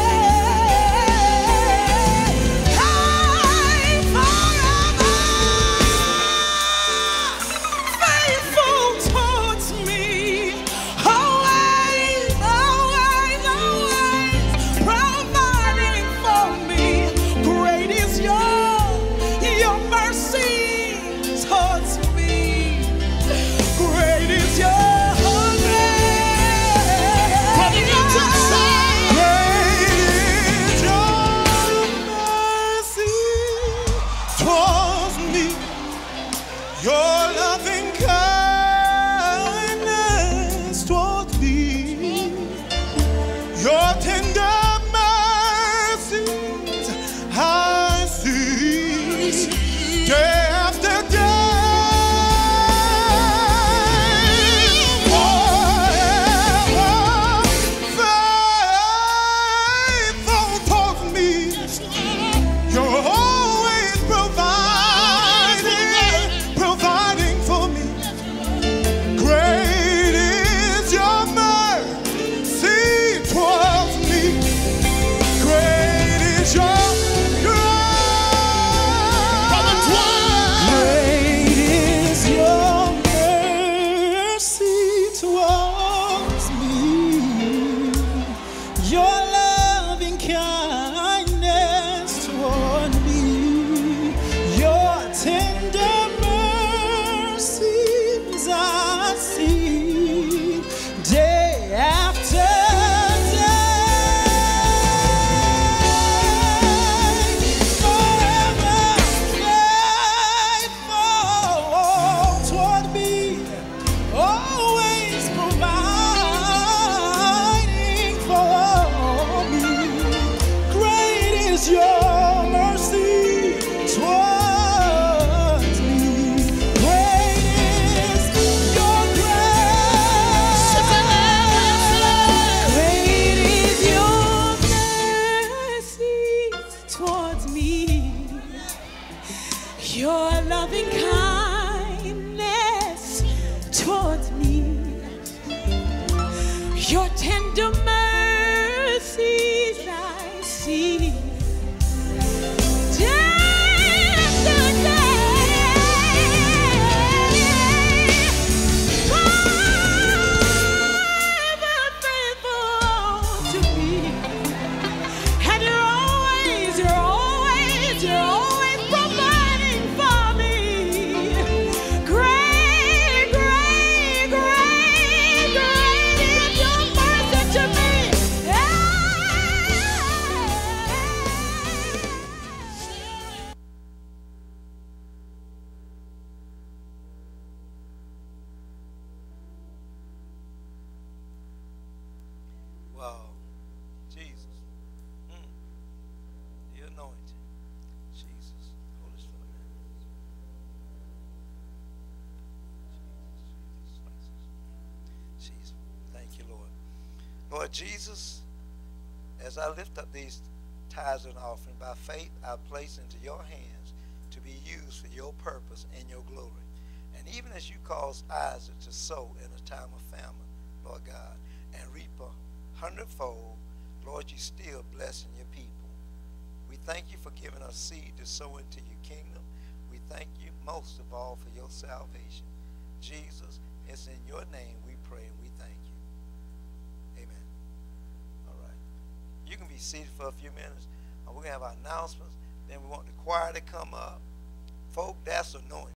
Lord Jesus, as I lift up these tithes and offering, by faith I place into your hands to be used for your purpose and your glory. And even as you caused Isaac to sow in a time of famine, Lord God, and reap a hundredfold, Lord, you still blessing your people. We thank you for giving us seed to sow into your kingdom. We thank you most of all for your salvation. Jesus, it's in your name we pray and we thank you. Amen. All right. You can be seated for a few minutes. Uh, we're going to have our announcements. Then we want the choir to come up. Folk, that's anointing.